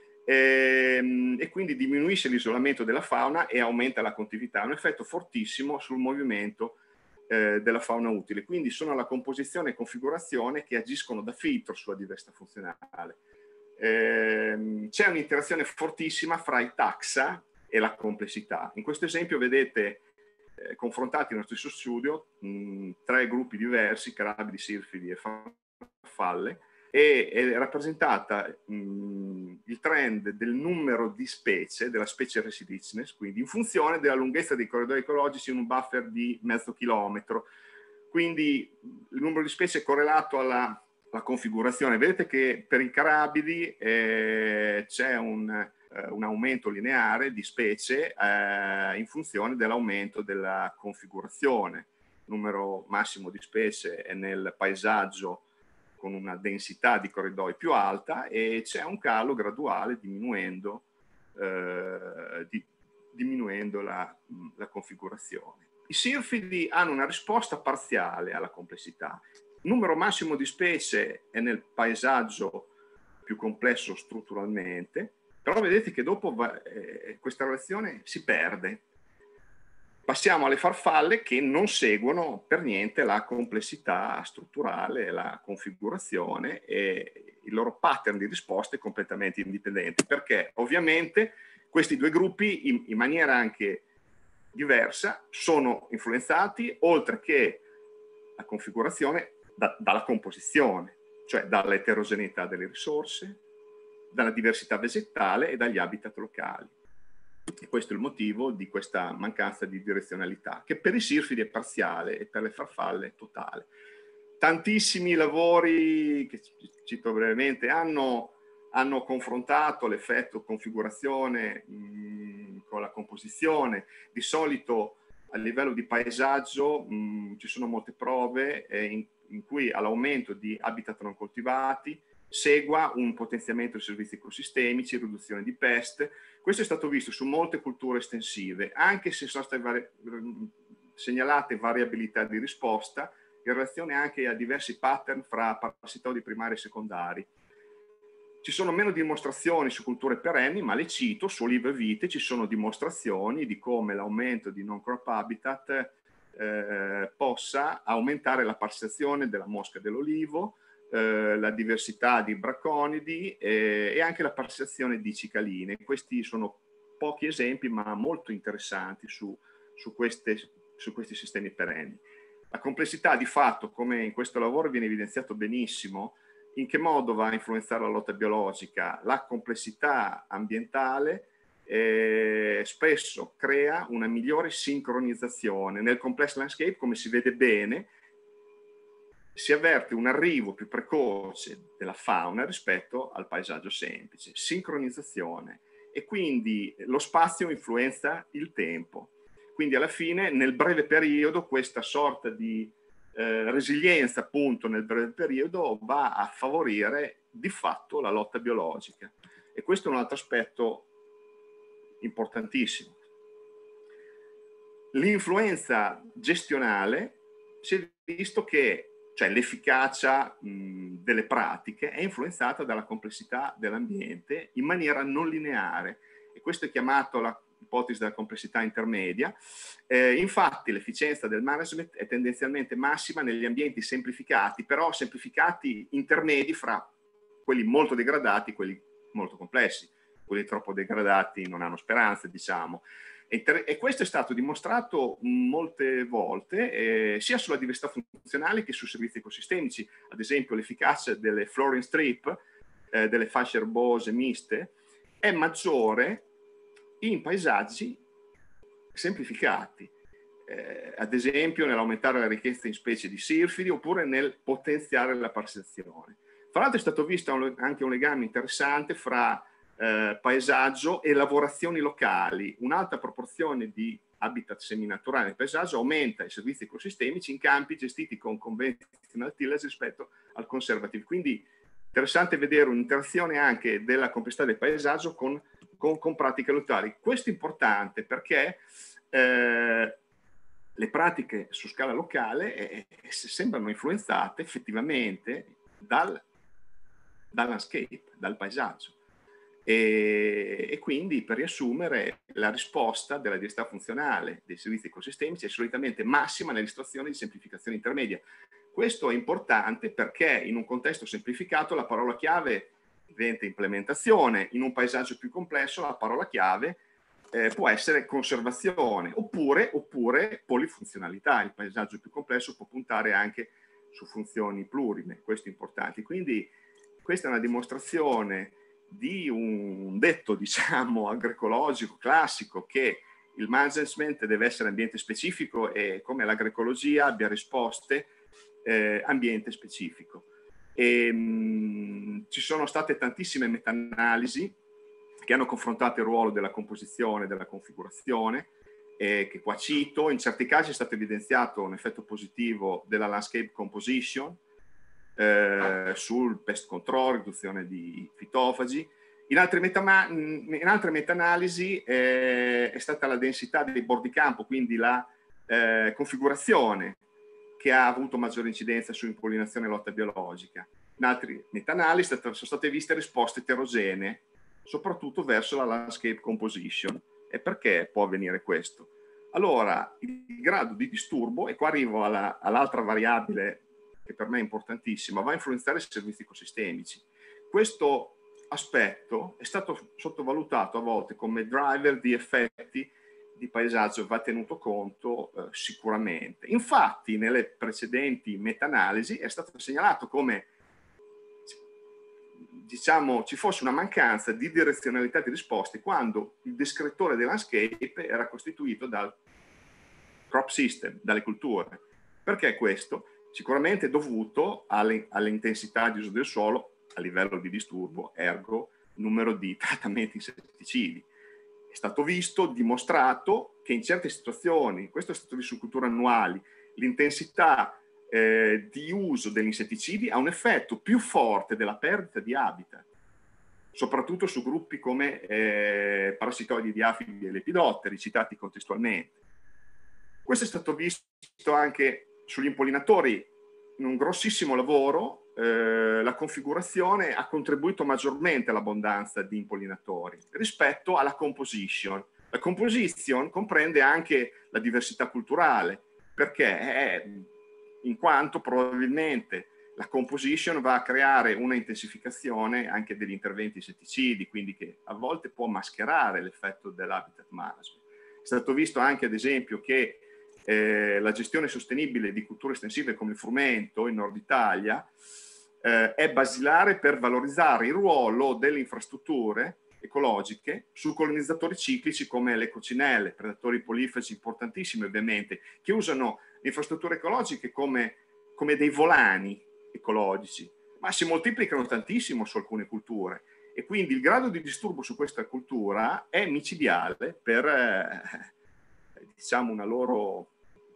e, e quindi diminuisce l'isolamento della fauna e aumenta la continuità. Ha un effetto fortissimo sul movimento eh, della fauna utile. Quindi sono la composizione e configurazione che agiscono da filtro sulla diversità funzionale. Eh, c'è un'interazione fortissima fra i taxa e la complessità. In questo esempio vedete eh, confrontati nello stesso studio mh, tre gruppi diversi, carabidi, sirfidi e farfalle, e è rappresentata mh, il trend del numero di specie, della specie residicness, quindi in funzione della lunghezza dei corridoi ecologici in un buffer di mezzo chilometro. Quindi il numero di specie è correlato alla, alla configurazione. Vedete che per i carabidi eh, c'è un un aumento lineare di specie eh, in funzione dell'aumento della configurazione. Il numero massimo di specie è nel paesaggio con una densità di corridoi più alta e c'è un calo graduale diminuendo, eh, di, diminuendo la, la configurazione. I sirfidi hanno una risposta parziale alla complessità. Il numero massimo di specie è nel paesaggio più complesso strutturalmente, però vedete che dopo eh, questa relazione si perde. Passiamo alle farfalle che non seguono per niente la complessità strutturale, la configurazione, e il loro pattern di risposta è completamente indipendente, perché ovviamente questi due gruppi in, in maniera anche diversa sono influenzati, oltre che la configurazione, da, dalla composizione, cioè dall'eterogeneità delle risorse, dalla diversità vegetale e dagli habitat locali. E questo è il motivo di questa mancanza di direzionalità, che per i sirfidi è parziale e per le farfalle è totale. Tantissimi lavori, che cito brevemente, hanno, hanno confrontato l'effetto configurazione mh, con la composizione. Di solito a livello di paesaggio mh, ci sono molte prove eh, in, in cui all'aumento di habitat non coltivati segua un potenziamento dei servizi ecosistemici, riduzione di peste. Questo è stato visto su molte culture estensive, anche se sono state vari segnalate variabilità di risposta in relazione anche a diversi pattern fra parassitodi primari e secondari. Ci sono meno dimostrazioni su culture perenni, ma le cito: su olive e vite ci sono dimostrazioni di come l'aumento di non-crop habitat eh, possa aumentare la parsazione della mosca dell'olivo, Eh, la diversità di braconidi eh, e anche la parsazione di cicaline. Questi sono pochi esempi, ma molto interessanti su, su, queste, su questi sistemi perenni. La complessità di fatto, come in questo lavoro viene evidenziato benissimo, in che modo va a influenzare la lotta biologica? La complessità ambientale eh, spesso crea una migliore sincronizzazione. Nel complex landscape, come si vede bene, si avverte un arrivo più precoce della fauna rispetto al paesaggio semplice. Sincronizzazione. E quindi lo spazio influenza il tempo. Quindi alla fine, nel breve periodo, questa sorta di eh, resilienza, appunto, nel breve periodo va a favorire di fatto la lotta biologica. E questo è un altro aspetto importantissimo. L'influenza gestionale, si è visto che, cioè l'efficacia mh, delle pratiche è influenzata dalla complessità dell'ambiente in maniera non lineare, e questo è chiamato la ipotesi della complessità intermedia. Eh, infatti l'efficienza del management è tendenzialmente massima negli ambienti semplificati, però semplificati intermedi fra quelli molto degradati e quelli molto complessi. Quelli troppo degradati non hanno speranze, diciamo. E, e questo è stato dimostrato molte volte, eh, sia sulla diversità funzionale che su servizi ecosistemici. Ad esempio l'efficacia delle flooring strip, eh, delle fasce erbose miste, è maggiore in paesaggi semplificati, eh, ad esempio nell'aumentare la ricchezza in specie di sirfidi oppure nel potenziare la parsellazione. Tra l'altro è stato visto anche un legame interessante fra eh, paesaggio e lavorazioni locali. Un'alta proporzione di habitat seminaturali nel paesaggio aumenta i servizi ecosistemici in campi gestiti con conventional tillage rispetto al conservative. Quindi interessante vedere un'interazione anche della complessità del paesaggio con Con, con pratiche locali. Questo è importante perché eh, le pratiche su scala locale eh, sembrano influenzate effettivamente dal, dal landscape, dal paesaggio. E, e quindi, per riassumere, la risposta della diversità funzionale dei servizi ecosistemici è solitamente massima nelle situazioni di semplificazione intermedia. Questo è importante perché in un contesto semplificato la parola chiave diventa implementazione, in un paesaggio più complesso la parola chiave eh, può essere conservazione oppure, oppure polifunzionalità. Il paesaggio più complesso può puntare anche su funzioni plurime, questo è importante. Quindi questa è una dimostrazione di un detto, diciamo, agroecologico classico, che il management deve essere ambiente specifico e come l'agroecologia abbia risposte eh, ambiente specifico. E, mh, ci sono state tantissime meta-analisi che hanno confrontato il ruolo della composizione e della configurazione, eh, che qua cito. In certi casi è stato evidenziato un effetto positivo della landscape composition eh, sul pest control, riduzione di fitofagi. In altre meta-analisi eh, è stata la densità dei bordi campo, quindi la eh, configurazione, che ha avuto maggiore incidenza su impollinazione e lotta biologica. In altri meta-analisi sono state viste risposte eterogenee, soprattutto verso la landscape composition. E perché può avvenire questo? Allora, il grado di disturbo, e qua arrivo alla, all'altra variabile che per me è importantissima, va a influenzare i servizi ecosistemici. Questo aspetto è stato sottovalutato a volte come driver di effetti di paesaggio, va tenuto conto eh, sicuramente. Infatti nelle precedenti meta-analisi è stato segnalato come, diciamo, ci fosse una mancanza di direzionalità di risposte quando il descrittore del landscape era costituito dal crop system, dalle culture. Perché questo? Sicuramente è dovuto alle, all'intensità di uso del suolo a livello di disturbo, ergo numero di trattamenti insetticidi. È stato visto, dimostrato che in certe situazioni, questo è stato visto su culture annuali, l'intensità eh, di uso degli insetticidi ha un effetto più forte della perdita di habitat, soprattutto su gruppi come eh, parassitoidi di afidi e lepidotteri, citati contestualmente. Questo è stato visto anche sugli impollinatori in un grossissimo lavoro. Eh, la configurazione ha contribuito maggiormente all'abbondanza di impollinatori rispetto alla composition. La composition comprende anche la diversità culturale, perché è, in quanto probabilmente la composition va a creare una intensificazione anche degli interventi insetticidi, quindi che a volte può mascherare l'effetto dell'habitat management. È stato visto anche, ad esempio, che eh, la gestione sostenibile di culture estensive come il frumento in Nord Italia eh, è basilare per valorizzare il ruolo delle infrastrutture ecologiche su colonizzatori ciclici come le coccinelle, predatori polifagi importantissimi ovviamente, che usano le infrastrutture ecologiche come, come dei volani ecologici, ma si moltiplicano tantissimo su alcune culture. E quindi il grado di disturbo su questa cultura è micidiale per, eh, diciamo, una loro,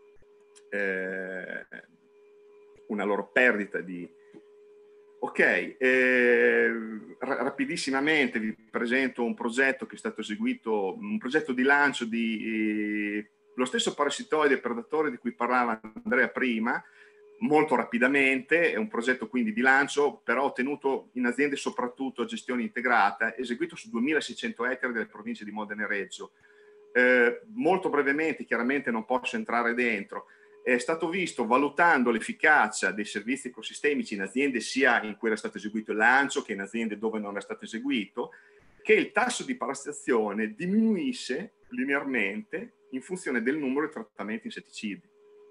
eh, una loro perdita di... Ok, eh, rapidissimamente vi presento un progetto che è stato eseguito, un progetto di lancio di eh, lo stesso parassitoide predatore di cui parlava Andrea prima, molto rapidamente. È un progetto quindi di lancio, però ottenuto in aziende soprattutto a gestione integrata, eseguito su duemilaseicento ettari delle province di Modena e Reggio. Eh, molto brevemente, chiaramente non posso entrare dentro, è stato visto, valutando l'efficacia dei servizi ecosistemici in aziende sia in cui era stato eseguito il lancio che in aziende dove non era stato eseguito, che il tasso di parassitazione diminuisce linearmente in funzione del numero di trattamenti insetticidi.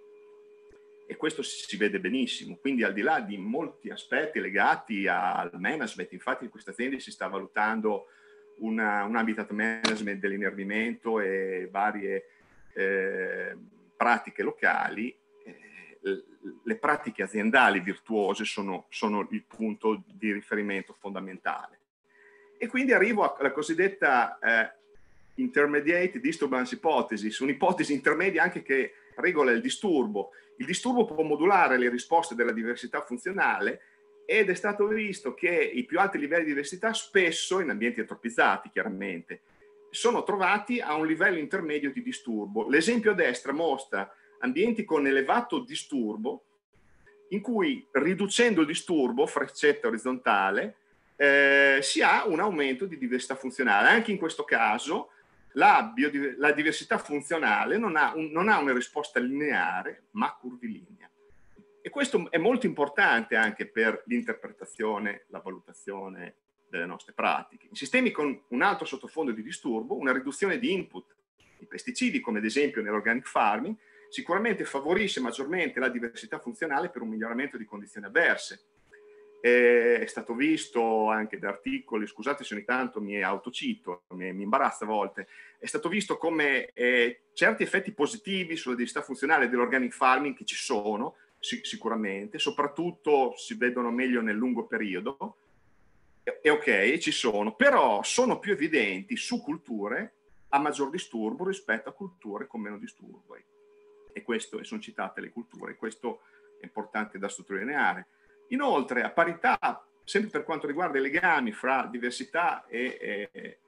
E questo si vede benissimo, quindi al di là di molti aspetti legati al management, infatti in queste aziende si sta valutando una, un habitat management dell'inervimento e varie eh, pratiche locali, eh, le pratiche aziendali virtuose sono, sono il punto di riferimento fondamentale. E quindi arrivo alla cosiddetta eh, intermediate disturbance hypothesis, un'ipotesi intermedia anche che regola il disturbo. Il disturbo può modulare le risposte della diversità funzionale ed è stato visto che i più alti livelli di diversità, spesso in ambienti antropizzati chiaramente, sono trovati a un livello intermedio di disturbo. L'esempio a destra mostra ambienti con elevato disturbo in cui, riducendo il disturbo, freccetta orizzontale, eh, si ha un aumento di diversità funzionale. Anche in questo caso la, la diversità funzionale non ha, un, non ha una risposta lineare, ma curvilinea. E questo è molto importante anche per l'interpretazione, la valutazione delle nostre pratiche. In sistemi con un alto sottofondo di disturbo, una riduzione di input di pesticidi, come ad esempio nell'organic farming, sicuramente favorisce maggiormente la diversità funzionale per un miglioramento di condizioni avverse. È stato visto anche da articoli, scusate se ogni tanto mi autocito, mi, mi imbarazza a volte, è stato visto come eh, certi effetti positivi sulla diversità funzionale dell'organic farming, che ci sono sì, sicuramente, soprattutto si vedono meglio nel lungo periodo, e ok, ci sono, però sono più evidenti su culture a maggior disturbo rispetto a culture con meno disturbo. E questo, e sono citate le culture, questo è importante da sottolineare. Inoltre, a parità, sempre per quanto riguarda i legami fra diversità e, e,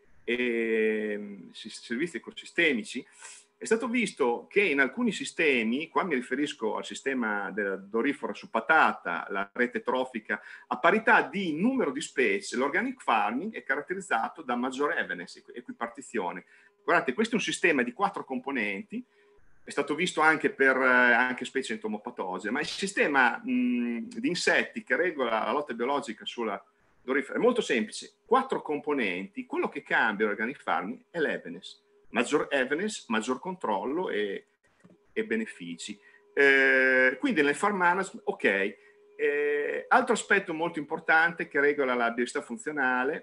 e servizi ecosistemici, è stato visto che in alcuni sistemi, qua mi riferisco al sistema della dorifera su patata, la rete trofica, a parità di numero di specie, l'organic farming è caratterizzato da maggiore evenness, equipartizione. Guardate, questo è un sistema di quattro componenti, è stato visto anche per eh, anche specie entomopatogene, ma il sistema mh, di insetti che regola la lotta biologica sulla dorifera è molto semplice. Quattro componenti, quello che cambia l'organic farming è l'evenness. Maggior evenness, maggior controllo e, e benefici. Eh, quindi nel farm management, ok. Eh, altro aspetto molto importante che regola la biodiversità funzionale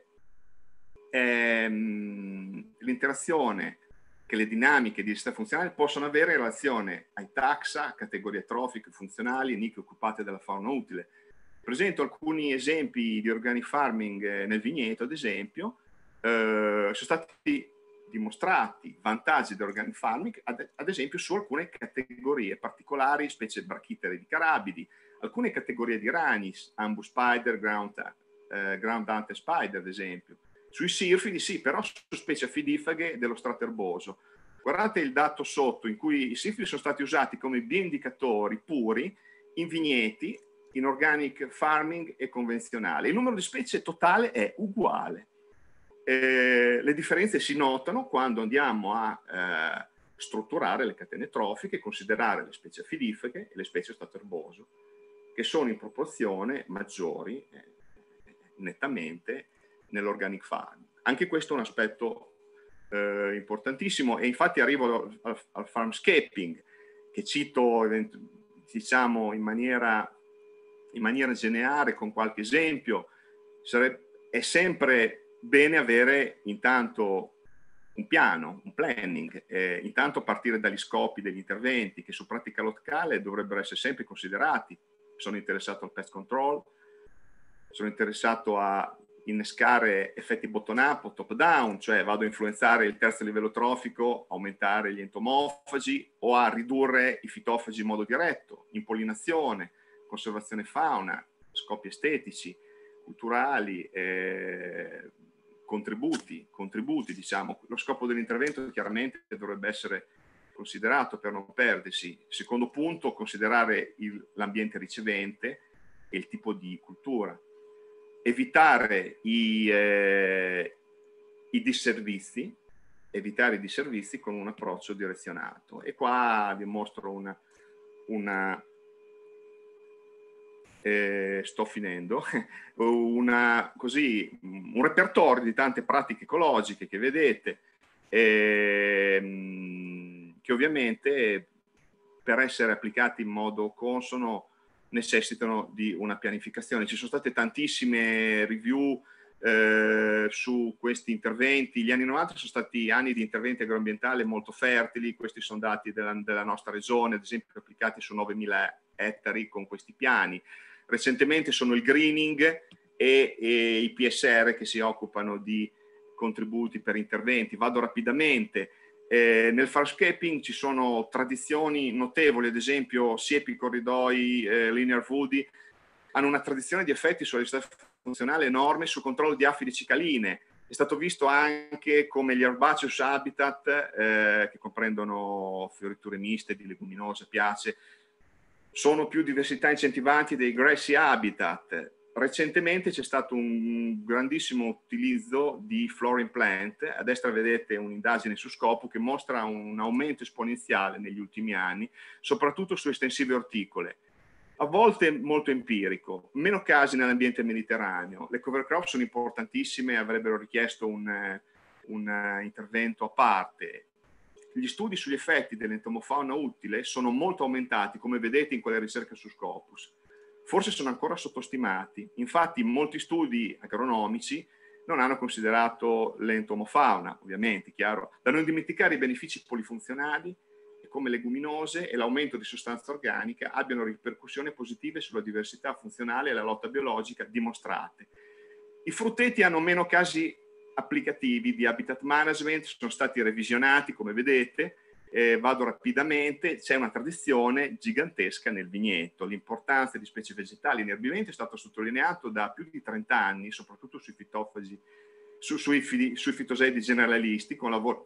è l'interazione che le dinamiche di diversità funzionale possono avere in relazione ai taxa, categorie trofiche, funzionali e nicchie occupate dalla fauna utile. Presento alcuni esempi di organic farming nel vigneto, ad esempio. Eh, sono stati dimostrati vantaggi dell'organic farming, ad, ad esempio su alcune categorie particolari, specie brachitere di carabidi, alcune categorie di ragni, ambush spider, ground, eh, ground hunter spider, ad esempio. Sui sirfidi sì, però su specie afidifaghe dello strato erboso. Guardate il dato sotto in cui i sirfidi sono stati usati come bioindicatori puri in vigneti, in organic farming e convenzionale. Il numero di specie totale è uguale. Eh, le differenze si notano quando andiamo a eh, strutturare le catene trofiche e considerare le specie afidifaghe e le specie strato erboso, che sono in proporzione maggiori eh, nettamente nell'organic farming. Anche questo è un aspetto eh, importantissimo, e infatti arrivo al, al farmscaping, che cito diciamo in maniera, in maniera generale con qualche esempio. Sarebbe, è sempre bene avere intanto un piano, un planning, eh, intanto partire dagli scopi degli interventi che su pratica locale dovrebbero essere sempre considerati. Sono interessato al pest control, sono interessato a innescare effetti bottom up o top down, cioè vado a influenzare il terzo livello trofico, aumentare gli entomofagi o a ridurre i fitofagi in modo diretto, impollinazione, conservazione fauna, scopi estetici, culturali, eh, contributi, contributi, diciamo. Lo scopo dell'intervento chiaramente dovrebbe essere considerato per non perdersi. Secondo punto, considerare l'ambiente ricevente e il tipo di cultura. Evitare i, eh, i disservizi, evitare i disservizi con un approccio direzionato. E qua vi mostro una, una eh, sto finendo, una, così, un repertorio di tante pratiche ecologiche che vedete, eh, che ovviamente per essere applicati in modo consono necessitano di una pianificazione. Ci sono state tantissime review eh, su questi interventi. Gli anni novanta sono stati anni di interventi agroambientali molto fertili, questi sono dati della, della nostra regione, ad esempio applicati su novemila ettari con questi piani. Recentemente sono il greening e, e i P S R che si occupano di contributi per interventi. Vado rapidamente. Eh, nel farscaping ci sono tradizioni notevoli, ad esempio siepi, corridoi, eh, linear woody hanno una tradizione di effetti sulla risposta funzionale enorme sul controllo di afidi cicaline. È stato visto anche come gli herbaceous habitat, eh, che comprendono fioriture miste di leguminose, piace, sono più diversità incentivanti dei grassy habitat. Recentemente c'è stato un grandissimo utilizzo di flooring plant. A destra vedete un'indagine su Scopus che mostra un aumento esponenziale negli ultimi anni, soprattutto su estensive orticole. A volte molto empirico, meno casi nell'ambiente mediterraneo. Le cover crop sono importantissime, avrebbero richiesto un, un intervento a parte. Gli studi sugli effetti dell'entomofauna utile sono molto aumentati, come vedete in quelle ricerche su Scopus. Forse sono ancora sottostimati. Infatti molti studi agronomici non hanno considerato l'entomofauna, ovviamente, chiaro. Da non dimenticare i benefici polifunzionali come leguminose e l'aumento di sostanza organica abbiano ripercussioni positive sulla diversità funzionale e la lotta biologica dimostrate. I frutteti hanno meno casi applicativi di habitat management, sono stati revisionati come vedete, eh, vado rapidamente, c'è una tradizione gigantesca nel vigneto, l'importanza di specie vegetali in erbiventi è stato sottolineato da più di trenta anni, soprattutto sui fitofagi, su, sui, sui fitoseidi generalisti con lavori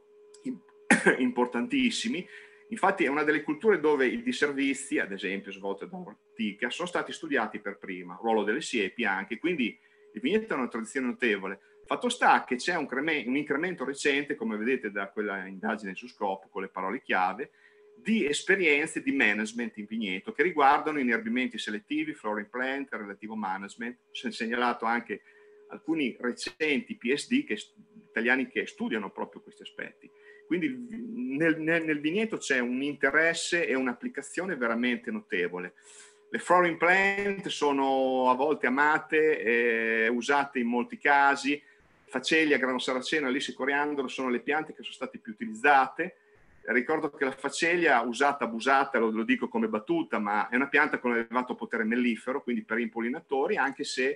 importantissimi. Infatti è una delle culture dove i disservizi, ad esempio svolte da ortica, sono stati studiati per prima, ruolo delle siepi anche, quindi il vigneto è una tradizione notevole. Fatto sta che c'è un, un incremento recente, come vedete da quella indagine su Scopus con le parole chiave, di esperienze di management in vigneto che riguardano inerbimenti selettivi, flooring plant, relativo management. Si è segnalato anche alcuni recenti P S D che, italiani che studiano proprio questi aspetti. Quindi nel, nel, nel vigneto c'è un interesse e un'applicazione veramente notevole. Le flooring plant sono a volte amate, eh, usate in molti casi. Facelia, grano saraceno, alisi, coriandolo sono le piante che sono state più utilizzate. Ricordo che la facelia usata, abusata, lo, lo dico come battuta, ma è una pianta con elevato potere mellifero, quindi per impollinatori, anche se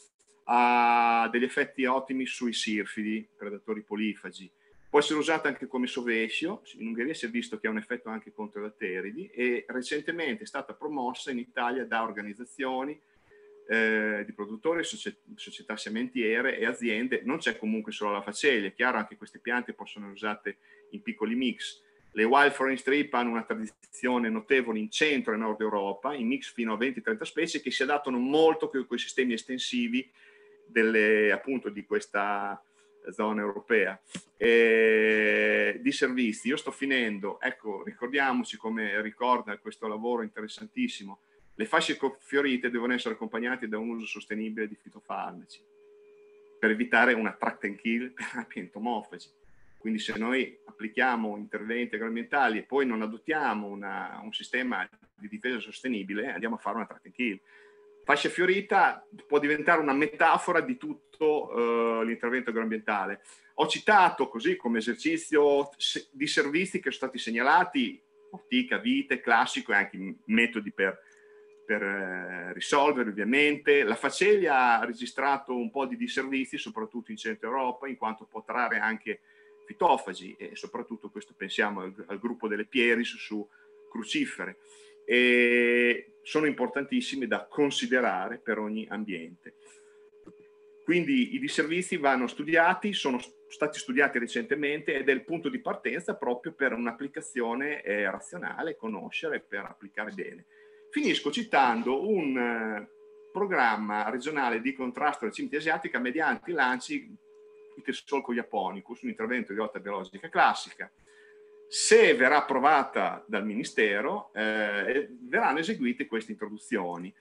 ha degli effetti ottimi sui sirfidi, predatori polifagi. Può essere usata anche come sovescio, in Ungheria si è visto che ha un effetto anche contro i latteridi e recentemente è stata promossa in Italia da organizzazioni eh, di produttori, società sementiere e aziende. Non c'è comunque solo la facelia, è chiaro, anche queste piante possono essere usate in piccoli mix. Le wild foreign strip hanno una tradizione notevole in centro e nord Europa, in mix fino a venti trenta specie che si adattano molto con i sistemi estensivi delle, appunto, di questa zona europea. E di servizi, io sto finendo, ecco, ricordiamoci come ricorda questo lavoro interessantissimo, le fasce fiorite devono essere accompagnate da un uso sostenibile di fitofarmaci per evitare una tract and kill per api entomofagi. Quindi se noi applichiamo interventi agroambientali e poi non adottiamo una, un sistema di difesa sostenibile, andiamo a fare una tract and kill. fascia fiorita può diventare una metafora di tutto uh, l'intervento agroambientale. Ho citato, così come esercizio di servizi che sono stati segnalati, ortica, vite, classico e anche metodi per, per eh, risolvere ovviamente. La facelia ha registrato un po' di disservizi, soprattutto in Centro Europa, in quanto può trarre anche fitofagi e soprattutto questo pensiamo al, al gruppo delle Pieris su crucifere. E sono importantissimi da considerare per ogni ambiente. Quindi i disservizi vanno studiati, sono stati studiati recentemente ed è il punto di partenza proprio per un'applicazione eh, razionale, conoscere per applicare bene. Finisco citando un eh, programma regionale di contrasto alla cimice asiatica mediante i lanci di solco japonicus, un intervento di lotta biologica classica. Se verrà approvata dal Ministero, eh, verranno eseguite queste introduzioni.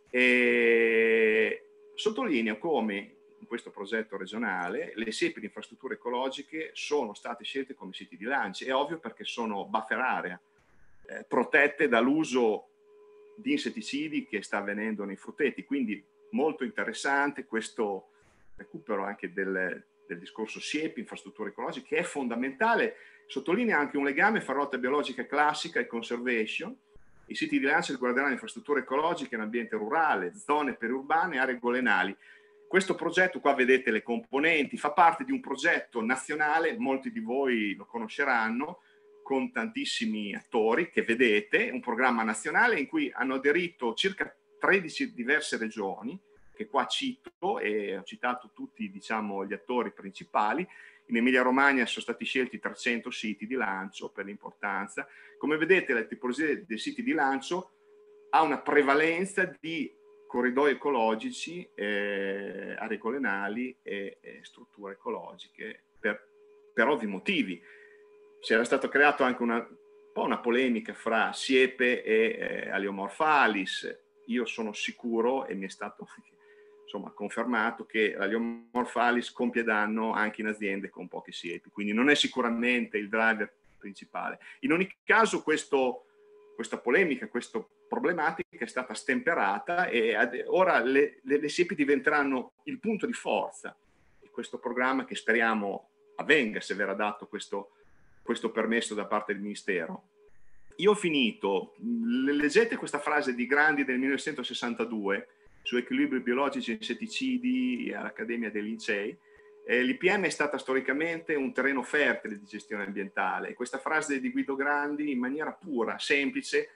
E sottolineo come in questo progetto regionale le siepi di infrastrutture ecologiche sono state scelte come siti di lancio. È ovvio perché sono buffer area, eh, protette dall'uso di insetticidi che sta avvenendo nei frutteti. Quindi molto interessante questo recupero anche del, del discorso siepi, infrastrutture ecologiche, che è fondamentale. Sottolinea anche un legame fra rotta biologica classica e conservation. I siti di lancio riguarderanno infrastrutture ecologiche in ambiente rurale, zone periurbane e aree golenali. Questo progetto, qua vedete le componenti, fa parte di un progetto nazionale, molti di voi lo conosceranno, con tantissimi attori che vedete, un programma nazionale in cui hanno aderito circa tredici diverse regioni, che qua cito e ho citato tutti, diciamo, gli attori principali. In Emilia-Romagna sono stati scelti trecento siti di lancio per l'importanza. Come vedete, la tipologia dei siti di lancio ha una prevalenza di corridoi ecologici, eh, aree golenali e, e strutture ecologiche per, per ovvi motivi. C'era stato creato anche una, un po' una polemica fra siepe e eh, Aleomorphalis. Io sono sicuro, e mi è stato insomma confermato, che l'Aleomorphalis compie danno anche in aziende con poche siepi, quindi non è sicuramente il driver principale. In ogni caso questo, questa polemica, questa problematica è stata stemperata e ad, ora le, le, le siepi diventeranno il punto di forza di questo programma, che speriamo avvenga se verrà dato questo, questo permesso da parte del Ministero. Io ho finito, leggete questa frase di Grandi del millenovecentosessantadue su equilibri biologici e insetticidi all'Accademia dei Lincei. Eh, L'I P M è stata storicamente un terreno fertile di gestione ambientale, e questa frase di Guido Grandi in maniera pura, semplice,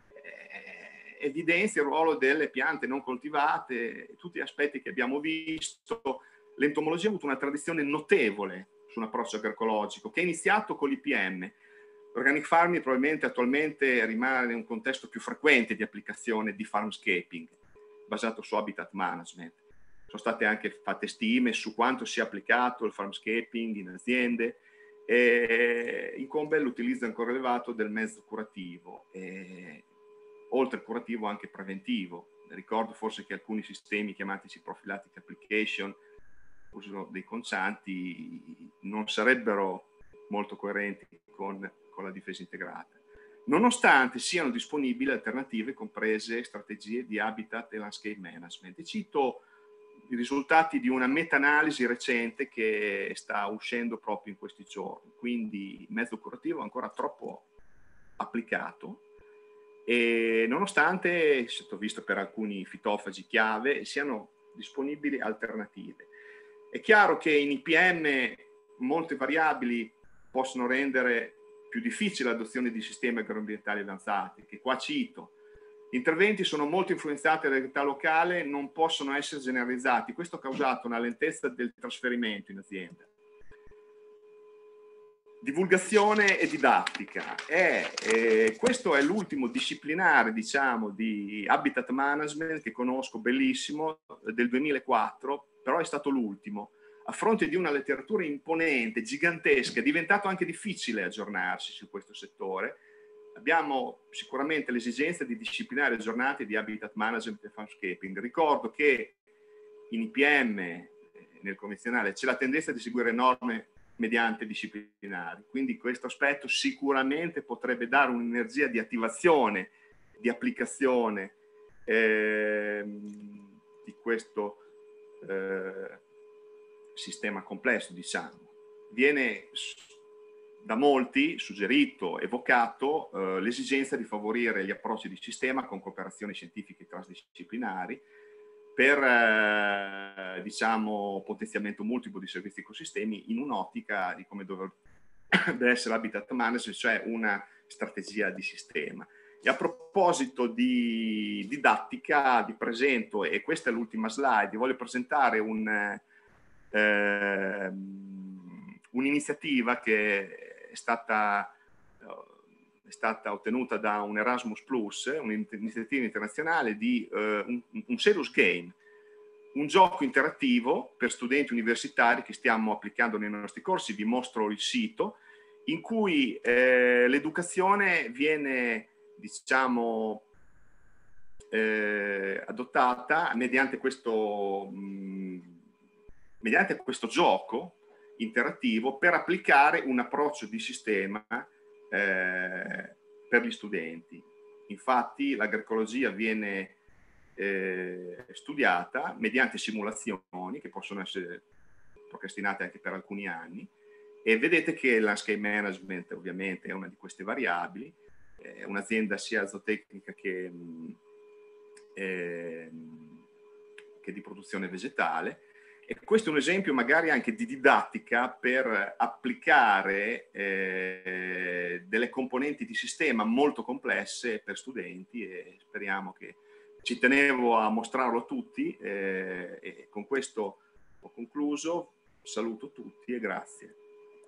eh, evidenzia il ruolo delle piante non coltivate, tutti gli aspetti che abbiamo visto. L'entomologia ha avuto una tradizione notevole su un approccio agroecologico che è iniziato con l'I P M. L'organic farming probabilmente attualmente rimane un contesto più frequente di applicazione di farmscaping, basato su habitat management. Sono state anche fatte stime su quanto sia applicato il farmscaping in aziende, e incombe l'utilizzo ancora elevato del mezzo curativo, e, oltre al curativo anche preventivo. Ricordo forse che alcuni sistemi chiamati prophylactic application, uso dei concianti, non sarebbero molto coerenti con, con la difesa integrata, nonostante siano disponibili alternative comprese strategie di habitat e landscape management. E cito i risultati di una meta-analisi recente che sta uscendo proprio in questi giorni. Quindi il mezzo curativo è ancora troppo applicato, e nonostante, è stato visto per alcuni fitofagi chiave, siano disponibili alternative. È chiaro che in I P M molte variabili possono rendere più difficile l'adozione di sistemi agroambientali avanzati, che qua cito. Gli interventi sono molto influenzati dalla realtà locale, non possono essere generalizzati. Questo ha causato una lentezza del trasferimento in azienda. Divulgazione e didattica. È, eh, questo è l'ultimo disciplinare, diciamo, di habitat management che conosco, bellissimo, del duemilaquattro, però è stato l'ultimo. A fronte di una letteratura imponente, gigantesca, è diventato anche difficile aggiornarsi su questo settore. Abbiamo sicuramente l'esigenza di disciplinare aggiornati di habitat management e farmscaping. Ricordo che in I P M, nel convenzionale, c'è la tendenza di seguire norme mediante disciplinari, quindi questo aspetto sicuramente potrebbe dare un'energia di attivazione, di applicazione eh, di questo eh, sistema complesso, diciamo. Viene da molti suggerito, evocato eh, l'esigenza di favorire gli approcci di sistema con cooperazioni scientifiche transdisciplinari per eh, diciamo, potenziamento multiplo di servizi ecosistemi in un'ottica di come dovrebbe essere l'habitat management, cioè una strategia di sistema. E a proposito di didattica, vi presento, e questa è l'ultima slide, vi voglio presentare un, eh, un'iniziativa che è stata, è stata ottenuta da un Erasmus Plus, un'iniziativa internazionale di eh, un, un serious game, un gioco interattivo per studenti universitari che stiamo applicando nei nostri corsi. Vi mostro il sito, in cui eh, l'educazione viene, diciamo, eh, adottata mediante questo, mh, mediante questo gioco interattivo per applicare un approccio di sistema eh, per gli studenti. Infatti l'agroecologia viene eh, studiata mediante simulazioni che possono essere procrastinate anche per alcuni anni, e vedete che il landscape management ovviamente è una di queste variabili. È un'azienda sia zootecnica che, eh, che di produzione vegetale, e questo è un esempio magari anche di didattica per applicare eh, delle componenti di sistema molto complesse per studenti, e speriamo che ci tenevo a mostrarlo a tutti, eh, e con questo ho concluso. Saluto tutti e grazie.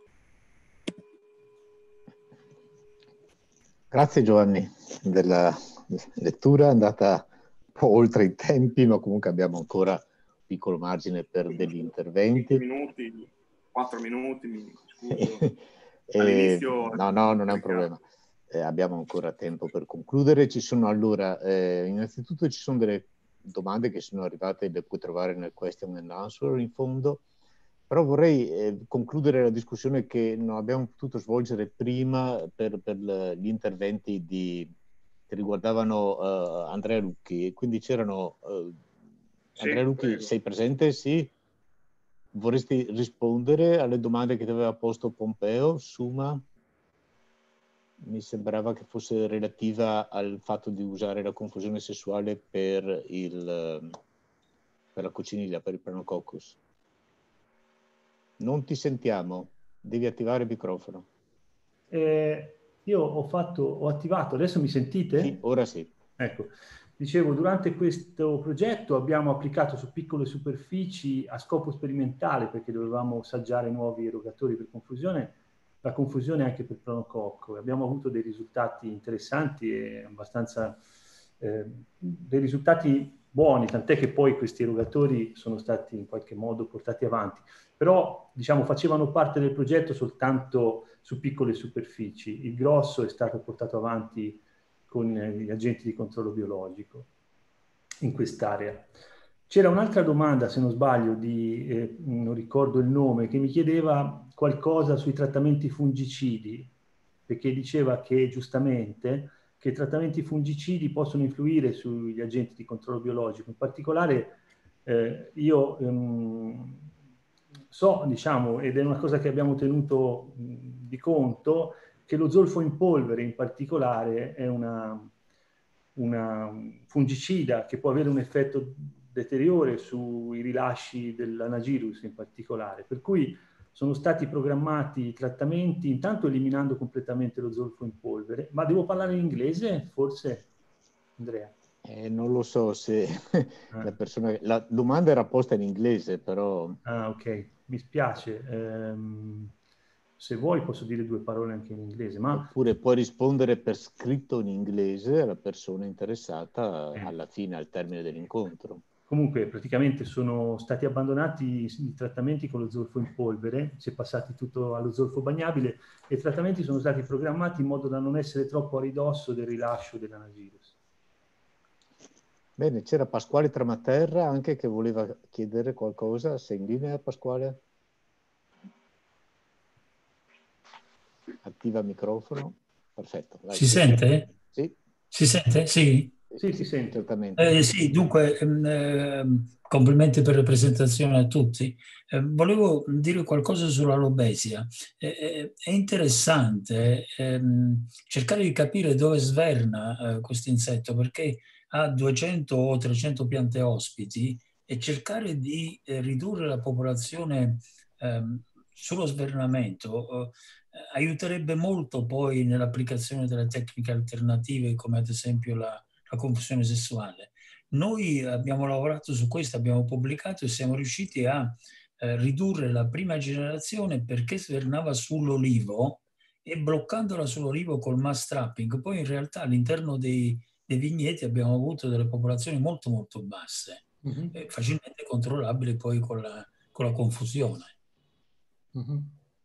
Grazie Giovanni della lettura, è andata un po' oltre i tempi, ma comunque abbiamo ancora un piccolo margine per degli interventi. cinque minuti, quattro minuti, mi scuso. eh, no, no, non è un problema. Eh, abbiamo ancora tempo per concludere. Ci sono allora, eh, innanzitutto ci sono delle domande che sono arrivate, le puoi trovare nel question and answer in fondo. Però vorrei eh, concludere la discussione che non abbiamo potuto svolgere prima per, per gli interventi di, che riguardavano uh, Andrea Lucchi. Quindi c'erano... Uh, sì, Andrea Lucchi, prego. Sei presente? Sì? Vorresti rispondere alle domande che ti aveva posto Pompeo? Suma? Mi sembrava che fosse relativa al fatto di usare la confusione sessuale per, il, per la coccinilla, per il Planococcus. Non ti sentiamo, devi attivare il microfono. Eh, io ho fatto, ho attivato, adesso mi sentite? Sì, ora sì. Ecco, dicevo, durante questo progetto abbiamo applicato su piccole superfici a scopo sperimentale, perché dovevamo saggiare nuovi erogatori per confusione, la confusione anche per Planococco. Abbiamo avuto dei risultati interessanti e abbastanza, eh, dei risultati buoni, tant'è che poi questi erogatori sono stati in qualche modo portati avanti. Però, diciamo, facevano parte del progetto soltanto su piccole superfici. Il grosso è stato portato avanti con gli agenti di controllo biologico in quest'area. C'era un'altra domanda, se non sbaglio, di, eh, non ricordo il nome, che mi chiedeva qualcosa sui trattamenti fungicidi, perché diceva che, giustamente, che i trattamenti fungicidi possono influire sugli agenti di controllo biologico. In particolare, eh, io... Um, so, diciamo, ed è una cosa che abbiamo tenuto mh, di conto, che lo zolfo in polvere in particolare è una, una fungicida che può avere un effetto deteriore sui rilasci dell'Anagirus in particolare, per cui sono stati programmati trattamenti, intanto eliminando completamente lo zolfo in polvere. Ma devo parlare in inglese, forse, Andrea? Eh, non lo so se ah. la persona... La domanda era posta in inglese, però... Ah, ok. Mi spiace. Um, se vuoi posso dire due parole anche in inglese, ma... Oppure puoi rispondere per scritto in inglese alla persona interessata eh. alla fine, al termine dell'incontro. Comunque, praticamente sono stati abbandonati i trattamenti con lo zolfo in polvere, si è passati tutto allo zolfo bagnabile, e i trattamenti sono stati programmati in modo da non essere troppo a ridosso del rilascio dell'Anagirus. Bene, c'era Pasquale Tramaterra anche che voleva chiedere qualcosa. Sei in linea, Pasquale? Attiva il microfono. Perfetto. Vai. Si sente? Sì. Si sente? Sì. Sì, si sente. Certamente. Eh, sì, dunque, eh, complimenti per la presentazione a tutti. Eh, volevo dire qualcosa sull'alopecia. Eh, è interessante ehm, cercare di capire dove sverna eh, questo insetto, perché ha duecento o trecento piante ospiti, e cercare di eh, ridurre la popolazione ehm, sullo svernamento eh, aiuterebbe molto poi nell'applicazione delle tecniche alternative, come ad esempio la la confusione sessuale. Noi abbiamo lavorato su questo, abbiamo pubblicato e siamo riusciti a eh, ridurre la prima generazione perché svernava sull'olivo, e bloccandola sull'olivo col mass trapping, poi in realtà all'interno dei, dei vigneti abbiamo avuto delle popolazioni molto molto basse, Mm-hmm. eh, facilmente controllabili poi con la, con la confusione. Mm-hmm.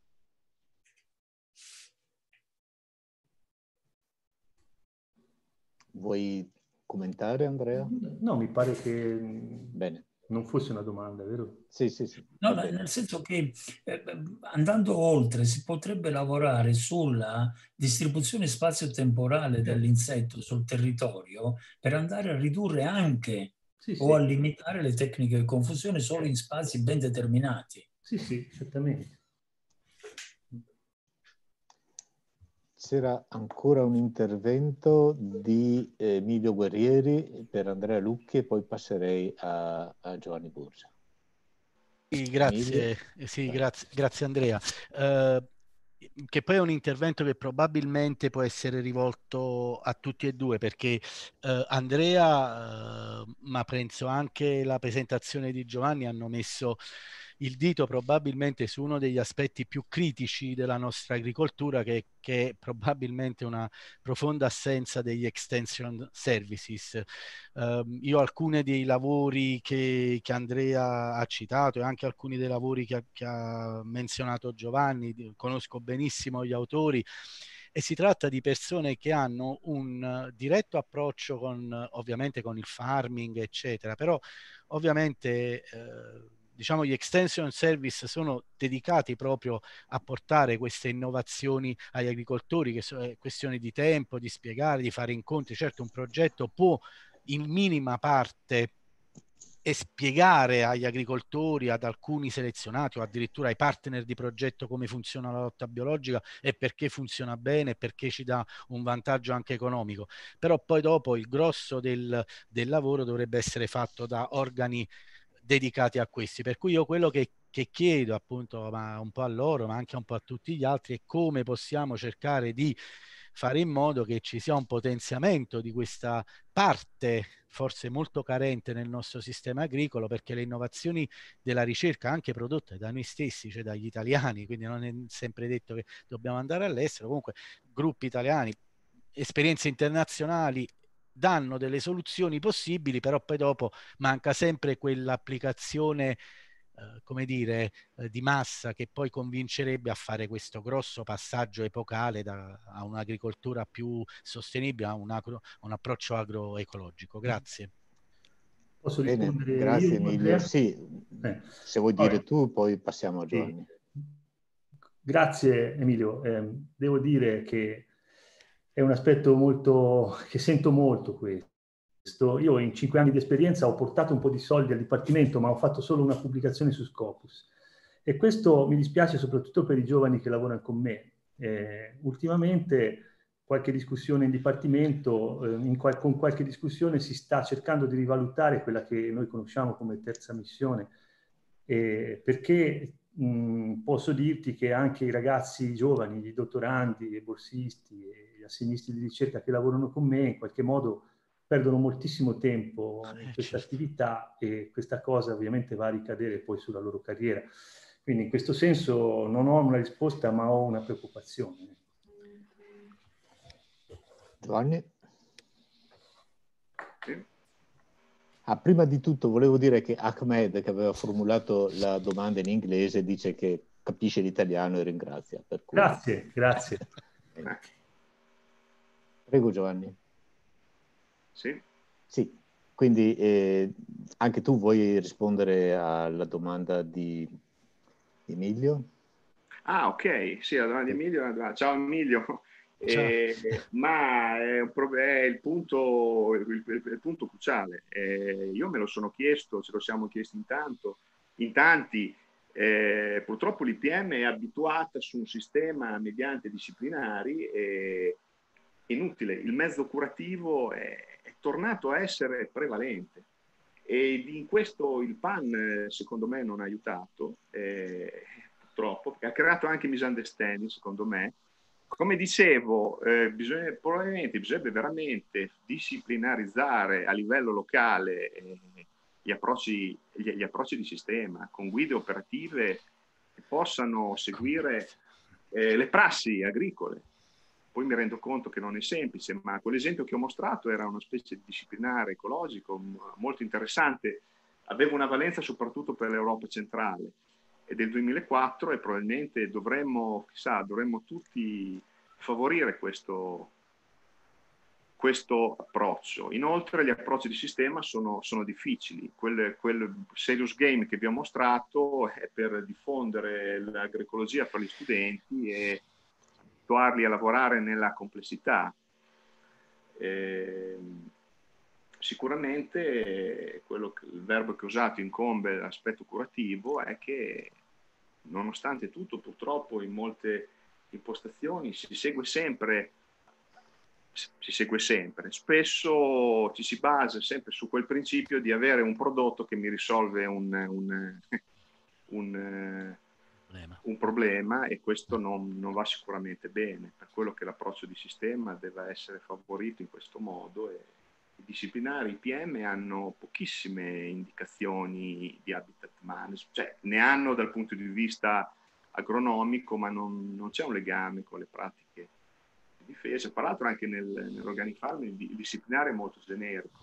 Vuoi commentare, Andrea? No, mi pare che Bene. non fosse una domanda, vero? Sì, sì, sì. No, nel senso che eh, andando oltre si potrebbe lavorare sulla distribuzione spazio-temporale dell'insetto sul territorio per andare a ridurre anche sì, o sì. a limitare le tecniche di confusione solo in spazi ben determinati. Sì, sì, certamente. C'era ancora un intervento di Emilio Guerrieri per Andrea Lucchi e poi passerei a, a Giovanni Burgia. Sì, grazie, sì, grazie, grazie Andrea. Uh, che poi è un intervento che probabilmente può essere rivolto a tutti e due, perché uh, Andrea, uh, ma penso anche la presentazione di Giovanni, hanno messo il dito probabilmente su uno degli aspetti più critici della nostra agricoltura, che, che è probabilmente una profonda assenza degli extension services. Uh, io alcuni dei lavori che, che Andrea ha citato e anche alcuni dei lavori che ha, che ha menzionato Giovanni, conosco benissimo gli autori, e si tratta di persone che hanno un diretto approccio con, ovviamente, con il farming, eccetera, però ovviamente eh, diciamo gli extension service sono dedicati proprio a portare queste innovazioni agli agricoltori, che sono questioni di tempo, di spiegare, di fare incontri. Certo, un progetto può in minima parte e spiegare agli agricoltori, ad alcuni selezionati o addirittura ai partner di progetto come funziona la lotta biologica e perché funziona bene e perché ci dà un vantaggio anche economico. Però poi dopo il grosso del, del lavoro dovrebbe essere fatto da organi dedicati a questi. Per cui io quello che, che chiedo appunto ma un po' a loro, ma anche un po' a tutti gli altri, è come possiamo cercare di fare in modo che ci sia un potenziamento di questa parte forse molto carente nel nostro sistema agricolo, perché le innovazioni della ricerca, anche prodotte da noi stessi, cioè dagli italiani, quindi non è sempre detto che dobbiamo andare all'estero, comunque gruppi italiani, esperienze internazionali, danno delle soluzioni possibili, però poi dopo manca sempre quell'applicazione eh, come dire, eh, di massa che poi convincerebbe a fare questo grosso passaggio epocale da, a un'agricoltura più sostenibile, a un, agro, un approccio agroecologico. Grazie. Posso Bene, rispondere grazie io, Emilio. Andrea? Sì, eh. se vuoi Vabbè. dire tu, poi passiamo a Giovanni. Sì. Grazie Emilio. Eh, devo dire che è un aspetto molto che sento molto questo. Io in cinque anni di esperienza ho portato un po' di soldi al Dipartimento, ma ho fatto solo una pubblicazione su Scopus. E questo mi dispiace soprattutto per i giovani che lavorano con me. Eh, ultimamente qualche discussione in Dipartimento, eh, in qual- con qualche discussione si sta cercando di rivalutare quella che noi conosciamo come terza missione, eh, perché mh, posso dirti che anche i ragazzi giovani, i dottorandi, i borsisti e gli assegnisti di ricerca che lavorano con me in qualche modo perdono moltissimo tempo in questa attività, e questa cosa ovviamente va a ricadere poi sulla loro carriera. Quindi in questo senso non ho una risposta, ma ho una preoccupazione. Giovanni? Ah, prima di tutto volevo dire che Ahmed, che aveva formulato la domanda in inglese, dice che capisce l'italiano e ringrazia. Per cui... Grazie, grazie. Prego Giovanni. Sì. Sì, quindi eh, anche tu vuoi rispondere alla domanda di Emilio? Ah, ok, sì, la domanda di Emilio. Ciao Emilio, Eh, ma è, un pro- è il, punto, il, il, il punto cruciale. Eh, io me lo sono chiesto, ce lo siamo chiesti in, tanto, in tanti. Eh, purtroppo l'I P M è abituata su un sistema mediante disciplinari e inutile. Il mezzo curativo è, è tornato a essere prevalente e in questo il P A N secondo me non ha aiutato, eh, purtroppo, perché ha creato anche misunderstanding secondo me. Come dicevo, eh, bisogna, probabilmente bisognerebbe veramente disciplinarizzare a livello locale eh, gli, approcci, gli, gli approcci di sistema con guide operative che possano seguire eh, le prassi agricole. Poi mi rendo conto che non è semplice, ma quell'esempio che ho mostrato era una specie di disciplinare ecologico molto interessante, aveva una valenza soprattutto per l'Europa centrale. È del duemilaquattro e probabilmente dovremmo, chissà, dovremmo tutti favorire questo, questo approccio. Inoltre gli approcci di sistema sono, sono difficili. Quel, quel serious game che abbiamo mostrato è per diffondere l'agroecologia fra gli studenti e abituarli a lavorare nella complessità. Eh, sicuramente quello che, il verbo che ho usato incombe l'aspetto curativo è che nonostante tutto purtroppo in molte impostazioni si segue sempre si segue sempre spesso ci si basa sempre su quel principio di avere un prodotto che mi risolve un, un, un, un problema e questo non, non va sicuramente bene, per quello che l'approccio di sistema deve essere favorito in questo modo e i disciplinari, i P M hanno pochissime indicazioni di habitat management, cioè ne hanno dal punto di vista agronomico, ma non, non c'è un legame con le pratiche di difesa. Tra l'altro anche nel, nell'organic farming il disciplinare è molto generico.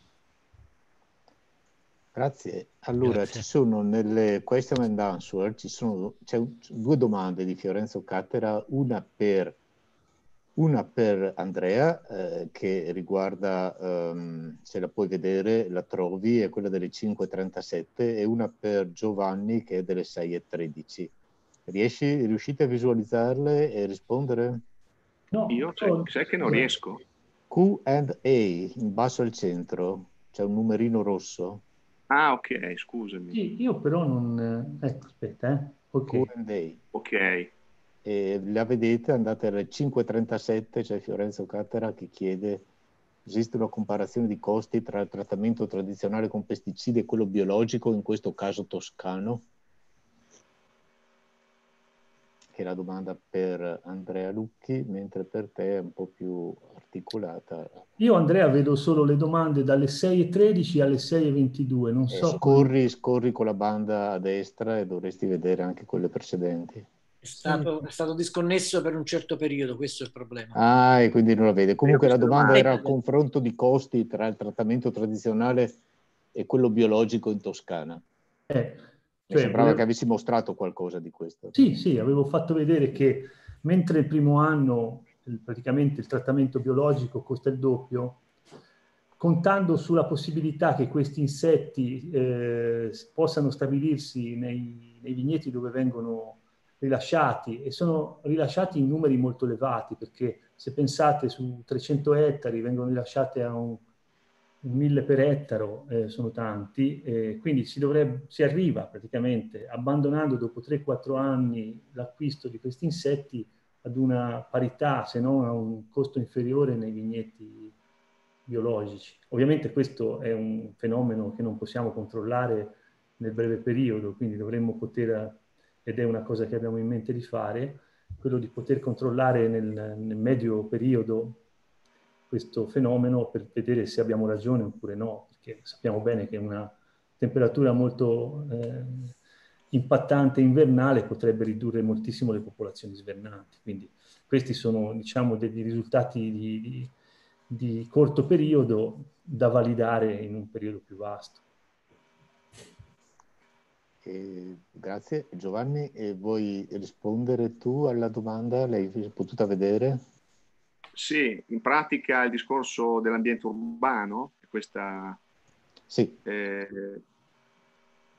Grazie. Allora, Grazie. ci sono nelle question and answer, ci sono c'è due domande di Fiorenzo Cattera, una per Una per Andrea, eh, che riguarda, um, se la puoi vedere, la trovi, è quella delle cinque e trentasette, e una per Giovanni che è delle sei e tredici. Riesci, riuscite a visualizzarle e rispondere? No, Io sai, oh, sai che non scusa. riesco. Q and A, in basso al centro, c'è un numerino rosso. Ah, ok, scusami. Sì, io però non... Ecco, aspetta, eh. Ok. Q and A. Ok. E la vedete, andate alle cinque e trentasette, c'è Fiorenzo Cattera che chiede: esiste una comparazione di costi tra il trattamento tradizionale con pesticidi e quello biologico, in questo caso toscano? Che è la domanda per Andrea Lucchi, mentre per te è un po' più articolata. Io, Andrea, vedo solo le domande dalle sei e tredici alle sei e ventidue, non Eh, so... scorri, scorri con la banda a destra e dovresti vedere anche quelle precedenti. È stato, è stato disconnesso per un certo periodo, questo è il problema. Ah, e quindi non la vede. Comunque la domanda era il Ecco. confronto di costi tra il trattamento tradizionale e quello biologico in Toscana. Eh, Mi cioè, sembrava volevo... che avessi mostrato qualcosa di questo. Sì, sì, avevo fatto vedere che mentre il primo anno il, praticamente il trattamento biologico costa il doppio, contando sulla possibilità che questi insetti eh, possano stabilirsi nei, nei vigneti dove vengono rilasciati, e sono rilasciati in numeri molto elevati, perché se pensate su trecento ettari vengono rilasciate a un, un mille per ettaro, eh, sono tanti, eh, quindi si, dovrebbe, si arriva praticamente, abbandonando dopo tre quattro anni l'acquisto di questi insetti, ad una parità, se non a un costo inferiore nei vigneti biologici. Ovviamente questo è un fenomeno che non possiamo controllare nel breve periodo, quindi dovremmo poter, ed è una cosa che abbiamo in mente di fare, quello di poter controllare nel, nel medio periodo questo fenomeno per vedere se abbiamo ragione oppure no, perché sappiamo bene che una temperatura molto eh, impattante invernale potrebbe ridurre moltissimo le popolazioni svernanti. Quindi questi sono, diciamo, degli risultati di, di, di corto periodo da validare in un periodo più vasto. Eh, grazie. Giovanni, e vuoi rispondere tu alla domanda? L'hai potuta vedere? Sì, in pratica il discorso dell'ambiente urbano, questa... Sì. Eh,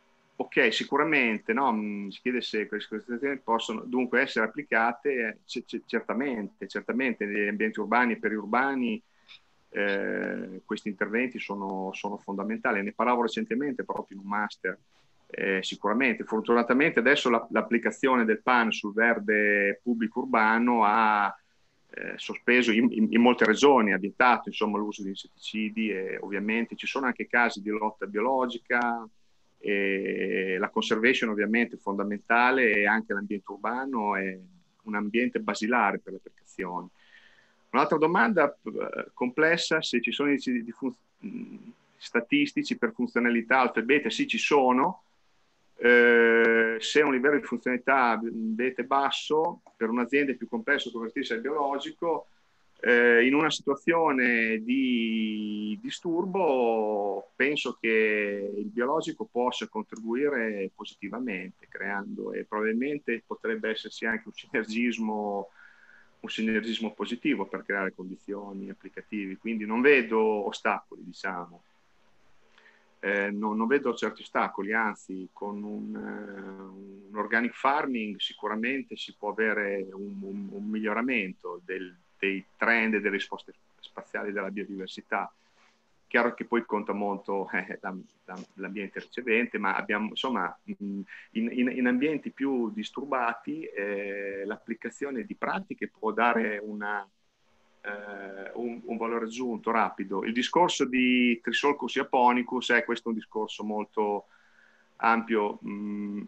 ok, sicuramente, no? Si chiede se queste situazioni possono dunque essere applicate, certamente, certamente negli ambienti urbani e periurbani. Eh, questi interventi sono, sono fondamentali. Ne parlavo recentemente proprio in un master. Eh, sicuramente, fortunatamente adesso la, l'applicazione del P A N sul verde pubblico urbano ha eh, sospeso in, in, in molte regioni, ha vietato insomma l'uso di insetticidi, e ovviamente ci sono anche casi di lotta biologica, e la conservation ovviamente è fondamentale, e anche l'ambiente urbano è un ambiente basilare per le applicazioni. Un'altra domanda eh, complessa: se ci sono indici di fun- statistici per funzionalità alfa e beta. Sì, ci sono. Eh, se un livello di funzionalità beta è basso, per un'azienda è più complesso convertirsi al biologico. Eh, in una situazione di disturbo penso che il biologico possa contribuire positivamente, creando, e probabilmente potrebbe esserci anche un sinergismo un sinergismo positivo per creare condizioni applicative, quindi non vedo ostacoli, diciamo. Eh, non, non vedo certi ostacoli, anzi con un, uh, un organic farming sicuramente si può avere un, un, un miglioramento del, dei trend e delle risposte spaziali della biodiversità. Chiaro che poi conta molto eh, l'ambiente ricevente, ma abbiamo, insomma, in, in, in ambienti più disturbati eh, l'applicazione di pratiche può dare una, eh, un, un valore aggiunto rapido. Il discorso di Trisolcus japonicus è questo un discorso molto ampio, mh,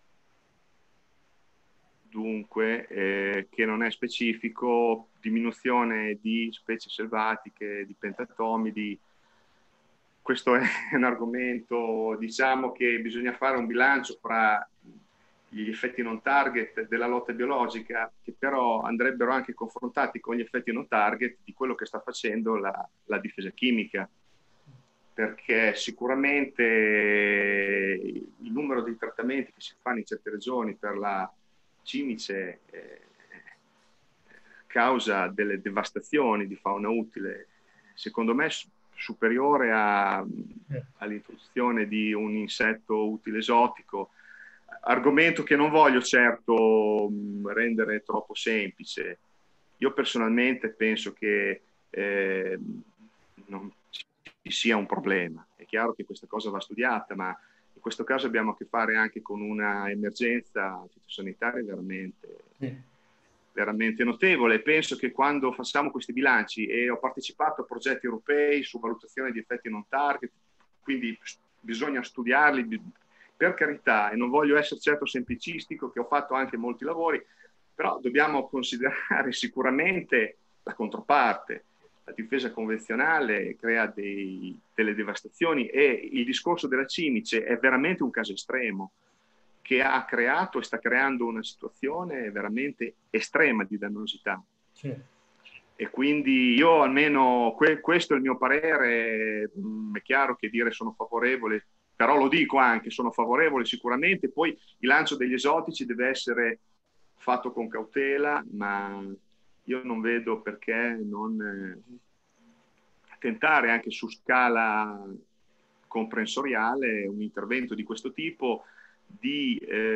dunque, eh, che non è specifico, diminuzione di specie selvatiche, di pentatomidi. Questo è un argomento, diciamo che bisogna fare un bilancio fra gli effetti non target della lotta biologica, che però andrebbero anche confrontati con gli effetti non target di quello che sta facendo la, la difesa chimica, perché sicuramente il numero di trattamenti che si fanno in certe regioni per la cimice eh, causa delle devastazioni di fauna utile, secondo me superiore a, all'introduzione di un insetto utile esotico, argomento che non voglio certo rendere troppo semplice. Io personalmente penso che eh, non ci sia un problema. È chiaro che questa cosa va studiata, ma in questo caso abbiamo a che fare anche con una emergenza fitosanitaria veramente... Sì. veramente notevole. Penso che quando facciamo questi bilanci, e ho partecipato a progetti europei su valutazione di effetti non target, quindi bisogna studiarli per carità, e non voglio essere certo semplicistico, che ho fatto anche molti lavori, però dobbiamo considerare sicuramente la controparte. La difesa convenzionale crea dei, delle devastazioni, e il discorso della cimice è veramente un caso estremo, che ha creato e sta creando una situazione veramente estrema di dannosità. Sì. E quindi io almeno, que, questo è il mio parere, mh, è chiaro che dire sono favorevole, però lo dico anche, sono favorevole sicuramente, poi il lancio degli esotici deve essere fatto con cautela, ma io non vedo perché non eh, tentare anche su scala comprensoriale un intervento di questo tipo. Di,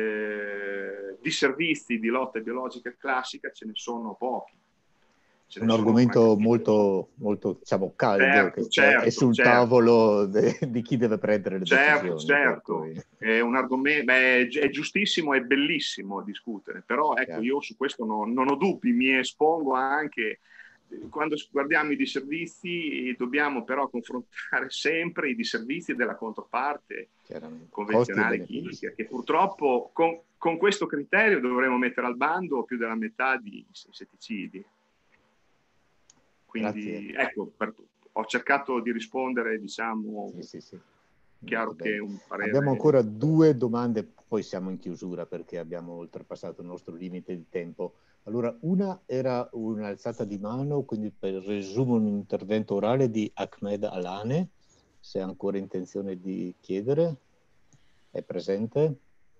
eh, di servizi di lotta biologica classica ce ne sono pochi. Ce un ne argomento sono molto, molto diciamo, caldo, certo, che certo, è sul certo. tavolo de, di chi deve prendere le certo, decisioni. Certo, cui... è un argomento, beh, è giustissimo, è bellissimo discutere, però ecco, certo. Io su questo no, non ho dubbi, mi espongo anche. Quando guardiamo i disservizi dobbiamo però confrontare sempre i disservizi della controparte convenzionale chimica, che purtroppo con, con questo criterio dovremo mettere al bando più della metà di insetticidi. Quindi Grazie. ecco, per, ho cercato di rispondere, diciamo, sì, sì, sì. Chiaro che un parere... Abbiamo ancora due domande, poi siamo in chiusura perché abbiamo oltrepassato il nostro limite di tempo. Allora, una era un'alzata di mano, quindi per resumo un intervento orale di Ahmed Alane, se ha ancora intenzione di chiedere. È presente?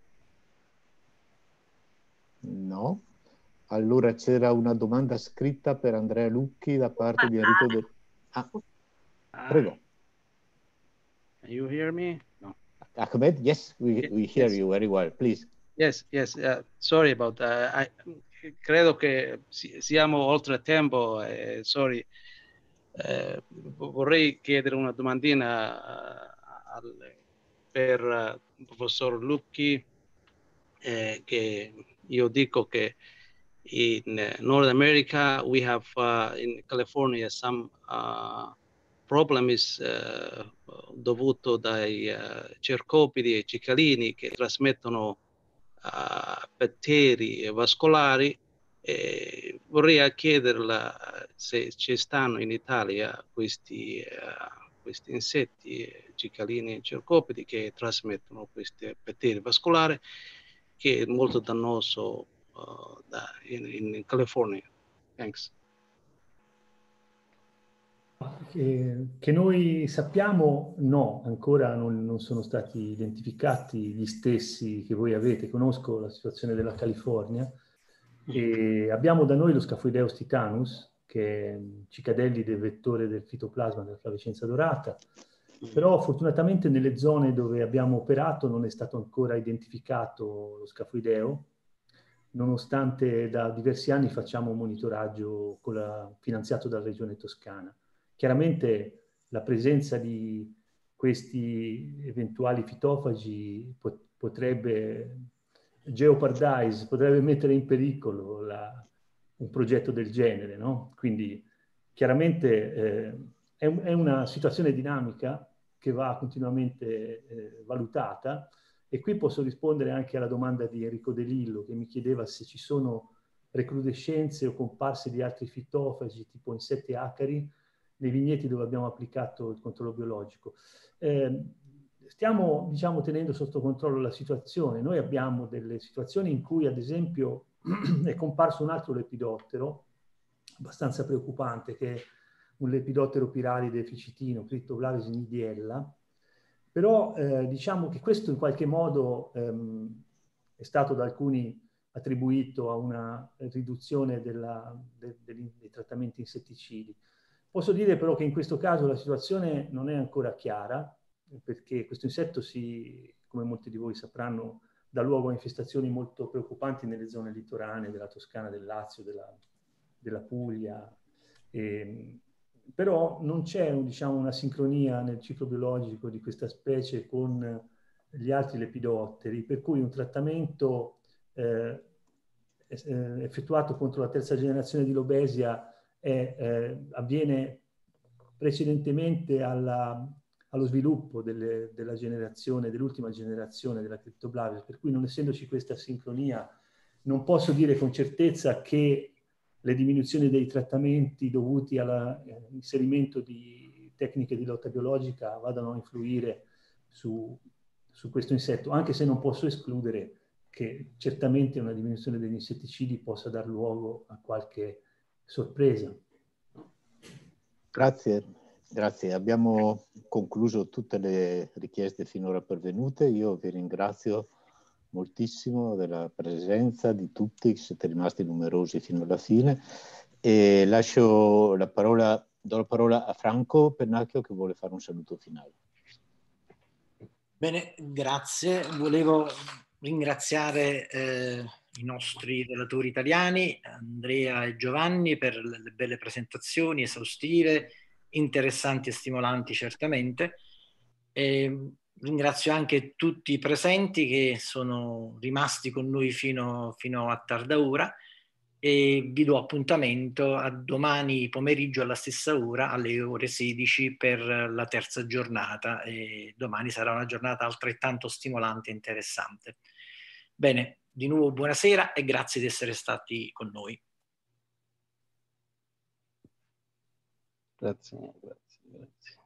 No? Allora c'era una domanda scritta per Andrea Lucchi da parte di Enrico De... Ah, prego. Can you hear me? No. Ahmed, yes, we, we hear yes. you very well, please. Yes, yes, uh, sorry about that. I, credo che siamo oltre tempo, eh, sorry. Eh, vorrei chiedere una domandina uh, al, per il uh, professor Lucchi, eh, che io dico che in North America we have uh, in California some uh, problem is uh, dovuto dai uh, cercopidi e cicalini che trasmettono uh, batteri vascolari. E vorrei chiederla se ci stanno in Italia questi, uh, questi insetti, cicalini e cercopidi, che trasmettono questi batteri vascolari, che è molto dannoso uh, da, in, in California. Thanks. Che, che noi sappiamo, no, ancora non, non sono stati identificati gli stessi che voi avete. Conosco la situazione della California e abbiamo da noi lo Scaphoideus titanus, che è cicadelli del vettore del fitoplasma della flavescenza dorata, però fortunatamente nelle zone dove abbiamo operato non è stato ancora identificato lo Scaphoideo, nonostante da diversi anni facciamo un monitoraggio con la, finanziato dalla Regione Toscana. Chiaramente la presenza di questi eventuali fitofagi pot potrebbe jeopardize, potrebbe mettere in pericolo la, un progetto del genere, no? Quindi chiaramente eh, è, è una situazione dinamica che va continuamente eh, valutata, e qui posso rispondere anche alla domanda di Enrico De Lillo, che mi chiedeva se ci sono recrudescenze o comparse di altri fitofagi tipo insetti acari nei vigneti dove abbiamo applicato il controllo biologico. Eh, stiamo, diciamo, tenendo sotto controllo la situazione. Noi abbiamo delle situazioni in cui, ad esempio, è comparso un altro lepidottero, abbastanza preoccupante, che è un lepidottero piralide deficitino, Cryptoblavis nidiella, però eh, diciamo che questo in qualche modo ehm, è stato da alcuni attribuito a una riduzione della, de, de, dei trattamenti insetticidi. Posso dire però che in questo caso la situazione non è ancora chiara, perché questo insetto, si, come molti di voi sapranno, dà luogo a infestazioni molto preoccupanti nelle zone litoranee della Toscana, del Lazio, della, della Puglia. E, però non c'è, diciamo, una sincronia nel ciclo biologico di questa specie con gli altri lepidotteri, per cui un trattamento eh, effettuato contro la terza generazione di Lobesia è, eh, avviene precedentemente alla, allo sviluppo delle, della generazione, dell'ultima generazione della Cryptoblavis, per cui non essendoci questa sincronia non posso dire con certezza che le diminuzioni dei trattamenti dovuti all'inserimento di tecniche di lotta biologica vadano a influire su, su questo insetto, anche se non posso escludere che certamente una diminuzione degli insetticidi possa dar luogo a qualche sorpresa. Grazie, grazie. Abbiamo concluso tutte le richieste finora pervenute. Io vi ringrazio moltissimo della presenza di tutti, siete rimasti numerosi fino alla fine, e lascio la parola, do la parola a Franco Pennacchio che vuole fare un saluto finale. Bene, grazie. Volevo ringraziare eh, i nostri relatori italiani, Andrea e Giovanni, per le belle presentazioni esaustive, interessanti e stimolanti certamente. E ringrazio anche tutti i presenti che sono rimasti con noi fino, fino a tarda ora, e vi do appuntamento a domani pomeriggio alla stessa ora, alle ore sedici, per la terza giornata. E domani sarà una giornata altrettanto stimolante e interessante. Bene, di nuovo buonasera e grazie di essere stati con noi. Grazie, grazie, grazie.